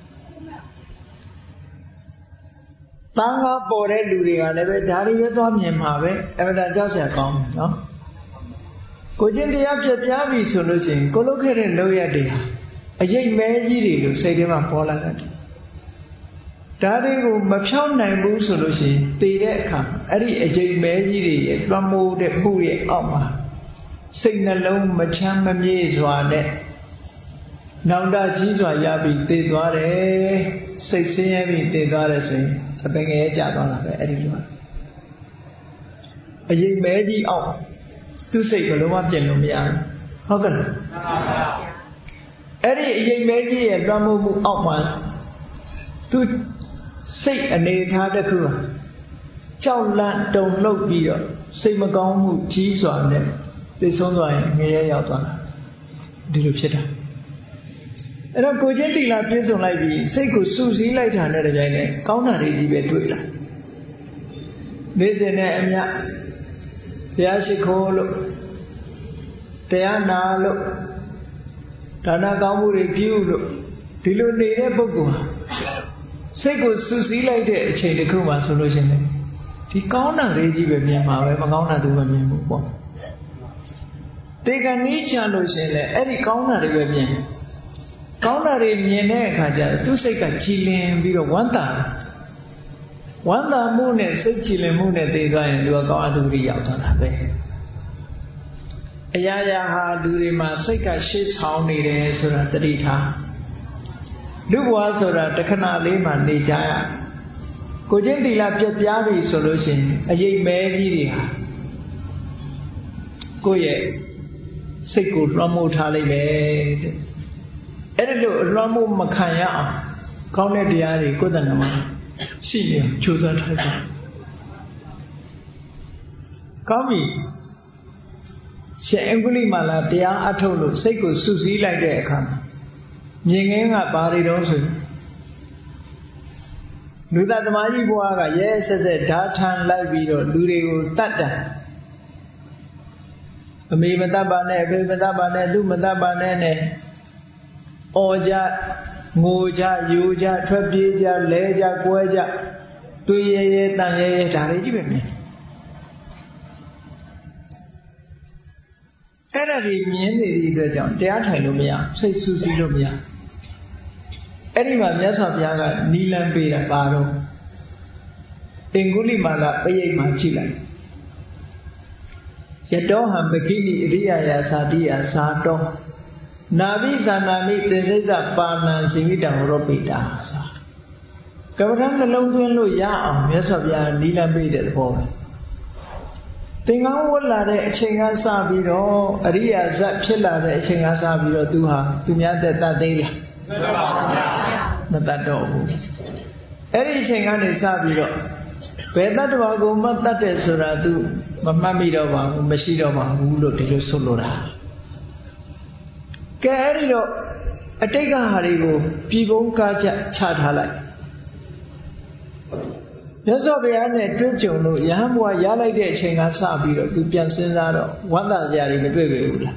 တန်ခါပေါ်တဲ့လူတွေကလည်းပဲဒါတွေပဲသွားမြင်မှာပဲအဲ့ဒါကြောက်စရာကောင်းတယ်နော်ကိုချင်းတရားပြပြပြီဆိုလို့ရှိရင်ကိုလုတ်ခဲ့တဲ့လောက်ရတဲ့ဟာအရေးမဲကြီးတွေလို့စိတ်ထဲမှာပေါ်လာတယ်ဒါတွေကိုမဖြောင်းနိုင်ဘူးဆိုလို့ရှိရင်တည်တဲ့အခါအဲ့ဒီအရေးမဲကြီးတွေရဲ့လွှမ်းမိုးတဲ့မှုရဲ့အောက်မှာစိတ်နှလုံးမချမ်းမမြေ့စွာနဲ့နောင်တကြီးစွာရပြီးတည်သွားတယ်စိတ်ဆင်းရဲပြီးတည်သွားတယ်ဆိုရင်အပင်ငယ်ကျသွားတာပဲအဲ့ဒီလိုအရေးမဲကြီးအောက်သူ့စိတ်ဘယ်လိုမှပြင်လို့မရဘူးဟုတ်ကဲ့အဲ့ဒီအရေးမဲကြီးရဲ့လွှမ်းမိုးမှုအောက်မှာသူစိတ်အနေထားတစ်ခုဟာကြောက်လန့်တုန်လှုပ်ပြီးတော့စိတ်မကောင်းမှုကြီးစွာနဲ့သိဆုံးသွားရင်ငရဲရောက်သွားတာဒီလိုဖြစ်တာအဲ့တော့ကိုချင်းသီလပြည့်စုံလိုက်ပြီးစိတ်ကိုစူးစီးလိုက်တာနဲ့တပြိုင်နက်ကောင်းတာတွေကြီးပဲတွေ့လာနေ့စဉ်နဲ့အမျှတရားရှိခိုးလို့တရားနာလို့ဒါနကောင်းမှုတွေပြုလို့ဒီလိုနေတဲ့ပုဂ္ဂိုလ်ဟာစိတ်ကိုစူးစီးလိုက်တဲ့အချိန်တစ်ခုမှဆိုလို့ရှိရင်ဒီကောင်းတာတွေကြီးပဲမြင်မှာပဲမကောင်းတာသူမမြင်ဘူးပေါ့တေကနီးချလို့ရှိရင်လည်းအဲ့ဒီကောင်းတာတွေပဲမြင်ကောင်းတာတွေမြင်တဲ့အခါကျတော့သူ့စိတ်ကကြည်လင်ပြီးတော့ဝမ်းသာဝမ်းသာမှုနဲ့စိတ်ကြည်လင်မှုနဲ့တည်သွားရင်သူကကောင်းအထုရိရောက်သွားတာပဲအရာရာဟာလူတွေမှာစိတ်ကရှေ့ဆောင်နေတယ်ဆိုတာတတိထားလူဘဝဆိုတာတခဏလေးမှနေကြရကိုချင်းသီလပြတ်ပြားပြီဆိုလို့ရှိရင်အရေးမဲကြီးတွေဟာကိုယ့်ရဲ့စိတ်ကိုလွှမ်းမိုးထားလိုက်မယ်တဲ့အဲ့ဒါလို့လွှမ်းမိုးမခံရအောင်ကောင်းတဲ့တရားတွေကိုယ်တဏ္ဍာမှာရှိနေကြိုးစားထားကြကောင်းပြီရှင်အင်္ဂုလိမာလာတရားအထုတ်လို့စိတ်ကိုစူးစီးလိုက်တဲ့အခါမြင်ငင်းကဘာတွေတုံးဆိုလူသားသမားကြီးဘွားကရဲဆက်ဆက်ဓာထန်လိုက်ပြီးတော့လူတွေကိုတတ်တာအမေမတတ်ပါနဲ့အဖေမတတ်ပါနဲ့သူမတတ်ပါနဲ့နဲ့အော်ကြငိုကြယူကြထွက်ပြေးကြလဲကြကွဲကြတွေးရဲရဲတန်ရဲရဲဒါတွေကြည့်ပဲမြင်အဲ့ဒါတွေမြင်နေတဲ့အတွက်ကြောင့်တရားထိုင်လို့မရစိတ်ဆူဆီးလို့မရအဲ့ဒီမှာမြတ်စွာဘုရားကနီလန်ပေးတာပါတော့ Angulimala Payama Chila Yatoham Bikini Riya Sadia Sato Navi Sanami Tesesa Pana Simita Ropita Kavaran Longu Ya, yes of Ya Nila made it for Think I would let it Chinga Sabiro, Ria Zapchilla, Chinga Sabiro Duha, Tumiata Tadela. Not that dog. Everything on is Sabiro. Where that Wago Matata Suradu, Mamamidova, Mashidova, who looked at Solora. Carried up a take a haribo, people catch chat halai. Yes, of the Anne Trichono, Yamwa Yala de Chinga Sabiro, to Piansano, one that Yari Medwevula.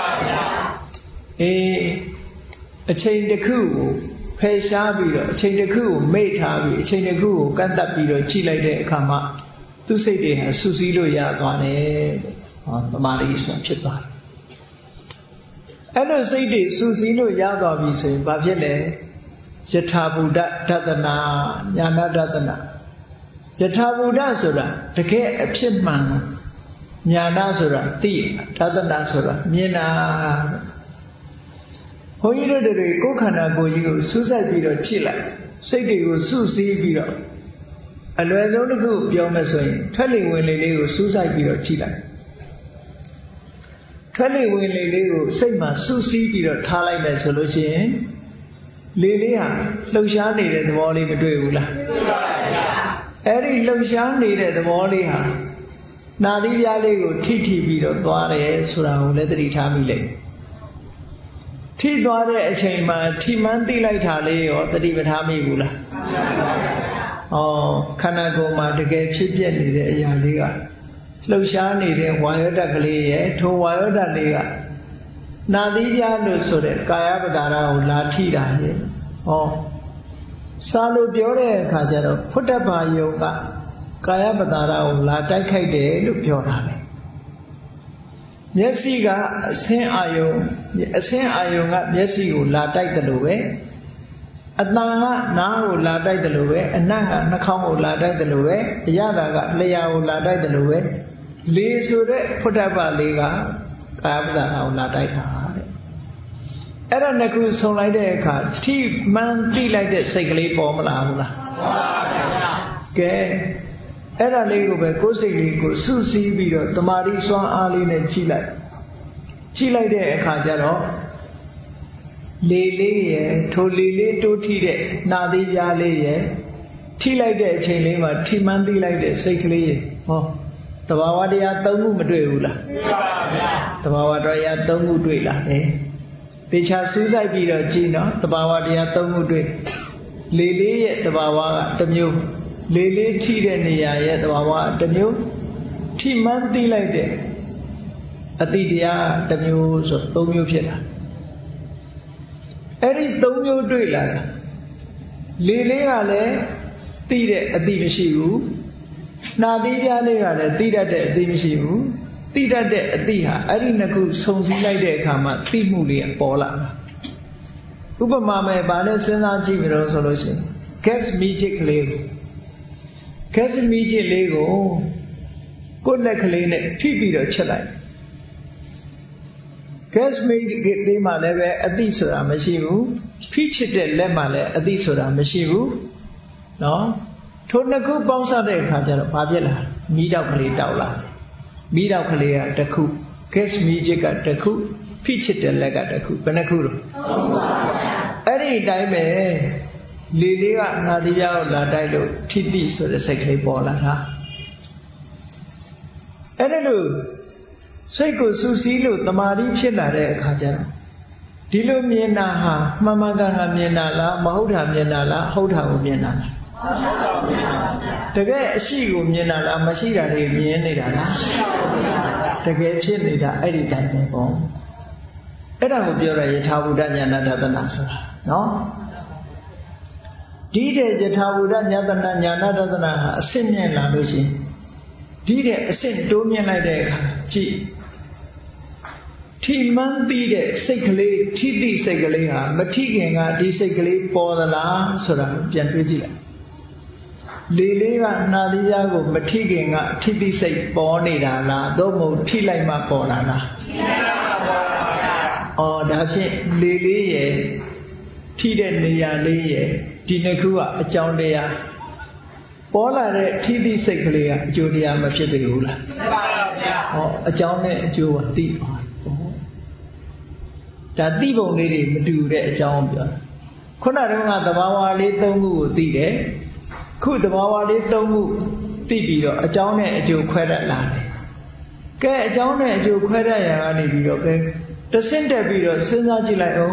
A chain the coup, pay Sabiro, chain the coup, made Habi, chain the coup, Cantapiro, Chile de Kama, to say they have Susilo Yagane on the Maris and Chita. And I say this Susilo Yagavi say, Bavile, Jatabu Datana, Yana Datana. Jatabuda Sura, the K. Epsman, Yana Sura, T. Tatana Sura, Miena. Hoyro de Kokana go you, Suicide Biro Chilla, say they go Susi Biro. And when on the group, Yomasoin, telling when they go Suicide Biro Chilla. Telling when they go, say my Susi Biro Talai solution. Lilia, Luciani, the Wally Medula. Every Lucian needed the Wallia. Nadia Lego, Titi Bido, Dware, Sura, Leathery Tamile. T. Dware, Chema, Timanti like Tale or the David Hamigula. Oh, Kanagoma, the gay chipian needed Yaliga. Lucian needed Wyoda Galia, to Wyoda Liga. Nadia Lusore, Kayabadara, Latida. Oh. Salu Biore Kajaro, put up a yoga, Kayabadara, Lata Kaide, look your honey. Yesiga, Saint Ayo, Saint Ayonga, Yesiu, Lata the Lue, Adnanga, now Lata the Lue, and Nanga, Nakamo Lata the Lue, Yadaga, Leao Lata the Lue, Lee Sure, put up a liga, Kayabadara, Lata. Era Naku so like that, tea man tea like that, cycle formula. Okay. Era Lego, Cosilico, Susi Bido, Tomari Swan Ali and Chile. Chile de Kajaro Lele, to Lele to Tide, Nadi Yale, tea like that, Chelema, tea man tea like that, cycle. Oh, the Wawadia Tamu Madula. The Wawadia Tamu Duela, eh? They shall suicide be a Gina, the Bawadia Tamudri. Lily yet the Bawa, the new Lily tea and the yet the Bawa, the new tea monthly like that. Atidia, the news of Tomio Pia. Every Tomio Drilla Lily Ale, Tide at the Mishiu, Nadia Legale, Tida de Dimishiu. Tida de Diha, Arinaku, something like that, Kama, Timuli and Pola. Upamame, Bana Sena Jimiro solution. Cast magic Lego. Cast magic Lego. Good like Lane, Pipi the Chalai. Cast magic get Lema Leve at this or a Mashivu. Peach it Lemale at this or a Mashivu. No? Tonaku Bonsa de Kajara, Pavilla, meet up Daula. Meet out Kalia, the coup, Case Magic at the coup, pitch it the leg at the coup, Penacuru. Any time, Lilia Nadia La Dido, T D, so the second ball. Anyway, Seiko Susilo, the Mari Chilla de Kaja. Dilo Miena, Mamagana Mienala, Mahoda Mienala, Hota Mienala. The guy she will mean a machine, the gay chin, any time. And I will be a Tabudan Yanada. No? Did a Tabudan Yanada, a simian language. Did a Saint Domian like that? Gee. T man did it, sickly, T D sickly, Matigan, D sickly, for the la, so that Janvigila. လေလေးကနာသီးပြားကိုမထိခင်ကထိတိစိတ်ပေါ်နေတာလားသို့မဟုတ်ထိလိုက်မှပေါ်လာလားထိလိုက်မှပေါ်လာပါဗျာ။အော်ဒါဖြင့်လေလေးရဲ့ထိတဲ့နေရာလေးရဲ့ဒီနှစ်ခုကအကြောင်းတရားပေါ်လာတဲ့ထိတိစိတ်ကလေးကအကျိုးတရားမဖြစ်ပေဘူးလားဖြစ်ပါပါဗျာ။ဟောအကြောင်းနဲ့အကျိုးကသိသွားတယ်။ဒါသိပုံလေးတွေမတူတဲ့အကြောင်းပြောတာ။ခုနတုန်းကသဘာဝလေး၃ခုကိုသိတယ်။ခုသဘာဝလေး၃ခုသိပြီးတော့အကြောင်းနဲ့အကျိုးခွဲတတ်လာတယ်။ကဲအကြောင်းနဲ့အကျိုးခွဲတတ်ရတာနေပြီးတော့ကဲတဆင့်တက်ပြီးတော့စဉ်းစားကြည့်လိုက်အောင်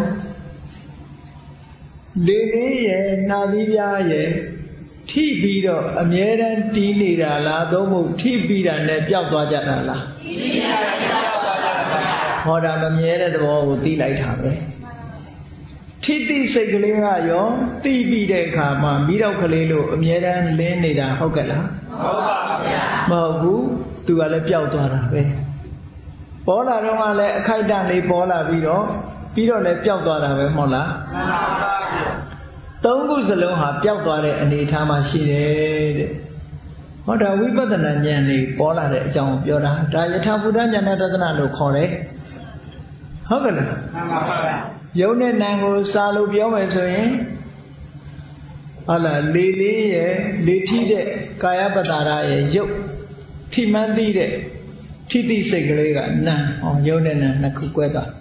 လေလေးရဲ့နာသီးပြားရဲ့ထိပြီးတော့အမြဲတမ်းတီးနေတာလားသို့မဟုတ်ထိပြီးတာနဲ့ပျောက်သွားကြတာလားထိပြီးတာနဲ့ပျောက်သွားကြတာပါဟောဒါမမြဲတဲ့သဘောကိုသိလိုက်တာပဲထိတိစိတ်ကလေးကရောသိပြီးတဲ့အခါမှာမိတော့ကလေးလို့အမြဲတမ်းလင်းနေတာဟုတ်ကဲ့လားဟုတ်ပါဗျာမဟုတ်ဘူးသူကလည်းပျောက်သွားတာပဲပေါ်လာတော့ကလည်းအခိုက်အတန့်လေးပေါ်လာပြီးတော့ပြီးတော့လည်းပျောက်သွားတာပဲမဟုတ်လားမှန်ပါဗျာသုံးခုစလုံးဟာပျောက်သွားတဲ့အနေအထားမှာရှိတယ်တဲ့ဟောဒါဝိပဿနာဉာဏ်လေးပေါ်လာတဲ့အကြောင်းကိုပြောတာဒါယထာဘုဒ္ဓဉာဏတဒနာလို့ခေါ်တယ်ဟုတ်ကဲ့လားမှန်ပါဗျာယုံနဲ့နာကိုစာလို့ပြောမယ်ဆိုရင်ဟုတ်လားလေလေးရဲ့လေထိတဲ့ကာယပတ္တာရရဲ့ယုတ်ထိမှန်းသိတဲ့ထိတိစိတ်ကလေးကနာဟောယုံနဲ့နာနှစ်ခုကွဲသွား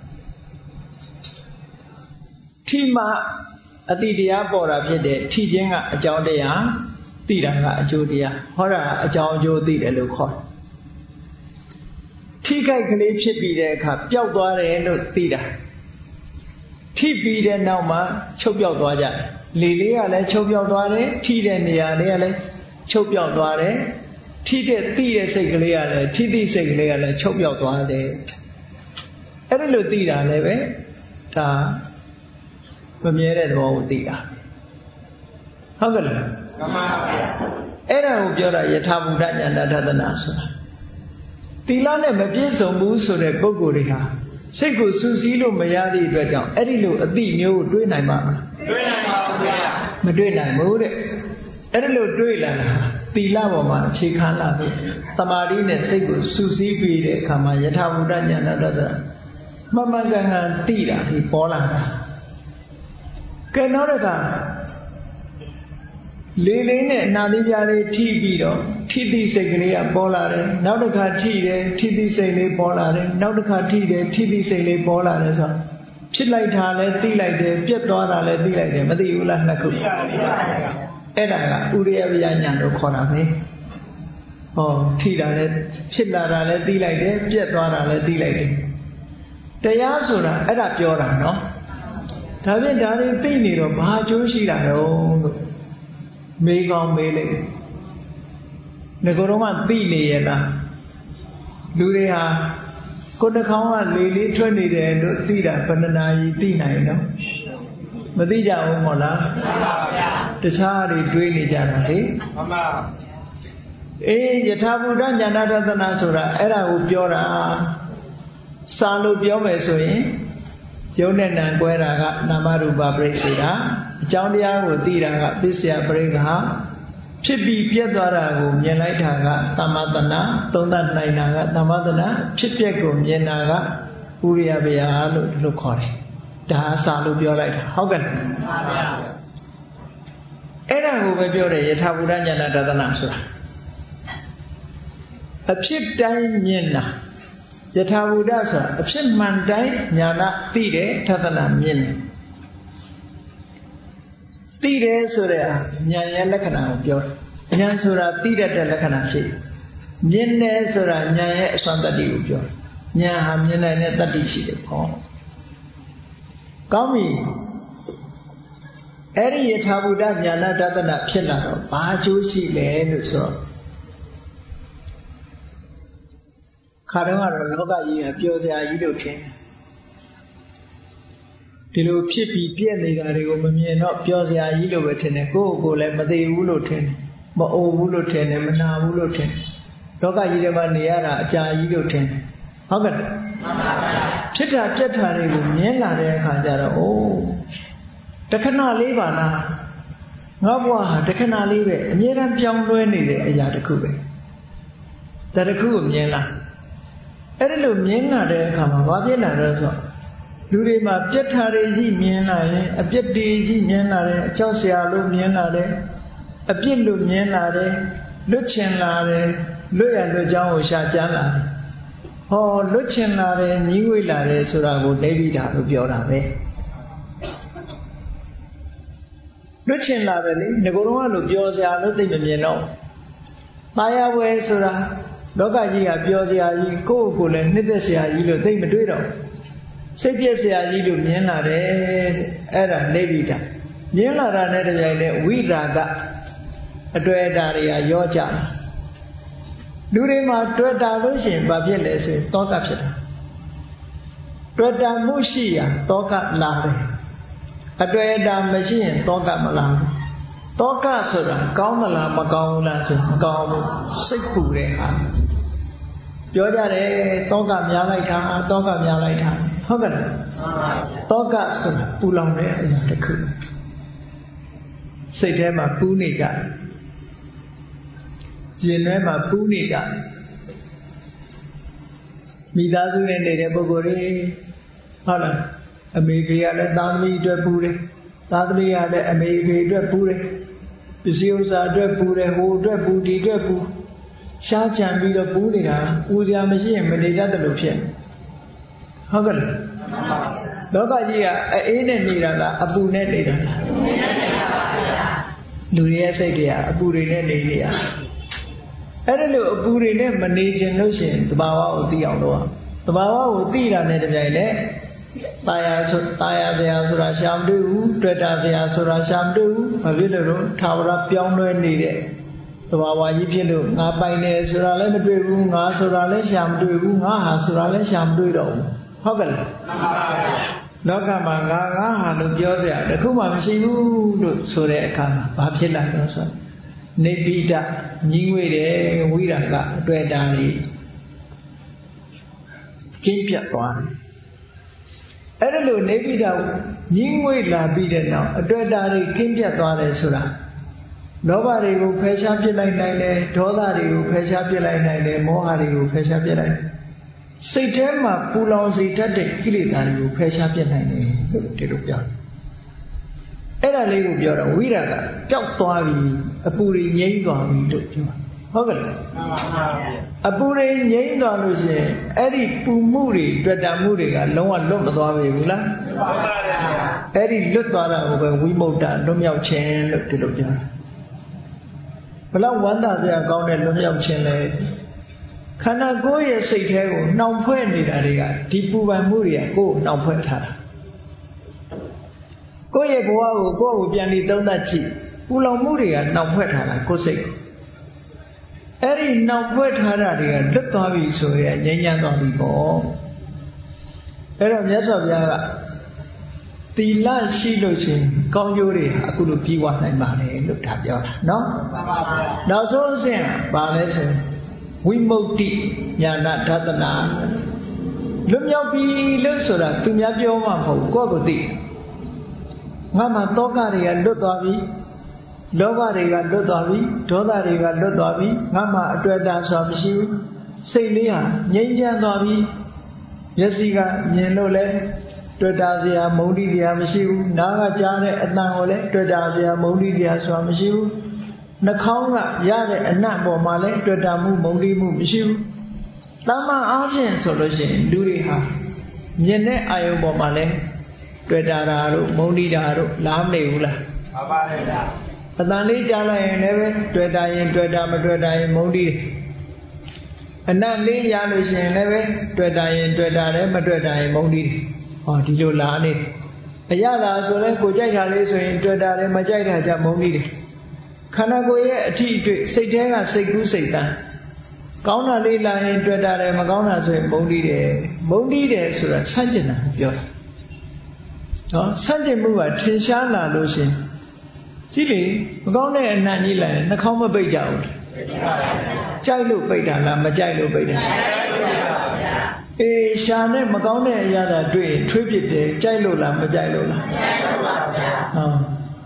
ထိမှအတိတရားပေါ်တာဖြစ်တဲ့ထိခြင်းကအကြောင်းတရားသိတာကအကျိုးတရားဟောတာအကြောင်းအကျိုးသိတယ်လို့ခေါ်တယ်ထိခိုက်ကလေးဖြစ်ပြီးတဲ့အခါပျောက်သွားတယ်လို့သိတာထိပြီးတဲ့နောက်မှာချုပ်ပြောက်သွားကြတယ်လေလေးကလည်းချုပ်ပြောက်သွားတယ်ထိတဲ့နေရာလေးကလည်းချုပ်ပြောက်သွားတယ်ထိတဲ့သိတဲ့စိတ်ကလေးကလည်းထိသိစိတ်ကလေးကလည်းချုပ်ပြောက်သွားတယ်အဲ့ဒါလို့သိတာလည်းပဲဒါမမြဲတဲ့သဘောကိုသိတာဟုတ်ကဲ့လားမှန်ပါဗျာအဲ့ဒါကိုပြောတာယထာဘုဒ္ဓဉာဏတဒနာဆိုတာသီလနဲ့မပြည့်စုံဘူးဆိုတဲ့ပုဂ္ဂိုလ်တွေဟာစိတ်ကိုစူးစီးလို့မရသည့်အတွက်ကြောင့်အဲ့ဒီလိုအတိမျိုးကိုတွေးနိုင်မှာမလားတွေးနိုင်ပါဘူးဗျာမတွေးနိုင်ဘူးတဲ့အဲ့ဒီလိုတွေးလာတာသီလပေါ်မှာအခြေခံလာပြီတမာတိနဲ့စိတ်ကိုစူးစီးပြီးတဲ့အခါမှာယထာဘုဒ္ဓဉာဏတဒနာမမှန်ကန်ကန်သိတာဒီပေါ်လာတာကဲနောက်တစ်ခါလေလေးနဲ့နာသီးပြားလေးထိပြီးတော့ထိတိစိတ်ကလေးကပေါ်လာတယ်နောက်တစ်ခါထိတယ်ထိတိစိတ်လေးပေါ်လာတယ်နောက်တစ်ခါထိတယ်ထိတိစိတ်လေးပေါ်လာတယ်ဆိုတော့ဖြစ်လိုက်တာလဲသိလိုက်တယ်ပြက်သွားတာလဲသိလိုက်တယ်မသိဘူးလားနှစ်ခုအဲ့ဒါကဥရိယပယညာလို့ခေါ်တာပဲဟောထိတာလဲဖြစ်လာတာလဲသိလိုက်တယ်ပြက်သွားတာလဲသိလိုက်တယ်တရားဆိုတာအဲ့ဒါပြောတာနော်ဒါဖြင့်ဒါတွေသိနေတော့ဘာအကျိုးရှိတာတော့လို့မေးကောင်းမေးလိုက်ငါကတော့မှသိနေရလားလူတွေဟာကိုယ်နှခေါင်းကလေလေးထွက်နေတယ်လို့သိတာဘယ်နှနာရီသိနိုင်နော်မသိကြဘူးမို့လားမှန်ပါဗျာတခြားတွေတွေးနေကြတာလေမှန်ပါအေးယထာဘုဒ္ဓဉာဏတဒနာဆိုတာအဲ့ဒါကိုပြောတာစာလို့ပြောမယ်ဆိုရင်ယုံနဲ့နံကွဲတာကနာမရူပပရိစ္ဆေဒအကြောင်းတရားကိုသိတာကပစ္စယပရိက္ခဖြစ်ပြီးပြတ်သွားတာကိုမြင်လိုက်တာကသမ္မတနာသုံးသပ်နိုင်တာကသမ္မတနာဖြစ်ပျက်ကိုမြင်တာကဥရိယပယလို့ဒီလိုခေါ်တယ်ဒါအစာလို့ပြောလိုက်တာဟုတ်ကဲ့လားမှန်ပါဗျာအဲ့ဒါကိုပဲပြောတယ်ယထာဘုဒ္ဓဉာဏတဒနာဆိုတာအဖြစ်တိုင်းမြင်တာယထာဘုဒ္ဓဆိုတာအဖြစ်မှန်တိုင်းညာနာသိတယ်ထသနာမြင်တယ်သိတယ်ဆိုတဲ့ဉာဏ်ရဲ့လက္ခဏာကိုပြောတယ်ဉာဏ်ဆိုတာသိတတ်တဲ့လက္ခဏာရှိတယ်မြင်တယ်ဆိုတာဉာဏ်ရဲ့အစွမ်းတတ္တိကိုပြောတယ်ဉာဏ်ဟာမြင်နိုင်တဲ့တတ္တိရှိတယ်ပေါ့ကောင်းပြီအဲ့ဒီယထာဘုဒ္ဓဉာဏတဒနာဖြစ်လာတော့ဘာအကျိုးရှိလဲလို့ဆိုတော့ခါတော့ကတော့လောကကြီးကပျော်စရာကြီးလို့ထင်ဒီလိုဖြစ်ပြီးပြည့်နေတာတွေကိုမမြင်တော့ပျော်စရာကြီးလို့ပဲထင်တယ်ကိုယ့်ကိုယ်လည်းမသိဘူးလို့ထင်တယ်မအိုဘူးလို့ထင်တယ်မနာဘူးလို့ထင်တယ်လောကကြီးထဲမှာနေရတာအကြာကြီးလို့ထင်တယ်ဟုတ်ကဲ့မှန်ပါဗျာဖြစ်တာပြက်တာတွေကိုမြင်လာတဲ့အခါကျတော့အိုးတခဏလေးပါလားင ngõ bùa để cái nào đi về nhớ ra trong đuôi này để giờ được khu về ta được khu của nhớ là ấy là lúc nhớ là để khám phá biết là rồiလူတွေမှာပြတ်ထားတဲ့ကြည့်မြင်လာရင်အပြစ်တွေကြည့်မြင်လာတယ်ကြောက်စရာလို့မြင်လာတယ်အပြစ်လို့မြင်လာတယ်လွတ်ချင်လာတယ်လွတ်ရလွတ်ကြောင်းကိုရှာကြမ်းလာတယ်ဟောလွတ်ချင်လာတယ်ညီးဝေးလာတယ်ဆိုတာကိုနေပြီးတာလို့ပြောတာပဲလွတ်ချင်လာတယ်လေငကိုယ်တော့လို့ပြောစရာလို့သိမမြင်တော့ပါရဝဲဆိုတာလောကကြီးကပြောစရာကြီးကိုယ့်ကိုယ်လည်းနှစ်သက်စရာကြီးလို့သိမတွေ့တော့စိတ်ပြည့်စရာကြီးလို့မြင်လာတယ်အဲ့ဒါနေပြီတာမြင်လာတာနဲ့တပြိုင်တည်းဝိရာကအတွေ့အတာတွေကရောကြလာလူတွေမှာတွေ့တာလို့ရှိရင်ဘာဖြစ်လဲဆိုရင်တောကဖြစ်တာတွေ့တာမှုရှိရာတောကလာတယ်အတွေ့အတာမရှိရင်တောကမလာဘူးတောကဆိုတာကောင်းသလားမကောင်းဘူးလားဆိုမကောင်းဘူးစိတ်ပူတဲ့ဟာပြောကြတယ်တောကများလိုက်တာတောကများလိုက်တာဟုတ်ကဲ့လားတောကဆိုတာပူလောင်တဲ့အရာတစ်ခုစိတ်ထဲမှာပူးနေကြတယ်ရင်ထဲမှာပူးနေကြတယ်မိသားစုနဲ့နေတဲ့ပုဂ္ဂိုလ်တွေဟုတ်လားအမေဖေကလည်းသားသမီးအတွက်ပူတယ်သားသမီးကလည်းအမေဖေအတွက်ပူတယ်ပစ္စည်းဥစ္စာအတွက်ပူတယ်ဟိုအတွက်ပူဒီအတွက်ပူရှားချံပြီးတော့ပူနေတာပူစရာမရှိရင်မနေတတ်တယ်လို့ဖြစ်ဟုတ်ကဲ့လောကကြီးကအေးနဲ့နေတာလားအပူနဲ့နေတာလားလူတွေရဲ့စိတ်တွေကအပူတွေနဲ့နေနေရအဲ့ဒါလို့အပူတွေနဲ့မနေခြင်းလို့ရှိရင်တဘာဝကိုသိအောင်လုပ်တဘာဝကိုသိတာနဲ့တပြိုင်နက်ตายာဆိုตายာဆရာဆိုတာရှာမတွေ့ဘူးတွေ့တာဆရာဆိုတာရှာမတွေ့ဘူးဘာဖြစ်လို့လဲထာဝရပြောင်းလဲနေတဲ့တဘာဝကြီးဖြစ်လို့ငါပိုင်တယ်ဆိုတာလည်းမတွေ့ဘူးငါဆိုတာလည်းရှာမတွေ့ဘူးငါဟာဆိုတာလည်းရှာမတွေ့တော့ဘူးဟုတ်ကဲ့လားမှန်ပါဗျာလောကမှာငါငါဟာလို့ပြောစရာတခုမှမရှိဘူးလို့ဆိုတဲ့အခါမှာဘာဖြစ်လာတော့ဆိုနေပိဒညီးငွေတယ်ဝိရာကအတွေ့အတာတွေကျင်းပြတ်သွားတယ်အဲ့ဒါလို့နေပိဒညီးငွေလာပြီးတဲ့နောက်အတွေ့အတာတွေကျင်းပြတ်သွားတယ်ဆိုတာလောဘတွေကိုဖယ်ရှားပြစ်လိုက်နိုင်တယ်ဒေါသတွေကိုဖယ်ရှားပြစ်လိုက်နိုင်တယ်မောဟတွေကိုဖယ်ရှားပြစ်လိုက်စိတ်ထဲမှာပူလောင်စေတတ်တဲ့ကိလေသာတွေကိုဖယ်ရှားပြစ်နိုင်တယ်လို့ဒီလိုပြောတယ်အဲ့ဒါလေးကိုပြောတော့ဝိရာကပျောက်သွားပြီအပူတွေငြိမ်းသွားပြီလို့ပြောဟုတ်ကဲ့လားမှန်ပါပါအပူတွေငြိမ်းသွားလို့ရှိရင်အဲ့ဒီပူမှုတွေတွေ့တာမှုတွေကလုံးဝလွတ်မသွားပြီဘူးလားမှန်ပါပါအဲ့ဒီလွတ်သွားတာကိုပဲဝိမု ക്ത လွတ်မြောက်ခြင်းလို့ဒီလိုပြောတယ်ဘလောက်ဝမ်းသာစရာကောင်းတဲ့လွတ်မြောက်ခြင်းလဲခန္ဓာကိုယ်ရဲ့စိတ်ထဲကိုနှောင်ဖွဲ့နေတာတွေကဒီပူပန်မှုတွေကကိုယ်နှောင်ဖွဲ့ထားတာကိုယ့်ရဲ့ဘဝကိုကိုယ့်ကိုပြန်ပြီးသုံးသပ်ကြည့်ပူလောင်မှုတွေကနှောင်ဖွဲ့ထားတာကိုယ်စိတ်အဲ့ဒီနှောင်ဖွဲ့ထားတာတွေကလွတ်သွားပြီဆိုရင်ငြိမ်းချမ်းသွားပြီပေါ့အဲ့တော့မြတ်စွာဘုရားကသီလရှိလို့ရှိရင်ကောင်းကျိုးတွေအခုလိုပြီးွားနိုင်ပါလေလို့ဒါပြောတာနော်မှန်ပါပါနောက်ဆုံးအဆင့်ဘာလဲဆိုဝိမု ക്തി ဉာဏဒသနာလွတ်မြောက်ပြီလို့ဆိုတာသူများပြောမှမဟုတ်ကိုယ့်ကိုသိငါမှတောကတွေကလွတ်သွားပြီလောဘတွေကလွတ်သွားပြီဒေါသတွေကလွတ်သွားပြီငါမှအတွေ့အတာဆိုတာမရှိဘူးစိတ်လေးဟာငြိမ်းချမ်းသွားပြီမျက်စိကမြင်လို့လဲတွေ့တာစရာမုန်းတိစရာမရှိဘူးနားကကြားတဲ့အတန်ကိုလည်းတွေ့တာစရာမုန်းတိစရာဆိုတာမရှိဘူးနှာခေါင်းကရတဲ့အနံ့ပေါ်မှာလည်းတွေ့တာမှုမုန်းတိမှုမရှိဘူးတမန်အားဖြင့်ဆိုလို့ရှိရင်လူတွေဟာမြင်တဲ့အာယုံပေါ်မှာလည်းတွေ့တာတာတို့မုန်းတိတာတို့လားမနေဘူးလားမှန်ပါဗျာအတန်လေးကြားလိုက်ရင်လည်းပဲတွေ့တာရင်တွေ့တာမတွေ့တာရင်မုန်းတိအနံ့လေးရလို့ရှိရင်လည်းပဲတွေ့တာရင်တွေ့တာလည်းမတွေ့တာရင်မုန်းတိဟောဒီလိုလားနေအရသာဆိုလဲကိုကြိုက်တာလေးဆိုရင်တွေ့တာလည်းမကြိုက်တာကြမုန်းတိတယ်ခန္ဓာကိုယ်ရဲ့အထီးအတွေ့စိတ်ထဲကစိတ်ကူးစိတ်တန်းကောင်းတာလေးလာရင်တွေ့တာတယ်မကောင်းတာဆိုရင်မုန်းတိတယ်မုန်းတိတယ်ဆိုတာဆန့်ကျင်တာပြောတာနော်ဆန့်ကျင်မှုကထင်ရှားလာလို့ရှင်ကြည့်လေမကောင်းတဲ့အနံ့ကြီးလာရင်နှာခေါင်းမပိတ်ကြဘူးကြိုက်လို့ပိတ်တာလားမကြိုက်လို့ပိတ်တာအေးရှာနဲ့မကောင်းတဲ့အရာသာတွေ့ရင်ထွေးပြစ်တယ်ကြိုက်လို့လားမကြိုက်လို့လားကြိုက်လို့ပါဗျာဟော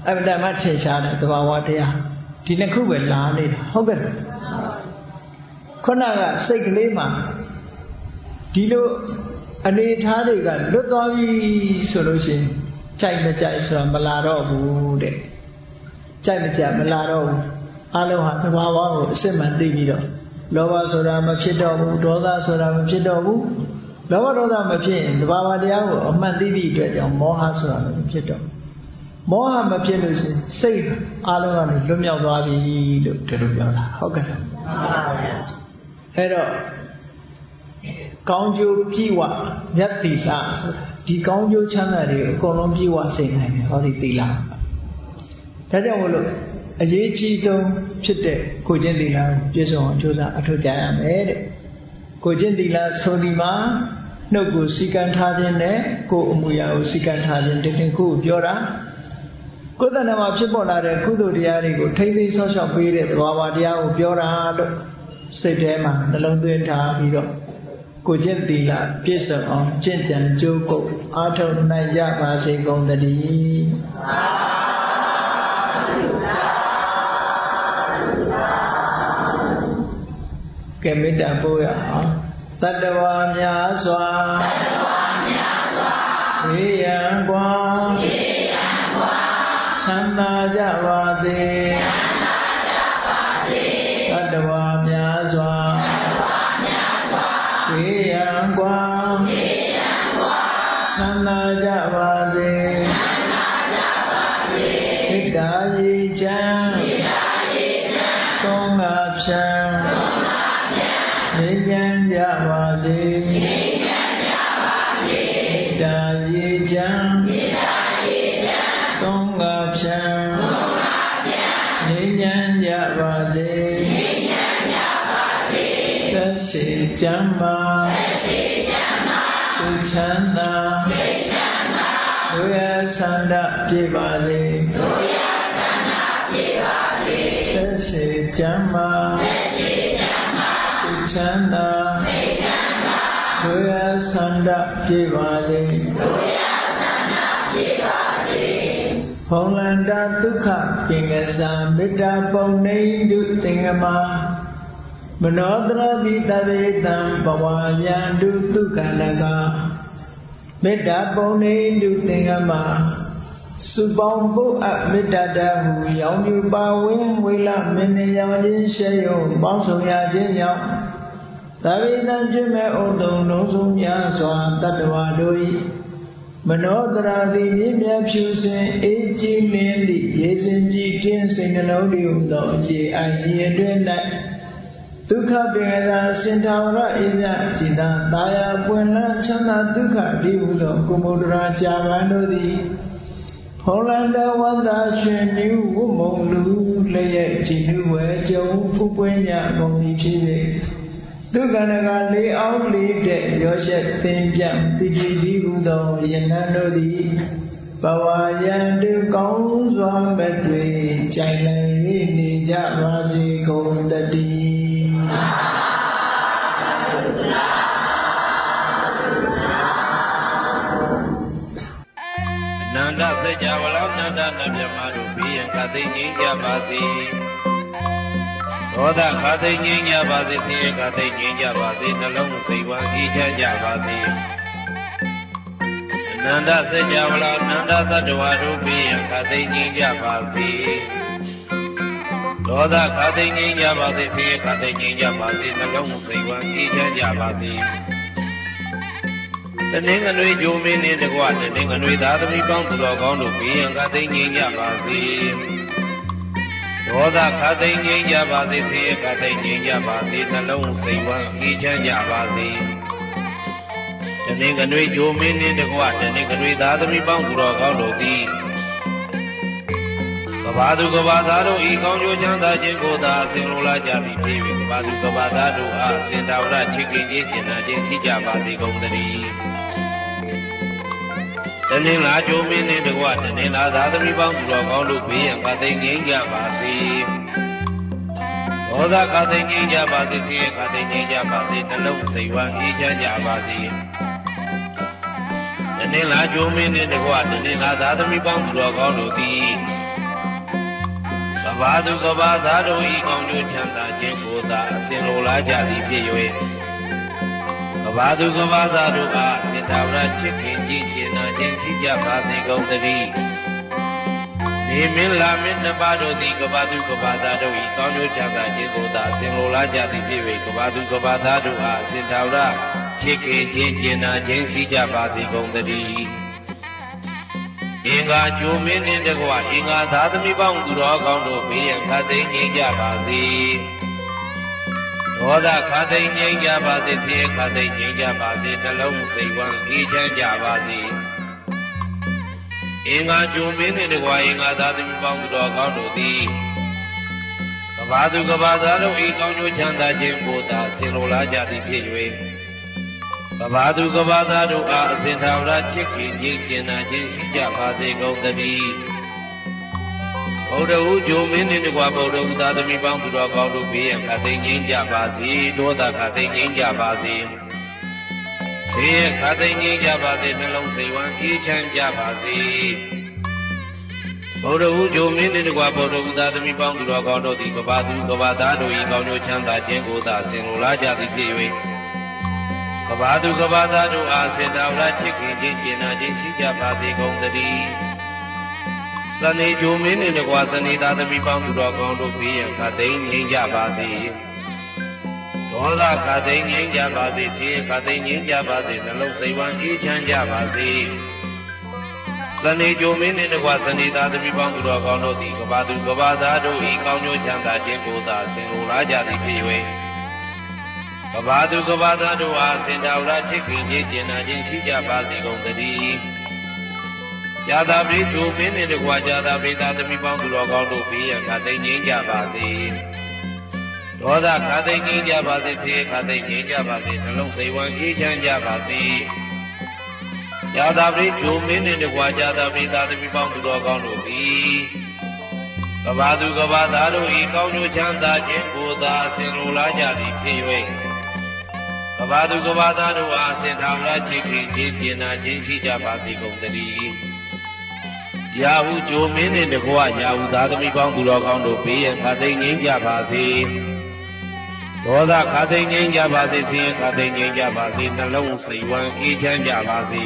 အဲ့ဒါမှထင်ရှားတဲ့သဘာဝတရားဒီနှစ်ခုပဲလာနေတာဟုတ်ကဲ့ခုနကစိတ်ကလေးမှာဒီလိုအနေထားတွေကလွတ်သွားပြီဆိုလို့ရှိရင်ကြိုက်မကြိုက်ဆိုတာမလာတော့ဘူးတဲ့ကြိုက်မကြိုက်မလာတော့ဘူးအလုံးဟာသဘာဝကိုအစစ်မှန်သိပြီးတော့လောဘဆိုတာမဖြစ်တော့ဘူးဒေါသဆိုတာမဖြစ်တော့ဘူးလောဘဒေါသမဖြစ်ရင်သဘာဝတရားကိုအမှန်သိသည့်အတွက်ကြောင့်မောဟဆိုတာမဖြစ်တော့မောဟမဖြစ်လို့ရှိရင်စိတ်အလုံးကနေလွတ်မြောက်သွားပြီလို့ဒီလိုပြောတာဟုတ်ကဲ့ဟုတ်ပါဗျာအဲ့တော့ကောင်းကျိုးပြည့်ဝမြတ်သီလဆိုတာဒီကောင်းကျိုးချမ်းသာတွေအကုန်လုံးပြည့်ဝစေနိုင်တယ်ဟောဒီသီလဒါကြောင့်မို့လို့အရေးကြီးဆုံးဖြစ်တဲ့ကိုကျင့်သီလကိုပြည့်စုံအောင်ကြိုးစားအထောက်ကြရမယ်တဲ့ကိုကျင့်သီလဆိုဒီမှာနှုတ်ကိုစီကံထားခြင်းနဲ့ကိုယ်အမူအရာကိုစီကံထားခြင်းဒီနှစ်ခုကိုပြောတာကိုယ်တဏ္ဍာမှာဖြစ်ပေါ်လာတဲ့ကုသိုလ်တရားတွေကိုထိမ့်သိမ်းဆောက်ရှောက်ပေးတဲ့သဘာဝတရားကိုပြောတာလို့စိတ်ထဲမှာနှလုံးသွင်းထားပြီးတော့ကိုကျင့်သီလပြည့်စုံအောင်ကျင့်ကြံကြိုးကုပ်အားထုတ်နိုင်ရပါစေကုန်သတည်းကဲမေတ္တာပို့ရအောင်တတ္တဝါများစွာတတ္တဝါများစွာဝေယံကွာဝေယံကွာချမ်းသာကြပါစေချမ်းသာကြပါစေတတ္တဝါများစွာတတ္တဝါများစွာဝေယံကွာဝေယံကွာချမ်းသာကြပါစေချမ်းသာကြပါစေမေတ္တာရေချမ်းမေတ္တာရေချမ်းသုံးငါဖြံငြိမ်းချမ်းကြပါစေငြိမ်းချမ်းကြပါစေမေတ္တာရေချမ်းမေတ္တာရေချမ်းသုံးငါဖြံသုံးငါဖြံငြိမ်းချမ်းကြပါစေငြိမ်းချမ်းကြပါစေသက်ရှိချမ်းသာသက်ရှိချမ်းသာစိတ်ချမ်းသာစိတ်ချမ်းသာတို့ရဆန္ဒပြေပါစေတို့ရဆန္ဒပြေပါစေသက်ရှိချမ်းသာသက်ရှိချမ်းသာချမ်းသာစိတ်ချမ်းသာတို့ရဆန္ဒပြေပါစေတို့ရဆန္ဒပြေပါစေဖုံလန္တာဒုက္ခပင်ကစားမေတ္တာပုံနေတုသင်္ကမမနောတရတိတရေတံဘဝယန္တုဒုက္ခနကမေတ္တာပုံနေတုသင်္ကမစုပေါင်းပုအပ်မေတ္တာတဟုရောင်ပြပါဝင်းဝိလမင်းနေရောင်ခြင်းရှေယုံပေါင်းဆောင်ရခြင်းကြောင့်သာဝေတံကျွမဲ့ဥဒုံလုံးစုံများစွာတတ္တဝါတို့၏မနောတရာတိမြင့်မြတ်ဖြူစင်အေးကြည်လင်းသည့်ရေစင်ကြည်တင်းစိတ်နှလုံးတွေဟူသောရေအိုင်ရေအတွင်း၌ဒုက္ခပင်ကသာစင်ထာဝရအေးမြကြည်သာတာယာပွင့်လန်းချမ်းသာဒုက္ခဒီဟူသောကုမုဒ္ဒရာကြာပန်တို့သည်ဖုံလန္တဝန္တာရှင်မြူဝမုံလူလျက်ကြည်နုဝဲကြုံဖူးပွင့်ညမုံသည်ဖြစ်၍ဒုက္ခနကလေးအောင်လေးတဲ့ရောရှက်သင်ပြန့်ပိတိတိဟုသောယနံတို့သည်ဘဝယံတုကောင်းစွာမဲ့တွေကြိုင်နိုင်နေကြပါစေကုန်တည်းနန္ဒသေကြဝလောနန္ဒနမြမတို့ဘီယံကသိငြိမ်းကြပါစေဒေါသခါသိငြိမ်းကြပါစေဆင်းရဲခါသိငြိမ်းကြပါစေနှလုံးစိတ်ဝမ်းအေးချမ်းကြပါစေအနန္တသေကြဝလောနန္ဒသတ္တဝါတို့ဘီယံကသိငြိမ်းကြပါစေဒေါသခါသိငြိမ်းကြပါစေဆင်းရဲခါသိငြိမ်းကြပါစေနှလုံးစိတ်ဝမ်းအေးချမ်းကြပါစေတနင်္ဂနွေဂျိုမင်းနှင့်တကွတနင်္ဂနွေသားသမီးပေါင်းသူတော်ကောင်းတို့ဘီယံကသိငြိမ်းကြပါစေဒေါသခါသိငြိမ်းကြပါစေဆင်းရဲခါသိငြိမ်းကြပါစေနှလုံးစိတ်ဝမ်းအေးချမ်းကြပါစေတနင်္ဂနွေဂျိုမင်းနှင့်တကွတနင်္ဂနွေသားသမီးပေါင်းသူတော်ကောင်းတို့သည်ကဘာသူကဘာသားတို့ဤကောင်းကျိုးချမ်းသာခြင်းကိုသာဆင်လိုလာကြသည်ဖြစ်၍ကဘာသူကဘာသားတို့အားစင်တာဝရချစ်ခင်ခြင်းကျင်နာခြင်းရှိကြပါစေကုန်သတည်းတနင်္လာဂျိုမင်းနှင့်တကွတနင်္လာသားသမီးပေါင်းသူတော်ကောင်းတို့ဘေးရန်ကသိငြိမ်းကြပါစေဒေါသကသိငြိမ်းကြပါစေဆင်းရဲကသိငြိမ်းကြပါစေနှလုံးစိတ်ဝမ်းအေးချမ်းကြပါစေတနင်္လာဂျိုမင်းနှင့်တကွတနင်္လာသားသမီးပေါင်းသူတော်ကောင်းတို့သည်ဘာသူကဘာသာတို့ဤကောင်းကျိုးချမ်းသာခြင်းကိုသာအစဉ်လိုလားကြသည်ဖြစ်၍ကဘာသူကဘာသာတို့အားအစဉ်သာဝရချစ်ခင်ကြည်ကျင်နာခြင်းရှိကြပါစေကုန်သတည်းနေမင်းလာမင်းနှစ်ပါးတို့သည်ကဘာသူကဘာသာတို့ဤကောင်းကျိုးချမ်းသာခြင်းကိုသာအစဉ်လိုလားကြသည်ဖြစ်၍ကဘာသူကဘာသာတို့အားအစဉ်သာဝရချစ်ခင်ခြင်းကျင်နာခြင်းရှိကြပါစေကုန်သတည်းအင်္ဂါကျိုးမင်းနှင့်တကွအင်္ဂါသာသမီပေါင်းသူတော်ကောင်းတို့ဘေးရန်ခတ်သိမ်းငြိမ်းကြပါစေဒေါသခတ်သိမ်းငြိမ်းကြပါစေဆင်းရဲခတ်သိမ်းငြိမ်းကြပါစေနှလုံးစိတ်ဝမ်းအေးချမ်းကြပါစေအင်္ဂါကျိုးမင်းနှင့်တကွအင်္ဂါသာသမီပေါင်းသူတော်ကောင်းတို့သည်ကဘာသူကဘာသာတို့ဤကောင်းကျိုးချမ်းသာခြင်းကိုသာဆင်လိုလားကြသည်ဖြစ်၍ကဘာသူကဘာသာတို့အားအစဉ်သာဝရချစ်ခင်ခြင်းကျင်နာခြင်းရှိကြပါစေကုန်သတည်းဗုဒ္ဓဟူဂျိုမင်းနှင့်တကွဗုဒ္ဓဟူသာသမီပေါင်းသူတော်ကောင်းတို့ဘေးရန်ခတ်သိမ်းငြိမ်းကြပါစေဒေါသခတ်သိမ်းငြိမ်းကြပါစေဆင်းရဲခတ်သိမ်းငြိမ်းကြပါစေနှလုံးစိတ်ဝမ်းအေးချမ်းကြပါစေဗုဒ္ဓဟူဂျိုမင်းနှင့်တကွဗုဒ္ဓဟူသာသမီပေါင်းသူတော်ကောင်းတို့သည်ကဘာသူကဘာသာတို့၏ကောင်းကျိုးချမ်းသာခြင်းကိုသာဆင်လိုလားကြသည်ဖြစ်၍ကဘာသူကဘာသာတို့အားစေတဝရချစ်ခင်ခြင်းကျင်နာခြင်းရှိကြပါစေကုန်သတည်းစနေဂျိုမင်းနှင့်တကွာစနေသားသမီးပေါင်းသူတော်ကောင်းတို့ဘေးရန်ခတ်သိမ်းငြိမ်းကြပါစေဒေါသခတ်သိမ်းငြိမ်းကြပါစေဆင်းရဲခတ်သိမ်းငြိမ်းကြပါစေနှလုံးစိတ်ဝမ်းအေးချမ်းကြပါစေစနေဂျိုမင်းနှင့်တကွာစနေသားသမီးပေါင်းသူတော်ကောင်းတို့သည်ကဘာသူကဘာသာတို့ဤကောင်းကျိုးချမ်းသာခြင်းကိုသာဆင်လိုလားကြသည်ဖြစ်၍ကဘာသူကဘာသာတို့အားစင်တာဝရချစ်ခင်ခြင်းကျင်နာခြင်းရှိကြပါစေကုန်သတည်းญาတာပရိဂျိုမင်းနှင့်တကွာญาတာပရိသာသမီပေါင်းသူတော်ကောင်းတို့ဘေးရန်ခတ်သိမ်းငြိမ်းကြပါစေဒေါသခတ်သိမ်းငြိမ်းကြပါစေဆင်းရဲခတ်သိမ်းငြိမ်းကြပါစေနှလုံးစိတ်ဝမ်းအေးချမ်းကြပါစေญาတာပရိဂျိုမင်းနှင့်တကွာญาတာပရိသာသမီပေါင်းသူတော်ကောင်းတို့သည်ကဘာသူကဘာသာတို့ဤကောင်းကျိုးချမ်းသာခြင်းကိုသာအစဉ်လိုလားကြသည်ဖြစ်၍ကဘာသူကဘာသာတို့အားစင်ထာဝရချစ်ခင်ခြင်းကျင်နာခြင်းရှိကြပါစေကုန်သတည်းရာဟုဂျိုမင်းနှင့်တကွရာဟုသာသမီပေါင်းသူတော်ကောင်းတို့ဘေးရန်ခတ်သိမ်းငြိမ်းကြပါစေဒေါသခတ်သိမ်းငြိမ်းကြပါစေဆင်းရဲခတ်သိမ်းငြိမ်းကြပါစေနှလုံးစိတ်ဝမ်းအေးချမ်းကြပါစေ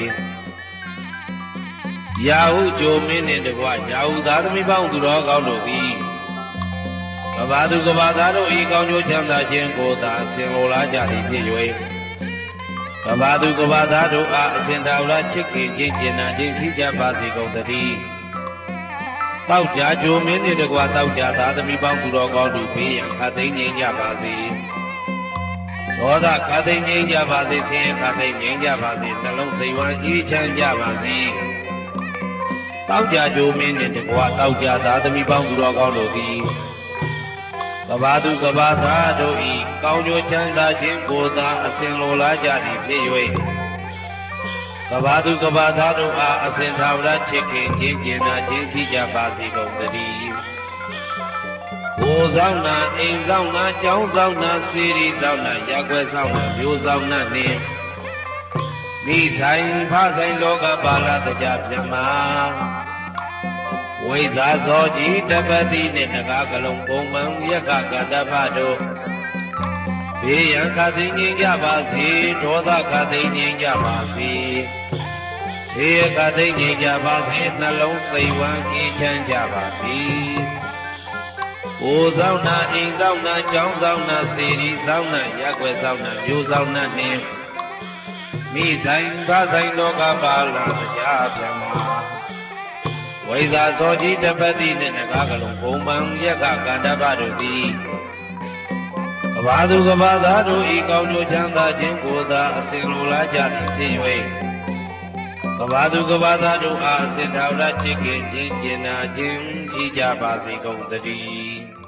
ရာဟုဂျိုမင်းနှင့်တကွရာဟုသာသမီပေါင်းသူတော်ကောင်းတို့သည်ကဘာသူကဘာသာတို့ဤကောင်းကျိုးချမ်းသာခြင်းကိုသာဆင်လိုလားကြသည်ဖြစ်၍ကဘာသူကဘာသာတို့အားအစဉ်သာဝရချစ်ခင်ခြင်းကျင်နာခြင်းရှိကြပါစေကုန်သတည်းတောက်ကြဂျိုမင်းနှင့်တကွာတောက်ကြသာသမီပေါင်းသူတော်ကောင်းတို့ဘေးရန်ခတ်သိမ်းငြိမ်းကြပါစေဒေါသခတ်သိမ်းငြိမ်းကြပါစေဆင်းရဲခတ်သိမ်းငြိမ်းကြပါစေနှလုံးစိတ်ဝမ်းအေးချမ်းကြပါစေတောက်ကြဂျိုမင်းနှင့်တကွာတောက်ကြသာသမီပေါင်းသူတော်ကောင်းတို့သည်ကဘာသူကဘာသာတို့ဤကောင်းကျိုးချမ်းသာခြင်းကိုသာအစဉ်လိုလားကြသည်ဖြစ်၍ကဘာသူကဘာသာတို့အားအစဉ်သာဝရချစ်ခင်ခြင်းကျင်နာခြင်းရှိကြပါစေကုန်သတည်းကိုယ်ဆောင်နာအိမ်ဆောင်နာကျောင်းဆောင်နာစေရီဆောင်နာရက်ွယ်ဆောင်နာမျိုးဆောင်နာနှင့်မိဆိုင်ဖဆိုင်လောကပါဠတရားပြမဝိဇာဇောကြီးတပတိနှင့်နဂါကလုံးပုံမှန်ယက္ခကတ္တပတို့ဘေးရန်ခတ်သိမ်းငြိမ်းကြပါစေဒေါသခတ်သိမ်းငြိမ်းကြပါစေဆေးခတ်သိမ်းငြိမ်းကြပါစေနှလုံးစိတ်ဝမ်းအေးချမ်းကြပါစေကိုယ်ဆောင်နာအိမ်ဆောင်နာကျောင်းဆောင်နာစေရီဆောင်နာရက်ွယ်ဆောင်နာမျိုးဆောင်နာနှင့်မိဆိုင်ဖဆိုင်လောကပါဠတရားပြမဝိဇာဇောကြီးတပတိနှင့်နဂါကလုံးဘုံမှန်ယက္ခကန္တပတို့သည်ကဘာသူကဘာသာတို့ဤကောင်းကျိုးချမ်းသာခြင်းကိုသာအစဉ်လိုလားကြသည်ဖြစ်၍ကဘာသူကဘာသာတို့အားအစဉ်သာဝရချစ်ခင်ခြင်းကျင်နာခြင်းရှိကြပါစေကုန်သတည်း